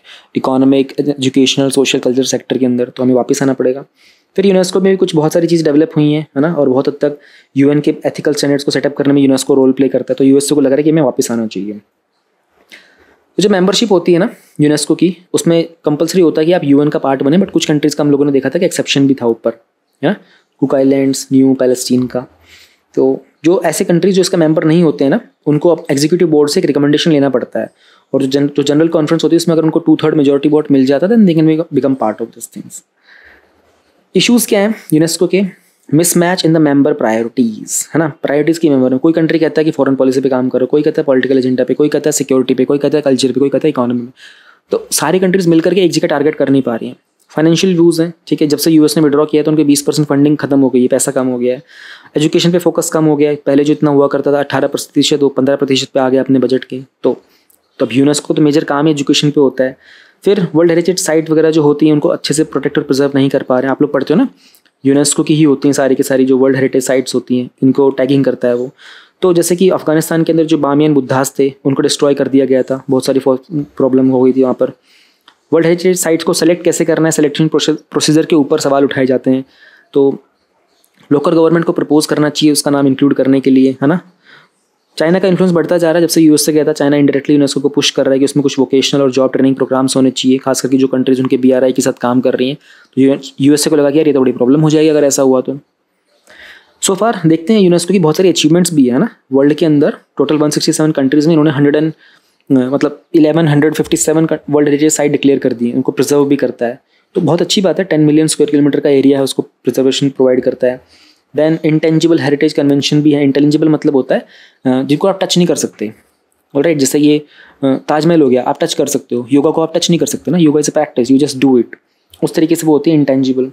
economic, educational, social, culture sector के अंदर, तो हमें वापस आना पड़ेगा। फिर यूनेस्को में भी कुछ बहुत सारी चीज़ डेवलप हुई हैं, है ना, और बहुत हद तक यूएन के एथिकल स्टैंडर्ड्स को सेटअप करने में यूनेस्को रोल प्ले करता है। तो यूएसए को लग रहा है कि हमें वापस आना चाहिए। तो जो मेंबरशिप होती है ना यूनेस्को की, उसमें कंपलसरी होता है कि आप यूएन का पार्ट बने, बट कुछ कंट्रीज़ का हम लोगों ने देखा था कि एक्सेप्शन भी था ऊपर, है ना, कुक आइलैंड्स, न्यू पैलेस्टीन का। तो जो ऐसे कंट्रीज जो इसका मेंबर नहीं होते हैं ना, उनको अब एग्जीक्यूटिव बोर्ड से एक रिकमेंडेशन लेना पड़ता है, और जो जनरल कॉन्फ्रेंस होती है उसमें अगर उनको 2/3 मेजोरिटी वोट मिल जाता है then they can become part of this things. Issues क्या हैं यूनेस्को के? Mismatch in the member priorities, है ना, प्रायोरिटीज़ की मेंबर में कोई कंट्री कहता है कि फॉरेन पॉलिसी पे काम करो, कोई कहता है पॉलिटिकल एजेंडा पे, कोई कहता है सिक्योरिटी पे, कोई कहता है कल्चर पे, कोई कहता है इकोनॉमी में। तो सारी कंट्रीज मिलकर के एक जगह टारगेट कर नहीं पा रही हैं। फाइनेंशियल व्यूज़ हैं, ठीक है, जब से यूएस ने विड्रॉ किया तो उनके 20% फंडिंग खत्म हो गई है, पैसा कम हो गया है। एजुकेशन पे फोकस कम हो गया है, पहले जो इतना हुआ करता था 18% वो 15% पे आ गया अपने बजट के। तो अब यूनेस्को तो मेजर काम है एजुकेशन पे होता है। फिर वर्ल्ड हेरिटेज साइट वगैरह जो होती हैं उनको अच्छे से प्रोटेक्ट और प्रिजर्व नहीं कर पा रहे हैं। आप लोग पढ़ते हो ना, यूनेस्को की ही होती हैं सारी की सारी जो वर्ल्ड हेरिटेज साइट्स होती हैं, इनको टैगिंग करता है वो। तो जैसे कि अफगानिस्तान के अंदर जो बामियन बुद्धास थे उनको डिस्ट्रॉय कर दिया गया था, बहुत सारी प्रॉब्लम हो गई थी वहाँ पर। वर्ल्ड हेरिटेज साइट्स को सेलेक्ट कैसे करना है, सिलेक्शन प्रोसीजर के ऊपर सवाल उठाए जाते हैं। तो लोकल गवर्नमेंट को प्रपोज करना चाहिए उसका नाम इंक्लूड करने के लिए, है ना। चाइना का इन्फ्लुएंस बढ़ता जा रहा है, जब से यूएस से गया था चाइना इंडायरेक्टली यूनेस्को को पुश कर रहा है कि उसमें कुछ वोकेशनल और जॉब ट्रेनिंग प्रोग्राम्स होने चाहिए, खास करके जो कंट्रीज उनके बीआरआई के साथ काम कर रही हैं। तो यूएसए को लगा कि यार ये तो बड़ी प्रॉब्लम हो जाएगी अगर ऐसा हुआ तो। सो फार देखते हैं यूनेस्को की बहुत सारी अचीवमेंट्स भी है ना वर्ल्ड के अंदर। टोटल 167 कंट्रीज़ में इन्होंने 1157 वर्ल्ड हेरिटेज साइट डिक्लेयर कर दी है, उनको प्रिजर्व भी करता है। तो बहुत अच्छी बात है, 10 मिलियन स्क्वायर किलोमीटर का एरिया है, उसको प्रिजर्वेशन प्रोवाइड करता है। देन इंटेंजिबल हेरिटेज कन्वेंशन भी है। इंटेंजिबल मतलब होता है जिनको आप टच नहीं कर सकते, ऑलराइट। जैसे ये ताजमहल हो गया, आप टच कर सकते हो, योगा को आप टच नहीं कर सकते ना, yoga is a practice, you just do it. उस तरीके से वो होती है इंटेंजिबल।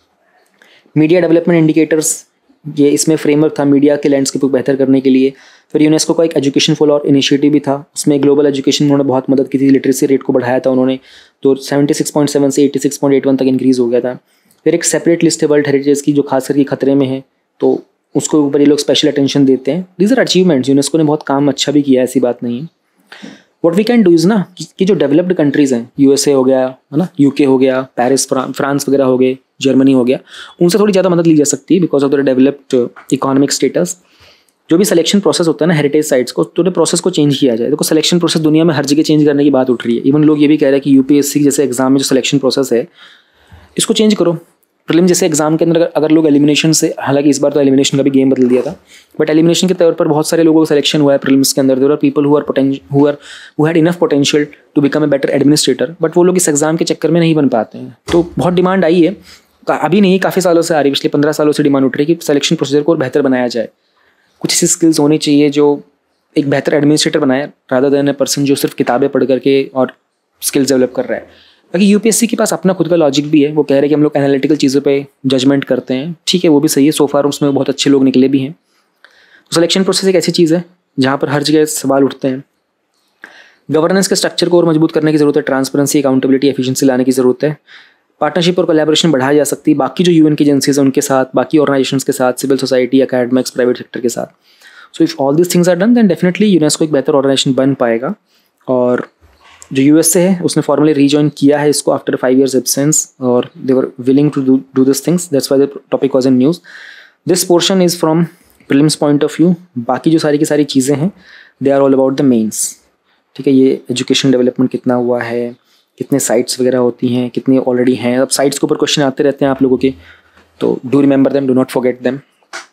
मीडिया डेवलपमेंट इंडिकेटर्स, ये इसमें फ्रेमवर्क था मीडिया के लैंडस्केप को बेहतर करने के लिए। फिर यूनेस्को का एक एजुकेशन फॉर ऑल इनिशिएटिव भी था, उसमें ग्लोबल एजुकेशन उन्होंने बहुत मदद की थी, लिटरेसी रेट को बढ़ाया था उन्होंने, तो 76.7 से 86.81 तक इंक्रीज़ हो गया था। फिर एक सेपरेट लिस्ट है वर्ल्ड हेरिटेज की जो खास करके खतरे में है, तो उसको ऊपर ये लोग स्पेशल अटेंशन देते हैं। दीज आर अचीवमेंट्स, यूनेस्को ने बहुत काम अच्छा भी किया है, ऐसी बात नहीं है। What we can do is ना कि जो डेवलप्ड कंट्रीज़ हैं, यूएसए हो गया, है ना, यूके हो गया, पेरिस फ्रांस वगैरह हो गए, जर्मनी हो गया, उनसे थोड़ी ज़्यादा मदद ली जा सकती है because of the developed economic status. जो भी सिलेक्शन प्रोसेस होता है ना हेरिटेज साइट्स को, तो प्रोसेस को चेंज किया जाए। देखो सिलेक्शन प्रोसेस दुनिया में हर जगह चेंज करने की बात उठ रही है। इवन लोग ये भी कह रहे हैं कि यूपीएससी जैसे एग्जाम में जो सिलेक्शन प्रोसेस है इसको चेंज करो। प्रीलिम जैसे एग्जाम के अंदर अगर लोग एलिमिनेशन से, हालांकि इस बार तो एलिमिनेशन का भी गेम बदल दिया था, बट एलिमिनेशन के तौर पर बहुत सारे लोगों का सिलेक्शन हुआ है प्रीलिम्स के अंदर। There are people who had enough potential to become a better administrator, but वो लोग इस एग्जाम के चक्कर में नहीं बन पाते हैं। तो बहुत डिमांड आई है, अभी नहीं काफ़ी सालों से आ रही है, पिछले 15 सालों से डिमांड उठ रही है कि सिलेक्शन प्रोसीजर को और बेहतर बनाया जाए। कुछ ऐसी स्किल्स होनी चाहिए जो एक बेहतर एडमिनिस्ट्रेटर बनाए, रादर देन ए पर्सन जो सिर्फ किताबें पढ़ करके और स्किल्स डेवलप कर रहा है। बाकी यूपीएससी के पास अपना खुद का लॉजिक भी है, वो कह रहे हैं कि हम लोग एनालिटिकल चीज़ों पे जजमेंट करते हैं, ठीक है, वो भी सही है। सो फार उसमें बहुत अच्छे लोग निकले भी हैं। तो सिलेक्शन प्रोसेस एक ऐसी चीज़ है जहाँ पर हर जगह सवाल उठते हैं। गवर्नेंस के स्ट्रक्चर को और मजबूत करने की ज़रूरत है, ट्रांसपेरेंसी, अकाउंटेबिलिटी, एफिशिएंसी लाने की ज़रूरत है। पार्टनरशिप और कोलैबोरेशन बढ़ाई जा सकती है बाकी जो यूएन की एजेंसीज हैं उनके साथ, बाकी ऑर्गेनाइजेशंस के साथ, civil society, academics, private sector के साथ। So if all this things are done then definitely UNESCO एक बेहतर ऑर्गेनाइजेशन बन पाएगा। और जो यूएसए है उसने फॉर्मली रीजॉइन किया है इसको आफ्टर 5 years एब्सेंस, और they were willing to do this things, that's why the topic was in news. This portion is from prelims point of view. बाकी जो सारी की सारी चीज़ें हैं they are all about the mains, ठीक है। ये एजुकेशन डेवलपमेंट कितना हुआ है, कितने साइट्स वगैरह होती हैं, कितनी ऑलरेडी हैं। अब साइट्स के ऊपर क्वेश्चन आते रहते हैं आप लोगों के, तो do remember them, do not forget them.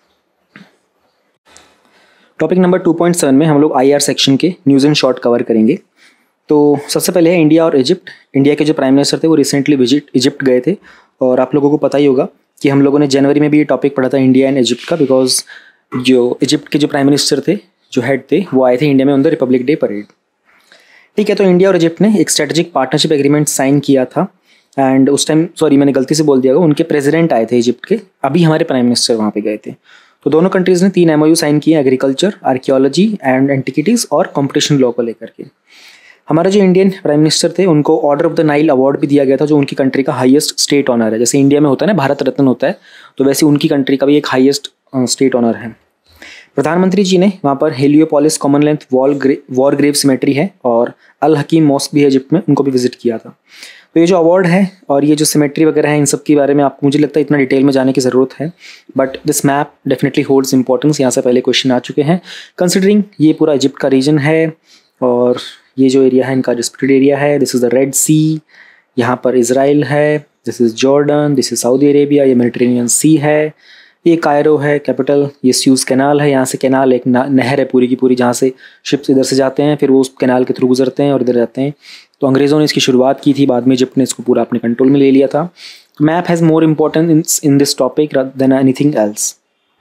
Topic number 2.7 में हम लोग आईआर सेक्शन के न्यूज़ एंड शॉर्ट कवर करेंगे। तो सबसे पहले है इंडिया और इजिप्ट। इंडिया के जो प्राइम मिनिस्टर थे वो रिसेंटली इजिप्ट गए थे, और आप लोगों को पता ही होगा कि हम लोगों ने जनवरी में भी ये टॉपिक पढ़ा था इंडिया एंड इजिप्ट का, बिकॉज जो इजिप्ट के जो प्राइम मिनिस्टर थे, जो हेड थे, वो आए थे इंडिया में on the Republic Day parade, ठीक है। तो इंडिया और इजिप्ट ने एक स्ट्रेटेजिक पार्टनरशिप एग्रीमेंट साइन किया था, एंड उस टाइम, सॉरी मैंने गलती से बोल दिया, उनके प्रेसिडेंट आए थे इजिप्ट के, अभी हमारे प्राइम मिनिस्टर वहाँ पे गए थे। तो दोनों कंट्रीज़ ने 3 MOU साइन किए, एग्रीकल्चर, आर्कियोलॉजी एंड एंटिकिटीज़ और कॉम्पिटिशन लॉ को लेकर के। हमारे जो इंडियन प्राइम मिनिस्टर थे उनको Order of the Nile award भी दिया गया था, जो उनकी कंट्री का हाईएस्ट स्टेट ऑनर है। जैसे इंडिया में होता है ना भारत रत्न होता है, तो वैसे उनकी कंट्री का भी एक हाईएस्ट स्टेट ऑनर है। प्रधानमंत्री जी ने वहाँ पर Heliopolis Commonwealth war grave cemetery है और अल हकीम मॉस्क भी है इजिप्ट में, उनको भी विजिट किया था। तो ये जो अवार्ड है और ये जो सिमेट्री वगैरह है, इन सब के बारे में आपको मुझे लगता है इतना डिटेल में जाने की ज़रूरत है, but this map definitely holds importance. यहाँ से पहले क्वेश्चन आ चुके हैं। कंसिडरिंग ये पूरा इजिप्ट का रीजन है और ये जो एरिया है इनका डिस्प्यूटेड एरिया है, this is the Red Sea, यहाँ पर इसराइल है, this is Jordan, this is Saudi Arabia, ये मेडिटेरेनियन सी है, ये कायरो है कैपिटल, ये स्यूज़ कैनाल है, यहाँ से कैनाल एक नहर है पूरी की पूरी, जहाँ से शिप्स इधर से जाते हैं, फिर वो उस कैनाल के थ्रू गुजरते हैं और इधर जाते हैं। तो अंग्रेज़ों ने इसकी शुरुआत की थी, बाद में इजिप्ट ने इसको पूरा अपने कंट्रोल में ले लिया था। Map has more importance in this topic than anything else.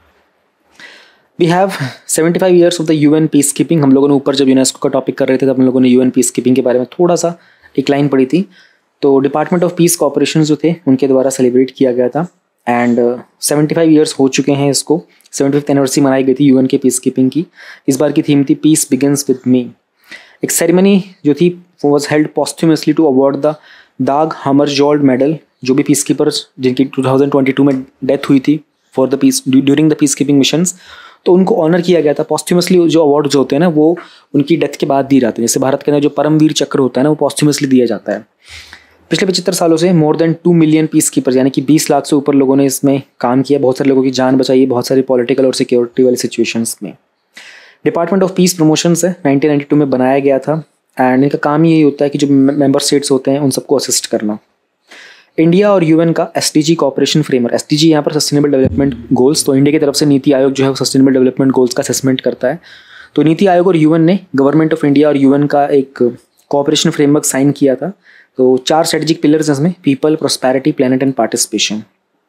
We have 75 years of the UN peacekeeping. हम लोगों ने ऊपर जब यूनेस्को का टॉपिक कर रहे थे तब हम लोगों ने यूएन पीस कीपिंग के बारे में थोड़ा सा एक लाइन पढ़ी थी। तो डिपार्टमेंट ऑफ पीस कॉपरेशन जो थे उनके द्वारा सेलिब्रेट किया गया था एंड 75 ईयर्स हो चुके हैं इसको। 75th एनिवर्सरी मनाई गई थी यूएन के पीस कीपिंग की। इस बार की थीम थी पीस बिगिंस विद मी। एक सेरेमनी जो थी was held posthumously to award the Dag Hammarskjold medal, जो भी पीस कीपर्स जिनकी 2022 में डेथ हुई थी for the peace during the peacekeeping missions, तो उनको ऑनर किया गया था पॉस्ट्यूमसली। जो अवार्ड जो होते हैं ना वो उनकी डेथ के बाद दिए जाते हैं। जैसे भारत के अंदर जो परमवीर चक्र होता है ना वो पॉस्ट्यूमसली दिया जाता है। पिछले 75 सालों से more than 2 million peacekeepers यानी कि 20 लाख से ऊपर लोगों ने इसमें काम किया। बहुत सारे लोगों की जान बचाई, बहुत सारी पॉलिटिकल और सिक्योरिटी वाली सिचुएशंस में। डिपार्टमेंट ऑफ पीस प्रमोशंस है 1992 में बनाया गया था एंड इनका काम यही होता है कि जो मेंबर स्टेट्स होते हैं उन सबको असिस्ट करना। इंडिया और यूएन का एसडीजी कॉपरेशन फ्रेमवर्क, एसडीजी यहाँ पर सस्टेनेबल डेवलपमेंट गोल्स, तो इंडिया की तरफ से नीति आयोग जो है वो सस्टेनेबल डेवलपमेंट गोल्स का असेसमेंट करता है। तो नीति आयोग और यूएन ने गवर्नमेंट ऑफ इंडिया और यूएन का एक कॉपरेशन फ्रेमवर्क साइन किया था। तो 4 स्ट्रेटेजिक पिलर्स हैं इसमें, people, prosperity, planet and participation.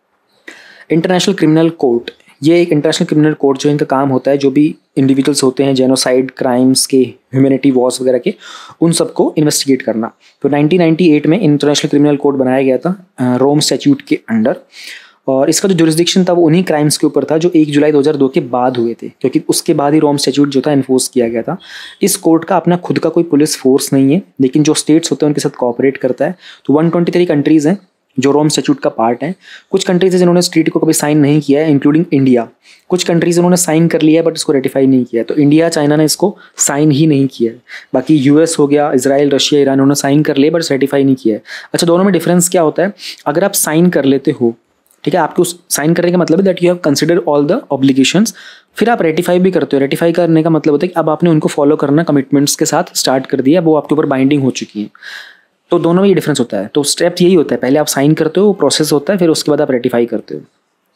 International criminal court, ये एक इंटरनेशनल क्रिमिनल कोर्ट जो इनका काम होता है जो भी इंडिविजुअल्स होते हैं जेनोसाइड क्राइम्स के, ह्यूमैनिटी वॉर्स वगैरह के, उन सबको इन्वेस्टिगेट करना। तो 1998 में इंटरनेशनल क्रिमिनल कोर्ट बनाया गया था रोम स्टैट्यूट के अंडर और इसका जो जुरिस्डिक्शन था वो उन्हीं क्राइम्स के ऊपर था जो 1 जुलाई 2002 के बाद हुए थे, क्योंकि उसके बाद ही रोम स्टैट्यूट जो था इन्फोर्स किया गया था। इस कोर्ट का अपना खुद का कोई पुलिस फोर्स नहीं है, लेकिन जो स्टेट्स होते हैं उनके साथ कोऑपरेट करता है। तो 123 कंट्रीज़ हैं जो रोम स्टैट्यूट का पार्ट है। कुछ कंट्रीज है जिन्होंने इस ट्रीटी को कभी साइन नहीं किया है, इंक्लूडिंग इंडिया। कुछ कंट्रीज उन्होंने साइन कर लिया है बट इसको रेटिफाई नहीं किया है। तो इंडिया, चाइना ने इसको साइन ही नहीं किया है। बाकी यूएस हो गया, इजराइल, रशिया, ईरान, उन्होंने साइन कर लिया बट रेटिफाई नहीं किया है। अच्छा, दोनों में डिफरेंस क्या होता है? अगर आप साइन कर लेते हो, ठीक है, आपके उस साइन करने का मतलब है that you have consider all the obligations, फिर आप रेटिफाई भी करते हो। रेटिफाई करने का मतलब होता है कि अब आपने उनको फॉलो करना कमिटमेंट्स के साथ स्टार्ट कर दिया, वो आपके ऊपर बाइंडिंग हो चुकी है। तो दोनों में ये डिफरेंस होता है। तो स्टेप यही होता है, पहले आप साइन करते हो, प्रोसेस होता है, फिर उसके बाद आप रेटिफाई करते हो।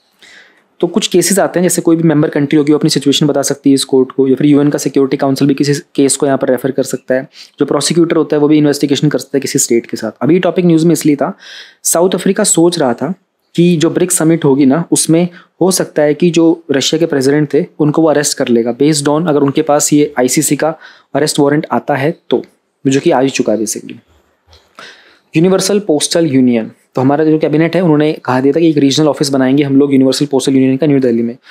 तो कुछ केसेस आते हैं, जैसे कोई भी मेंबर कंट्री होगी वो अपनी सिचुएशन बता सकती है इस कोर्ट को, या फिर यूएन का सिक्योरिटी काउंसिल भी किसी केस को यहाँ पर रेफर कर सकता है। जो प्रोसिक्यूटर होता है वो भी इन्वेस्टिगेशन कर सकता है किसी स्टेट के साथ। अभी टॉपिक न्यूज़ में इसलिए था, साउथ अफ्रीका सोच रहा था कि जो ब्रिक्स समिट होगी ना उसमें हो सकता है कि जो रशिया के प्रेसिडेंट थे उनको वो अरेस्ट कर लेगा बेस्ड ऑन अगर उनके पास ये आईसीसी का अरेस्ट वारंट आता है तो, जो कि आ ही चुका है बेसिकली। यूनिवर्सल पोस्टल यूनियन, तो हमारा जो कैबिनेट है उन्होंने कहा दिया था कि एक रीजनल ऑफिस बनाएंगे हम लोग यूनिवर्सल पोस्टल यूनियन का न्यू दिल्ली में।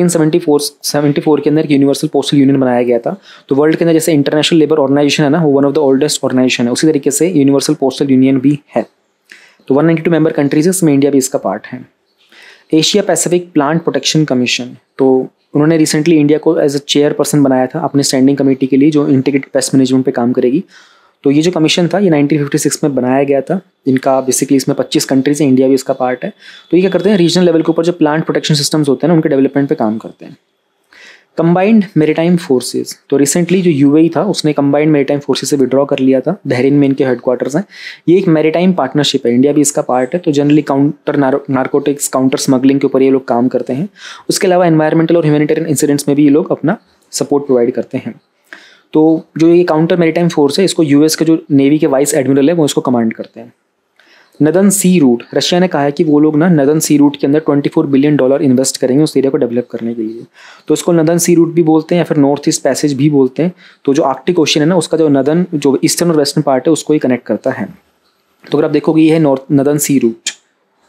1874 के अंदर यूनिवर्सल पोस्टल यूनियन बनाया गया था। तो वर्ल्ड के अंदर जैसे इंटरनेशनल लेबर ऑर्गेनाइजेशन है ना, वो one of the oldest organisation है, उसी तरीके से यूनिवर्सल पोस्टल यूनियन भी है। तो 192 मेंबर कंट्रीज है, इसमें इंडिया भी इसका पार्ट है। Asia Pacific plant protection commission, तो उन्होंने रिसेंटली इंडिया को एज अ चेयरपर्सन बनाया था अपने स्टैंडिंग कमेटी के लिए जो इंटीग्रेटेड पेस्ट मैनेजमेंट पे काम करेगी। तो ये जो कमीशन था ये 1956 में बनाया गया था। इनका बेसिकली इसमें 25 कंट्रीज हैं, इंडिया भी इसका पार्ट है। तो ये क्या करते हैं, रीजनल लेवल के ऊपर जो प्लांट प्रोटेक्शन सिस्टम्स होते हैं ना उनके डेवलपमेंट पे काम करते हैं। कंबाइंड मेरीटाइम फोर्सेज, तो रिसेंटली जो यूएई था उसने कंबाइंड मेरीटाइम फोर्सेज से विड्रॉ कर लिया था। बहरीन में इनके हेडक्वार्टर्स हैं। ये एक मेरीटाइम पार्टनरशिप है, इंडिया भी इसका पार्ट है। तो generally counter narcotics, counter smuggling के ऊपर ये लोग काम करते हैं। उसके अलावा एनवायरमेंटल और ह्यूमैनिटेरियन इंसिडेंट्स में भी ये लोग अपना सपोर्ट प्रोवाइड करते हैं। तो जो ये काउंटर मेरीटाइम फोर्स है इसको यूएस के जो नेवी के वाइस एडमिरल है वो इसको कमांड करते हैं। नदन सी रूट, रशिया ने कहा है कि वो लोग ना नदन सी रूट के अंदर $24 बिलियन इन्वेस्ट करेंगे उस एरिया को डेवलप करने के लिए। तो इसको नदन सी रूट भी बोलते हैं या फिर नॉर्थ ईस्ट पैसेज भी बोलते हैं। तो जो आर्कटिक ओशन है ना उसका जो नदन, जो ईस्टर्न और वेस्टर्न पार्ट है उसको ही कनेक्ट करता है। तो अगर आप देखोगे ये है northern sea route.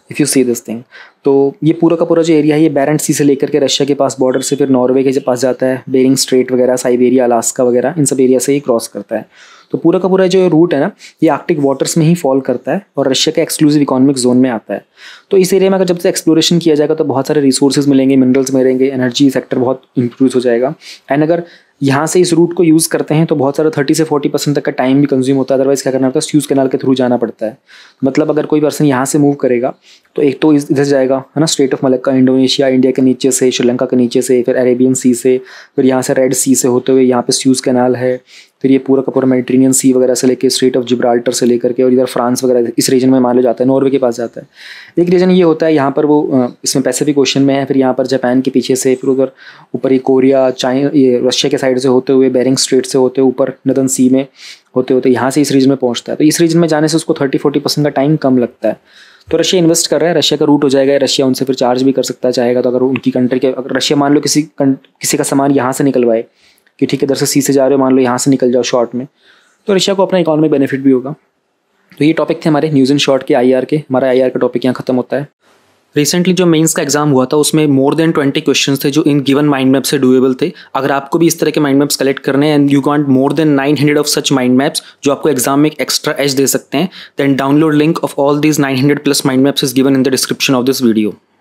If you see this thing. तो ये पूरा का पूरा जो एरिया है ये बैरेंट्स सी से लेकर के रशिया के पास बॉर्डर से फिर नॉर्वे के पास जाता है, बेरिंग स्ट्रेट वगैरह, साइबेरिया, अलास्का वगैरह, इन सब एरिया से ही क्रॉस करता है। तो पूरा का पूरा जो रूट है ना ये आर्कटिक वाटर्स में ही फॉल करता है और रशिया के एक्सक्लूसिव इकोनॉमिक जोन में आता है। तो इस एरिया में अगर जब से एक्सप्लोरेशन किया जाएगा तो बहुत सारे रिसोर्सेज मिलेंगे, मिनरल्स मिलेंगे, एनर्जी सेक्टर बहुत इंप्रूव हो जाएगा। एंड अगर यहाँ से इस रूट को यूज़ करते हैं तो बहुत सारा 30 से 40% तक का टाइम भी कंज्यूम होता है। अदरवाइज़ क्या करना होता है, स्यूज़ कैनाल के थ्रू जाना पड़ता है। मतलब अगर कोई पर्सन यहाँ से मूव करेगा तो एक तो इधर जाएगा है ना, Strait of Malacca, Indonesia, India के नीचे से, श्रीलंका के नीचे से, फिर अरेबियन सी से, फिर यहाँ से रेड सी से होते हुए यहाँ पे स्यूज़ कैनाल है, फिर ये पूरा का पूरा मेडिटेरेनियन सी वगैरह से लेकर स्ट्रेट ऑफ जिब्राल्टर से लेकर के और इधर फ्रांस वगैरह इस रीजन में मान लो जाता है, नॉर्वे के पास जाता है। एक रीजन ये होता है यहाँ पर वो इसमें पैसिफिक ओशन में है, फिर यहाँ पर जापान के पीछे से, फिर उधर ऊपर ये कोरिया, चाइना, ये रशिया के साइड से होते हुए, बेरिंग स्ट्रेट से होते हुए ऊपर नदन सी में होते होते यहाँ से इस रीजन में पहुँचता है। तो इस रीजन में जाने से उसको 30-40% का टाइम कम लगता है। तो रशिया इन्वेस्ट कर रहा है, रशिया का रूट हो जाएगा, रशिया उनसे फिर चार्ज भी कर सकता है चाहेगा तो। अगर उनकी कंट्री के, अगर रशिया मान लो किसी का सामान यहाँ से निकलवाए कि ठीक है इधर से सी से जा रहे हो, मान लो यहाँ से निकल जाओ शॉर्ट में, तो रशिया को अपना इकोनॉमिक बेनिफिट भी होगा। तो ये टॉपिक थे हमारे न्यूज़ इन शॉर्ट के IR के। हमारा IR का टॉपिक यहाँ खत्म होता है। रिसेंटली जो मेंस का एग्जाम हुआ था उसमें मोर देन 20 क्वेश्चंस थे जो इन गिवन माइंड मैप से डूएबल थे। अगर आपको भी इस तरह के माइंड मैप्स कलेक्ट करने हैं and you want more than 900 of such mind maps जो आपको एग्जाम में एक एक्स्ट्रा एज दे सकते हैं, then download link of all these 900+ mind maps is given in the description of this video.